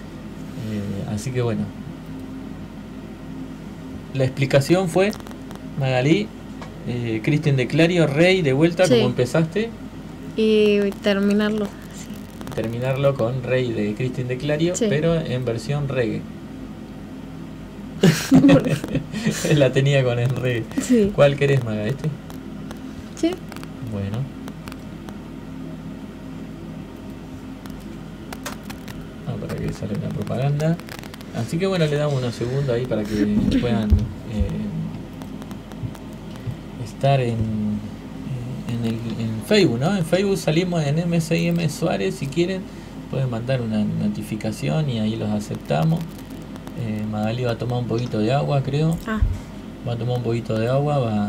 Eh, así que bueno. La explicación fue Magalí, eh, Cristian de Clario, Rey, de vuelta, Sí. como empezaste. Y terminarlo. Sí. Terminarlo con Rey de Cristian de Clario, Sí. pero en versión reggae. La tenía con el reggae. Sí. ¿Cuál querés, Maga? ¿Este? Sí. Bueno. Ah, para que sale una propaganda. Así que bueno, le damos unos segundos ahí para que puedan eh, estar en, en, el, en Facebook, ¿no? En Facebook salimos en M C I M Suárez. Si quieren, pueden mandar una notificación y ahí los aceptamos. Eh, Magali va a tomar un poquito de agua, creo. Ah. Va a tomar un poquito de agua, va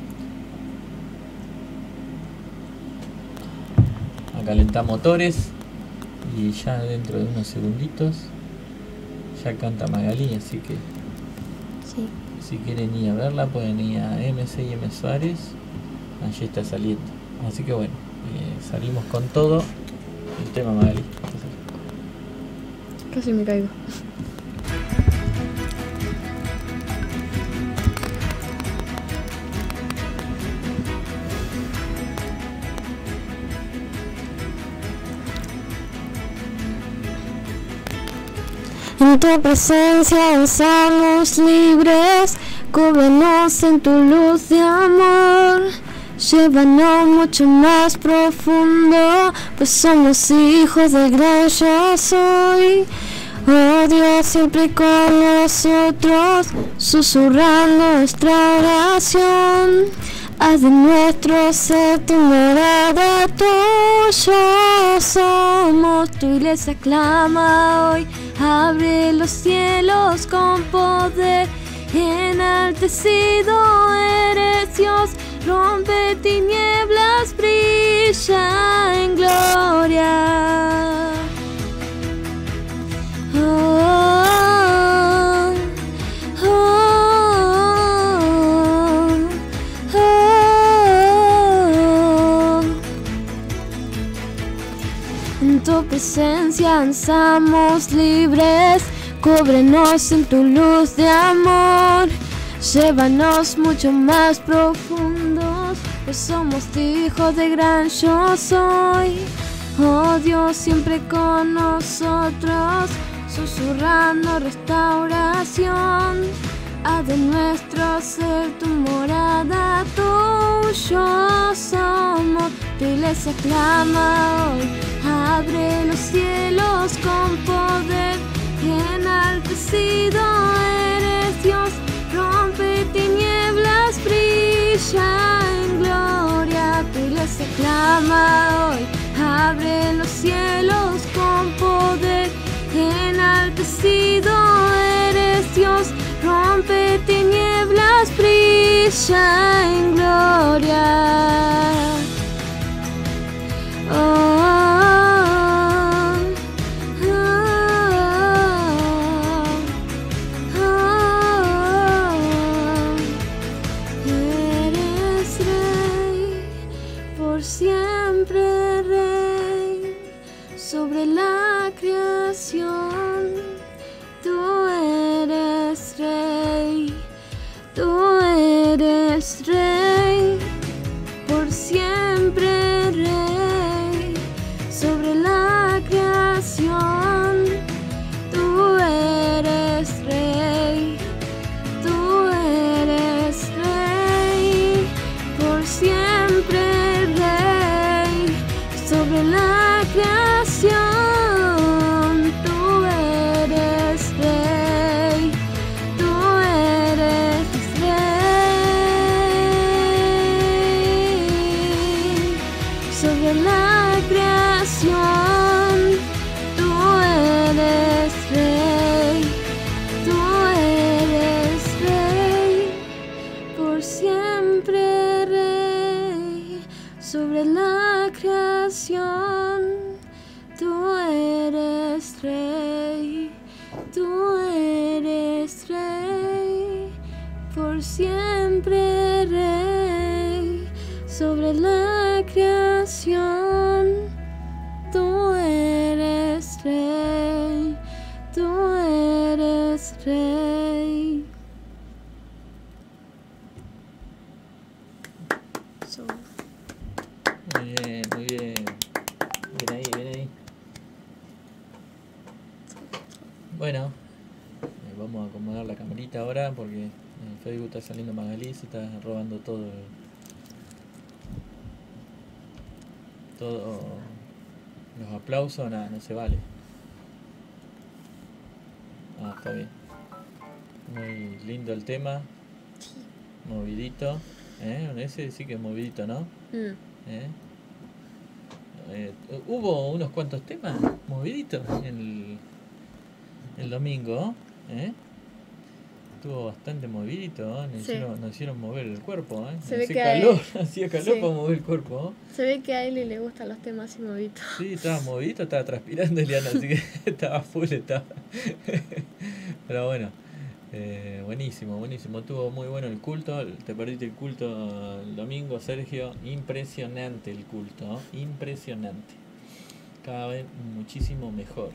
a calentar motores y ya dentro de unos segunditos ya canta Magali, así que Sí. si quieren ir a verla pueden ir a M C I M Suárez, allí está saliendo. Así que bueno, eh, salimos con todo el tema Magali. Casi me caigo. En tu presencia estamos libres, cúbrenos en tu luz de amor, llévanos mucho más profundo, pues somos hijos del gran yo soy. Oh Dios, siempre con nosotros, susurrando nuestra oración. Haz de nuestro ser tu morada, tuyo somos. Tu iglesia clama hoy, abre los cielos con poder. Enaltecido eres Dios, rompe tinieblas, brilla en gloria. Oh, oh, oh, oh. En tu presencia estamos libres, cúbrenos en tu luz de amor, llévanos mucho más profundos, pues somos hijos de gran yo soy. Oh Dios, siempre con nosotros, susurrando restauración. Haz de nuestro ser tu morada, tuyo somos. Tu iglesia clama hoy, abre los cielos con poder. Enaltecido eres Dios, rompe tinieblas, brilla en gloria. Tu iglesia clama hoy, abre los cielos con poder. Enaltecido eres Dios, rompe tinieblas, brilla en gloria. Oh, oh, oh, oh. Eres rey, por siempre rey, sobre la creación. Tú eres rey, tú eres rey, por siempre rey, sobre la creación. Tú eres rey, tú eres rey, por siempre rey, sobre la creación. Tú eres rey, tú eres rey, sobre la creación. Tú eres rey, tú eres rey, por siempre rey, sobre la creación. Tú eres rey, tú eres rey, por siempre rey, sobre la creación. Tú eres rey, tú eres rey. So, Muy bien, muy bien. Bien ahí, bien ahí. Bueno, eh, vamos a acomodar la camarita ahora porque en Facebook está saliendo Magalí, se está robando todo el- todo los aplausos, nada, no se vale. Ah, está bien. Muy lindo el tema. Movidito. ¿Eh? Ese sí que es movidito, ¿no? mm, ¿Eh? Eh, hubo unos cuantos temas moviditos en el, el domingo, ¿eh? Estuvo bastante movidito, ¿eh? Nos, Sí. hicieron, nos hicieron mover el cuerpo, ¿eh? Se ve Hacía que calor, hay- hacía calor sí. para mover el cuerpo, ¿eh? se ve que a Eli le gustan los temas así movidos. Sí, estaba movidito, estaba transpirando Eliana, así que estaba full, estaba. Pero bueno, eh, buenísimo, buenísimo. Estuvo muy bueno el culto. Te perdiste el culto el domingo, Sergio. Impresionante el culto, ¿no? Impresionante. Cada vez muchísimo mejor.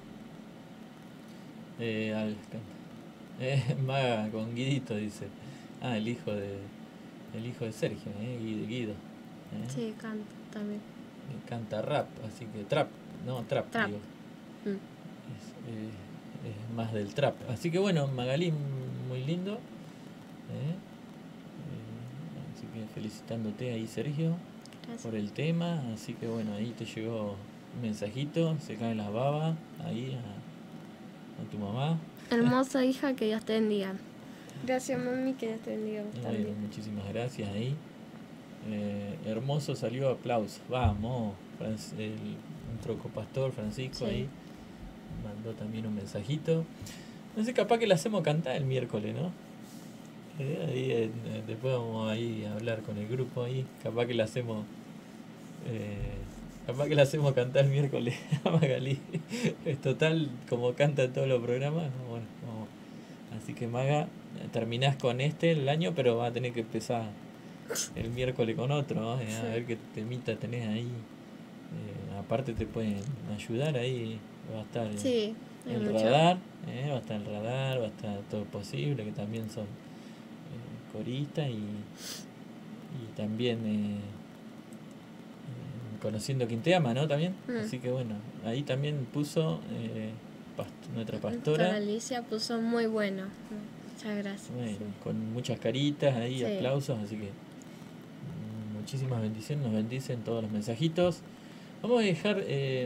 Eh, al- eh, Maga con Guidito dice. Ah, el hijo de el hijo de Sergio, eh, Guido. Guido, eh. Sí, canta también. Eh, Canta rap, así que trap, no trap, Trap. digo. Mm. Es, eh, es más del trap. Así que bueno, Magalí, muy lindo. ¿eh? Eh, así que felicitándote ahí, Sergio, Gracias. por el tema. Así que bueno, ahí te llegó un mensajito, se caen las babas, ahí a, a tu mamá. Hermosa hija, que Dios te bendiga. Gracias, mami, que Dios te bendiga. vos Y bueno, también. muchísimas gracias ahí. Eh, hermoso salió aplauso. Vamos, Franc- el, nuestro copastor Francisco Sí. ahí mandó también un mensajito. No sé, capaz que la hacemos cantar el miércoles, ¿no? Eh, ahí, eh, después vamos ahí a hablar con el grupo ahí. Capaz que la hacemos. Eh, capaz que la hacemos cantar el miércoles a Magalí. Es total, como canta en todos los programas. ¿no? Bueno, vamos. Así que Maga, terminás con este el año, pero va a tener que empezar el miércoles con otro, ¿no? Eh, a Sí. ver qué temita tenés ahí. Eh, aparte te pueden ayudar ahí, va a estar el, Sí, hay el mucho. radar, eh, va a estar el radar, va a estar todo posible, que también son eh, coristas y, y también eh, eh, conociendo Quinteama, ¿no? También, Mm. así que bueno, ahí también puso eh, past- nuestra Pastora pastora. Alicia puso muy bueno. Muchas gracias. Bueno, sí. con muchas caritas ahí, Sí. aplausos, así que mm, muchísimas bendiciones, nos bendicen todos los mensajitos. Vamos a dejar eh,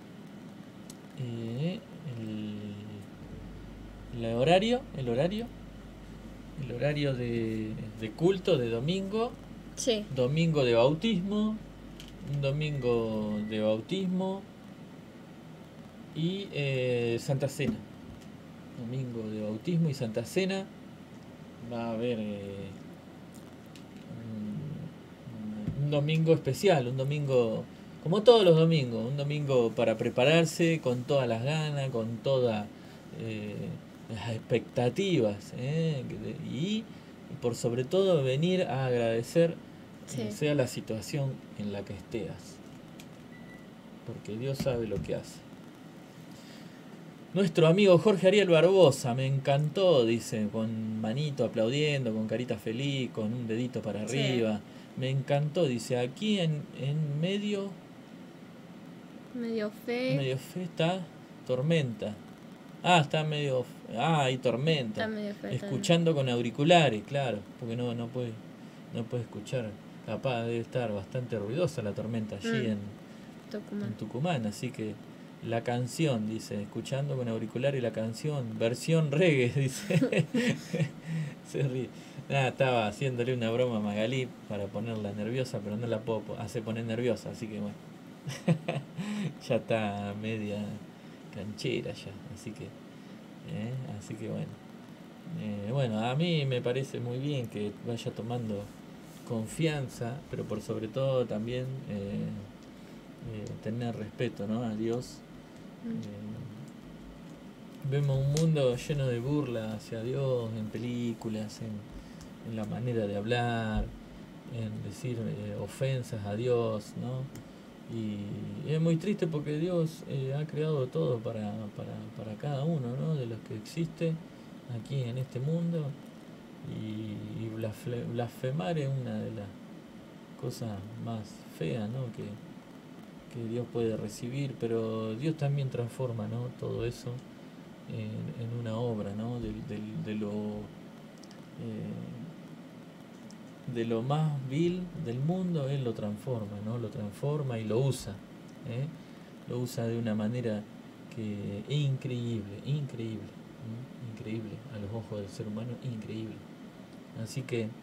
eh, el, el horario, el horario, el horario de, de culto de domingo, Sí, domingo de bautismo, un domingo de bautismo y eh, Santa Cena. Domingo de bautismo y Santa Cena. Va a haber eh, un, un domingo especial, un domingo como todos los domingos, un domingo para prepararse con todas las ganas, con todas eh, las expectativas eh, de- y, y por sobre todo venir a agradecer Sí. eh, sea la situación en la que estés, porque Dios sabe lo que hace. Nuestro amigo Jorge Ariel Barbosa, me encantó, dice, con manito aplaudiendo, con carita feliz, con un dedito para Sí. arriba. Me encantó, dice, aquí en, en medio, medio fe. medio fe está tormenta. Ah, está medio, ah, hay tormenta. Está medio fe. Escuchando con auriculares, claro, porque no, no puede, no puede escuchar. Capaz debe estar bastante ruidosa la tormenta allí Mm. en, Tucumán. en Tucumán, así que la canción, dice, escuchando con auricular y la canción, versión reggae, dice. Se ríe. Nada, estaba haciéndole una broma a Magalí para ponerla nerviosa, pero no la puedo po- hacer poner nerviosa, así que bueno. Ya está media canchera ya, así que eh, así que bueno. Eh, bueno, a mí me parece muy bien que vaya tomando confianza, pero por sobre todo también eh, eh, tener respeto, ¿no? A Dios. Eh, vemos un mundo lleno de burla hacia Dios en películas, en, en la manera de hablar, en decir eh, ofensas a Dios, ¿no? Y es muy triste porque Dios eh, ha creado todo para, para, para cada uno, ¿no? De los que existe aquí en este mundo. Y, y blasfe- blasfemar es una de las cosas más feas, ¿no? que, que Dios puede recibir, pero Dios también transforma, ¿no? todo eso en, en una obra, ¿no? de, de, de lo eh, de lo más vil del mundo. Él lo transforma, ¿no? lo transforma y lo usa, ¿eh? lo usa de una manera que es increíble, increíble, ¿eh? increíble a los ojos del ser humano, increíble. Así que eh,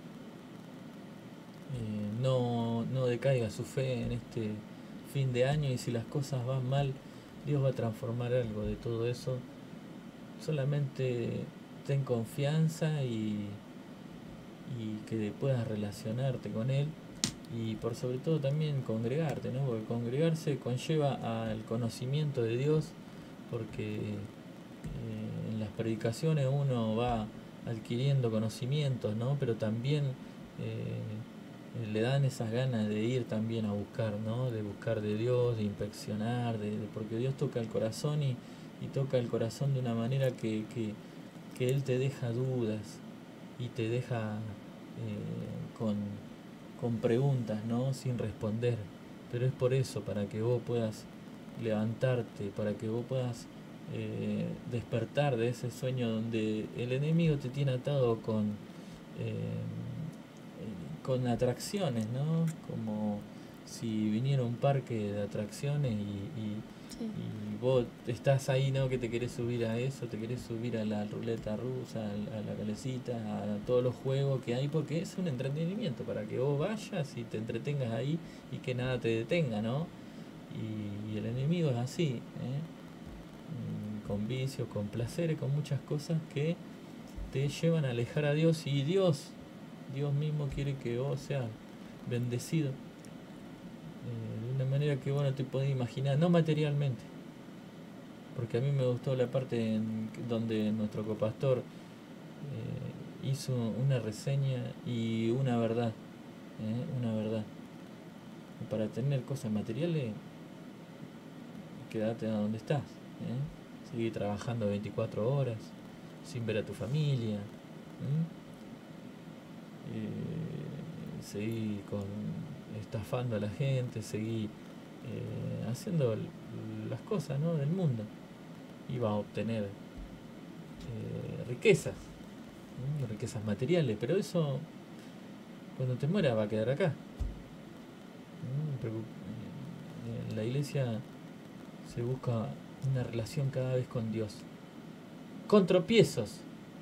no, no decaiga su fe en este fin de año, y si las cosas van mal, Dios va a transformar algo de todo eso. Solamente ten confianza y, y que puedas relacionarte con Él, y por sobre todo también congregarte, ¿no? Porque congregarse conlleva al conocimiento de Dios, porque eh, en las predicaciones uno va adquiriendo conocimientos, ¿no? Pero también eh, le dan esas ganas de ir también a buscar, ¿no? De buscar de Dios, de inspeccionar, de, de, porque Dios toca el corazón y, y toca el corazón de una manera que, que, que Él te deja dudas y te deja eh, con, con preguntas, ¿no? Sin responder. Pero es por eso, para que vos puedas levantarte, para que vos puedas Eh, despertar de ese sueño donde el enemigo te tiene atado con eh, con atracciones, ¿no? Como si viniera un parque de atracciones y, y, sí. y vos estás ahí, ¿no? Que te querés subir a eso, te querés subir a la ruleta rusa, a la calecita, a todos los juegos que hay, porque es un entretenimiento para que vos vayas y te entretengas ahí y que nada te detenga, ¿no? Y, y el enemigo es así, ¿eh? con vicios, con placeres, con muchas cosas que te llevan a alejar a Dios, y Dios, Dios mismo quiere que vos seas bendecido eh, de una manera que vos no te podés imaginar, no materialmente, porque a mí me gustó la parte en donde nuestro copastor eh, hizo una reseña y una verdad, eh, una verdad. Y para tener cosas materiales, quédate a donde estás, ¿eh? Seguir trabajando veinticuatro horas sin ver a tu familia, eh, seguir con, estafando a la gente, seguir eh, haciendo las cosas, ¿no? del mundo, y vas a obtener eh, riquezas, ¿eh? riquezas materiales, pero eso cuando te mueras va a quedar acá. En la iglesia se busca una relación cada vez con Dios, con tropiezos,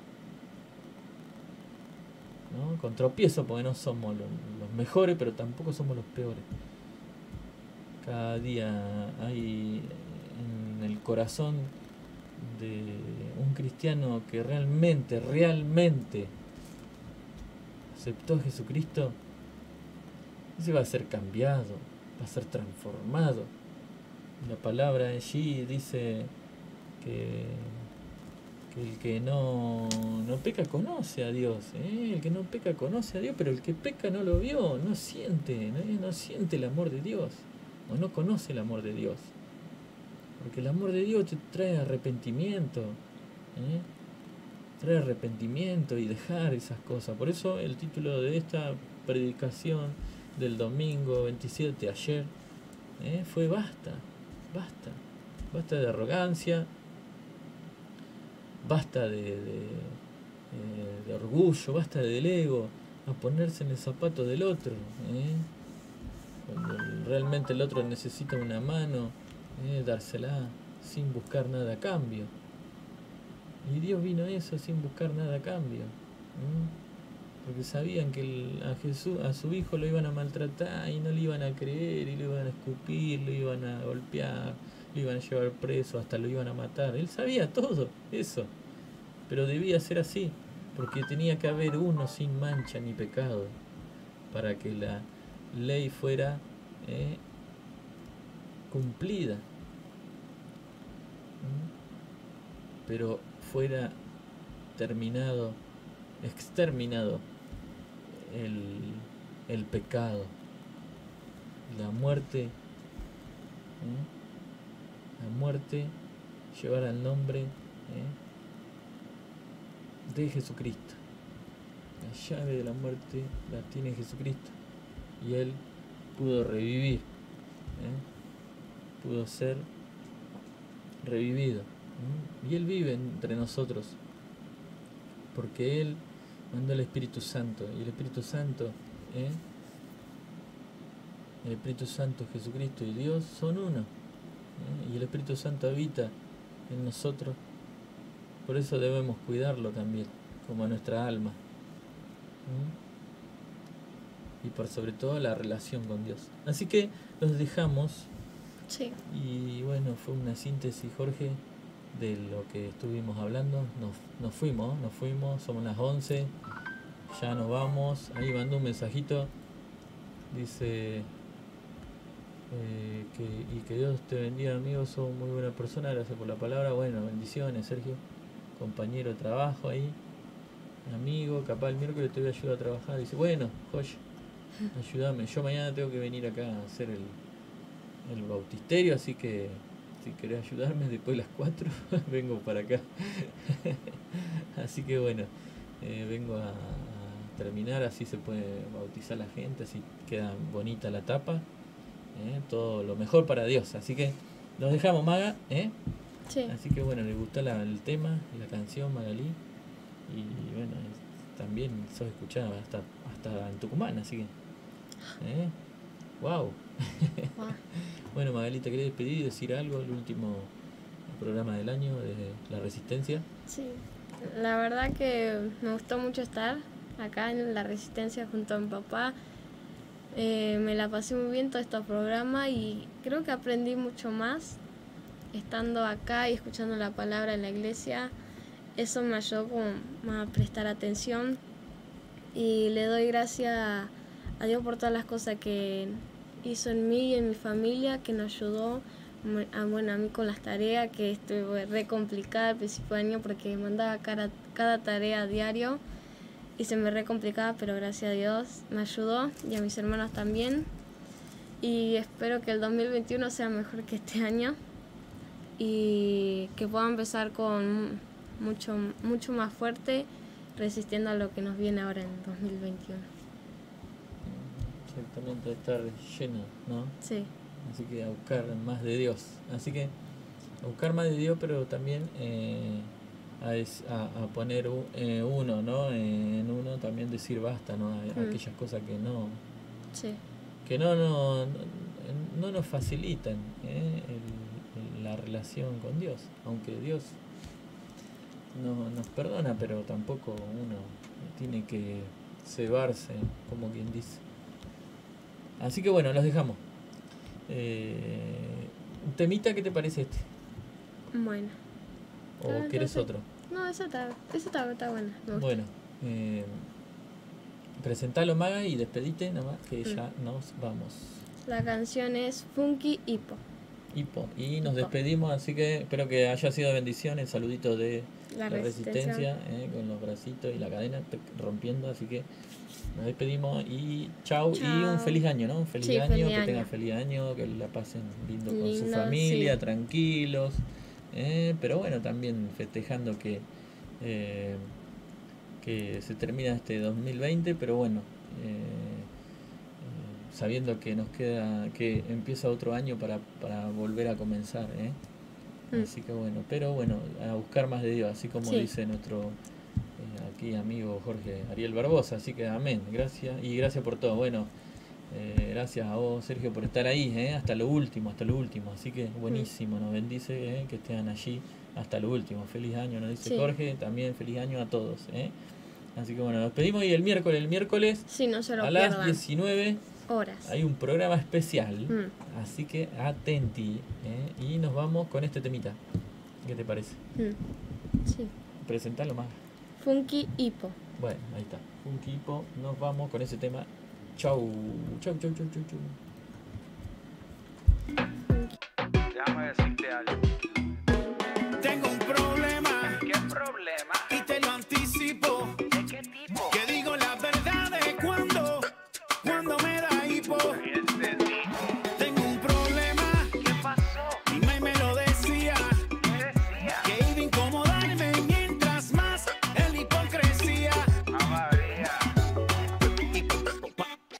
¿no? Con tropiezos, porque no somos los, los mejores, pero tampoco somos los peores. Cada día hay en el corazón de un cristiano que realmente, realmente aceptó a Jesucristo, ese va a ser cambiado, va a ser transformado. La palabra allí dice que, que el que no, no peca conoce a Dios, ¿eh? El que no peca conoce a Dios, pero el que peca no lo vio, no siente, ¿no? no siente el amor de Dios, o no conoce el amor de Dios, porque el amor de Dios te trae arrepentimiento, ¿eh? trae arrepentimiento y dejar esas cosas. Por eso el título de esta predicación del domingo veintisiete, ayer, ¿eh? fue basta. Basta, basta de arrogancia, basta de, de, eh, de orgullo, basta del ego, a ponerse en el zapato del otro, ¿eh? Cuando realmente el otro necesita una mano, ¿eh? dársela sin buscar nada a cambio. Y Dios vino a eso sin buscar nada a cambio, ¿eh? Porque sabían que el, a Jesús, a su hijo lo iban a maltratar y no le iban a creer, y lo iban a escupir, lo iban a golpear, lo iban a llevar preso, hasta lo iban a matar. Él sabía todo eso, pero debía ser así, porque tenía que haber uno sin mancha ni pecado para que la ley fuera eh, cumplida, ¿Mm? pero fuera terminado, exterminado el, el pecado, la muerte, ¿eh? la muerte, llevar al nombre ¿eh? de Jesucristo. La llave de la muerte la tiene Jesucristo, y Él pudo revivir, ¿eh? Pudo ser revivido, ¿eh? Y Él vive entre nosotros, porque Él mandó el Espíritu Santo, y el Espíritu Santo, ¿eh? el Espíritu Santo, Jesucristo y Dios son uno, ¿eh? Y el Espíritu Santo habita en nosotros, por eso debemos cuidarlo también, como nuestra alma, ¿eh? Y por sobre todo la relación con Dios. Así que los dejamos. Sí. Y bueno, fue una síntesis, Jorge, de lo que estuvimos hablando. Nos, nos fuimos, nos fuimos, somos las once, ya nos vamos. Ahí mandó un mensajito, dice eh, que, y que Dios te bendiga, amigo, sos muy buena persona, gracias por la palabra. Bueno, bendiciones, Sergio, compañero de trabajo ahí, amigo, capaz el miércoles te voy a ayudar a trabajar. Dice, bueno, Josh, ayúdame, yo mañana tengo que venir acá a hacer el, el bautisterio, así que si querés ayudarme después de las cuatro, vengo para acá. Así que bueno, eh, vengo a, a terminar, así se puede bautizar la gente, así queda bonita la tapa, eh, todo lo mejor para Dios. Así que nos dejamos, Maga, ¿eh? Sí. Así que bueno, le gustó la, el tema, la canción, Magalí, y bueno, es, también sos escuchada hasta, hasta en Tucumán, así que... ¿Eh? Wow. Wow. Bueno, Magalí, ¿te querés despedir y decir algo? El último programa del año de La Resistencia. Sí, la verdad que me gustó mucho estar acá en La Resistencia junto a mi papá. Eh, me la pasé muy bien todo este programa y creo que aprendí mucho más estando acá y escuchando la palabra en la iglesia. Eso me ayudó como a prestar atención y le doy gracias a a Dios por todas las cosas que hizo en mí y en mi familia, que nos ayudó a, bueno, a mí con las tareas, que estuve re complicada al principio de año porque mandaba cada, cada tarea a diario y se me re complicaba, pero gracias a Dios me ayudó y a mis hermanos también. Y espero que el dos mil veintiuno sea mejor que este año y que pueda empezar con mucho, mucho más fuerte, resistiendo a lo que nos viene ahora en dos mil veintiuno. Exactamente, estar lleno, ¿no? Sí. Así que a buscar más de Dios. Así que a buscar más de Dios, pero también eh, a, es, a, a poner eh, uno, ¿no? Eh, en uno también decir basta, ¿no? A, mm. aquellas cosas que no, sí. que no, no, no, no nos facilitan ¿eh? el, el, la relación con Dios. Aunque Dios no, nos perdona, pero tampoco uno tiene que cebarse, como quien dice. Así que bueno, los dejamos. Eh, ¿Temita qué te parece este? Bueno. ¿O ah, querés otro? No, eso está, eso está, está bueno. Bueno, eh, presentalo, Maga, y despedite nada más, que mm. ya nos vamos. La canción es Funky Hippo. Hippo. Y nos Hippo. despedimos, así que espero que haya sido de bendición el saludito de la, la Resistencia, eh, con los bracitos y la cadena rompiendo, así que nos despedimos y chau, chau. Y un feliz año, ¿no? Un feliz sí, año, feliz que año. tengan feliz año, que la pasen lindo, lindo con su familia, sí. tranquilos, eh, pero bueno, también festejando que eh, que se termina este dos mil veinte, pero bueno, eh, eh, sabiendo que nos queda, que empieza otro año para, para volver a comenzar, ¿eh? Mm. Así que bueno, pero bueno, a buscar más de Dios, así como sí. dice nuestro aquí amigo Jorge Ariel Barbosa, así que amén, gracias y gracias por todo. Bueno, eh, gracias a vos, Sergio, por estar ahí, eh, hasta lo último, hasta lo último, así que buenísimo, nos bendice eh, que estén allí hasta lo último. Feliz año, nos dice sí. Jorge, también feliz año a todos, eh. Así que bueno, nos despedimos y el miércoles, el miércoles sí, no se lo a pierdan. las diecinueve horas hay un programa especial, mm. así que atenti, eh, y nos vamos con este temita. ¿Qué te parece? Mm. Sí. Presentalo más. Funky Hippo. Bueno, ahí está. Funky Hippo. Nos vamos con ese tema. Chau. Chau, chau, chau, chau, chau. Déjame decirte algo. Tengo un problema. ¿Qué problema? Y te lo anticipo. ¿De qué tipo? Que digo la verdad de cuando, cuando me da hipo. Este tipo. Tengo un problema. ¿Qué pasó? Mi mamá me lo decía. ¿Qué decía? Que iba a incomodarme mientras más el hipocresía. A María.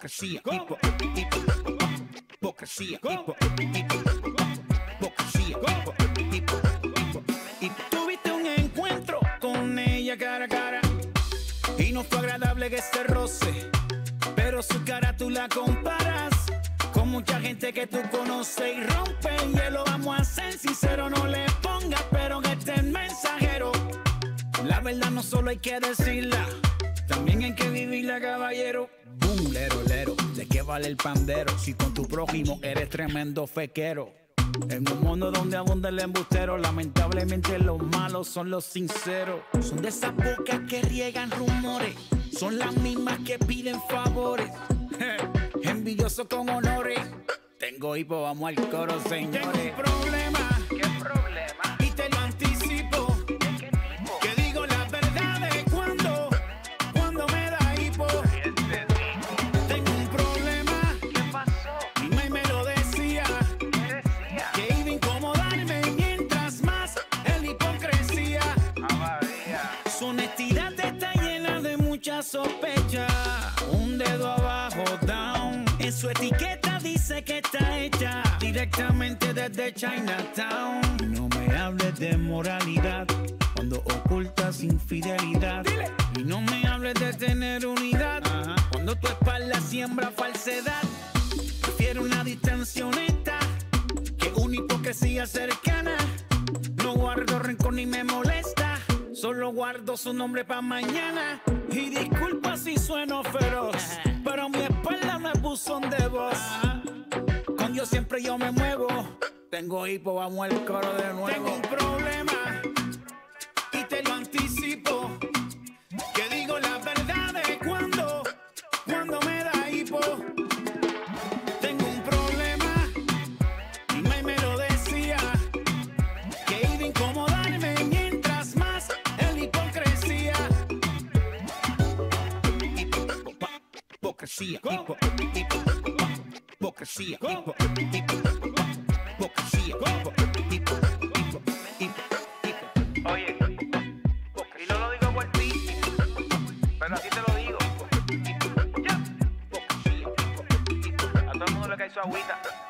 hipocresía, hipo, hipo, hipocresía, hipo, hipo, hipocresía, hipo, hipo, hipo, hipo. Tuviste un encuentro con ella cara a cara y no fue agradable que se roce, pero su cara tú la comparas con mucha gente que tú conoces y rompe el hielo. Vamos a ser sinceros, no le pongas pero que esté el mensajero. La verdad no solo hay que decirla, también hay que vivirla, caballero. Boom, lero, lero, ¿de qué vale el pandero si con tu prójimo eres tremendo fequero? En un mundo donde abunda el embustero, lamentablemente los malos son los sinceros. Son de esas bocas que riegan rumores, son las mismas que piden favores. Envidioso con honores, tengo hipo, vamos al coro, señores. Tengo un problema, ¿Qué problema? y te lo anticipo. ¿De qué tipo? Que digo la verdad de cuando, cuando me da hipo. ¿Quién te dijo? Tengo un problema, ¿Qué pasó? mi mamá me lo decía, ¿Qué decía? que iba a incomodarme mientras más el hipocresía. Ah, María. Su honestidad está llena de mucha sospecha. Un dedo abajo, down. En su etiqueta dice que está hecha directamente desde Chinatown. No me hables de moralidad cuando ocultas infidelidad. Dile. Y no me hables de tener unidad. Ajá. Cuando tu espalda siembra falsedad. Prefiero una distancia honesta que una hipocresía cercana. No guardo rencor ni me molesta, solo guardo su nombre pa' mañana. Y disculpa si sueno feroz, pero mi espalda no es buzón de voz. Con Dios siempre yo me muevo. Tengo hipo, vamos al coro de nuevo. Tengo un problema y te lo anticipo, que digo la verdad de cuando, cuando me da hipo. Tengo un problema y me, me lo decía, que iba a incomodarme mientras más el hipocresía. Hipocresía, hipo, hipo, hipocresía, hipo, hipo, hipocresía, hipo, hipo, hipo, hipo, hipo. Oye, y no lo digo por ti, pero así te lo digo. Ya. A todo el mundo le cae su agüita.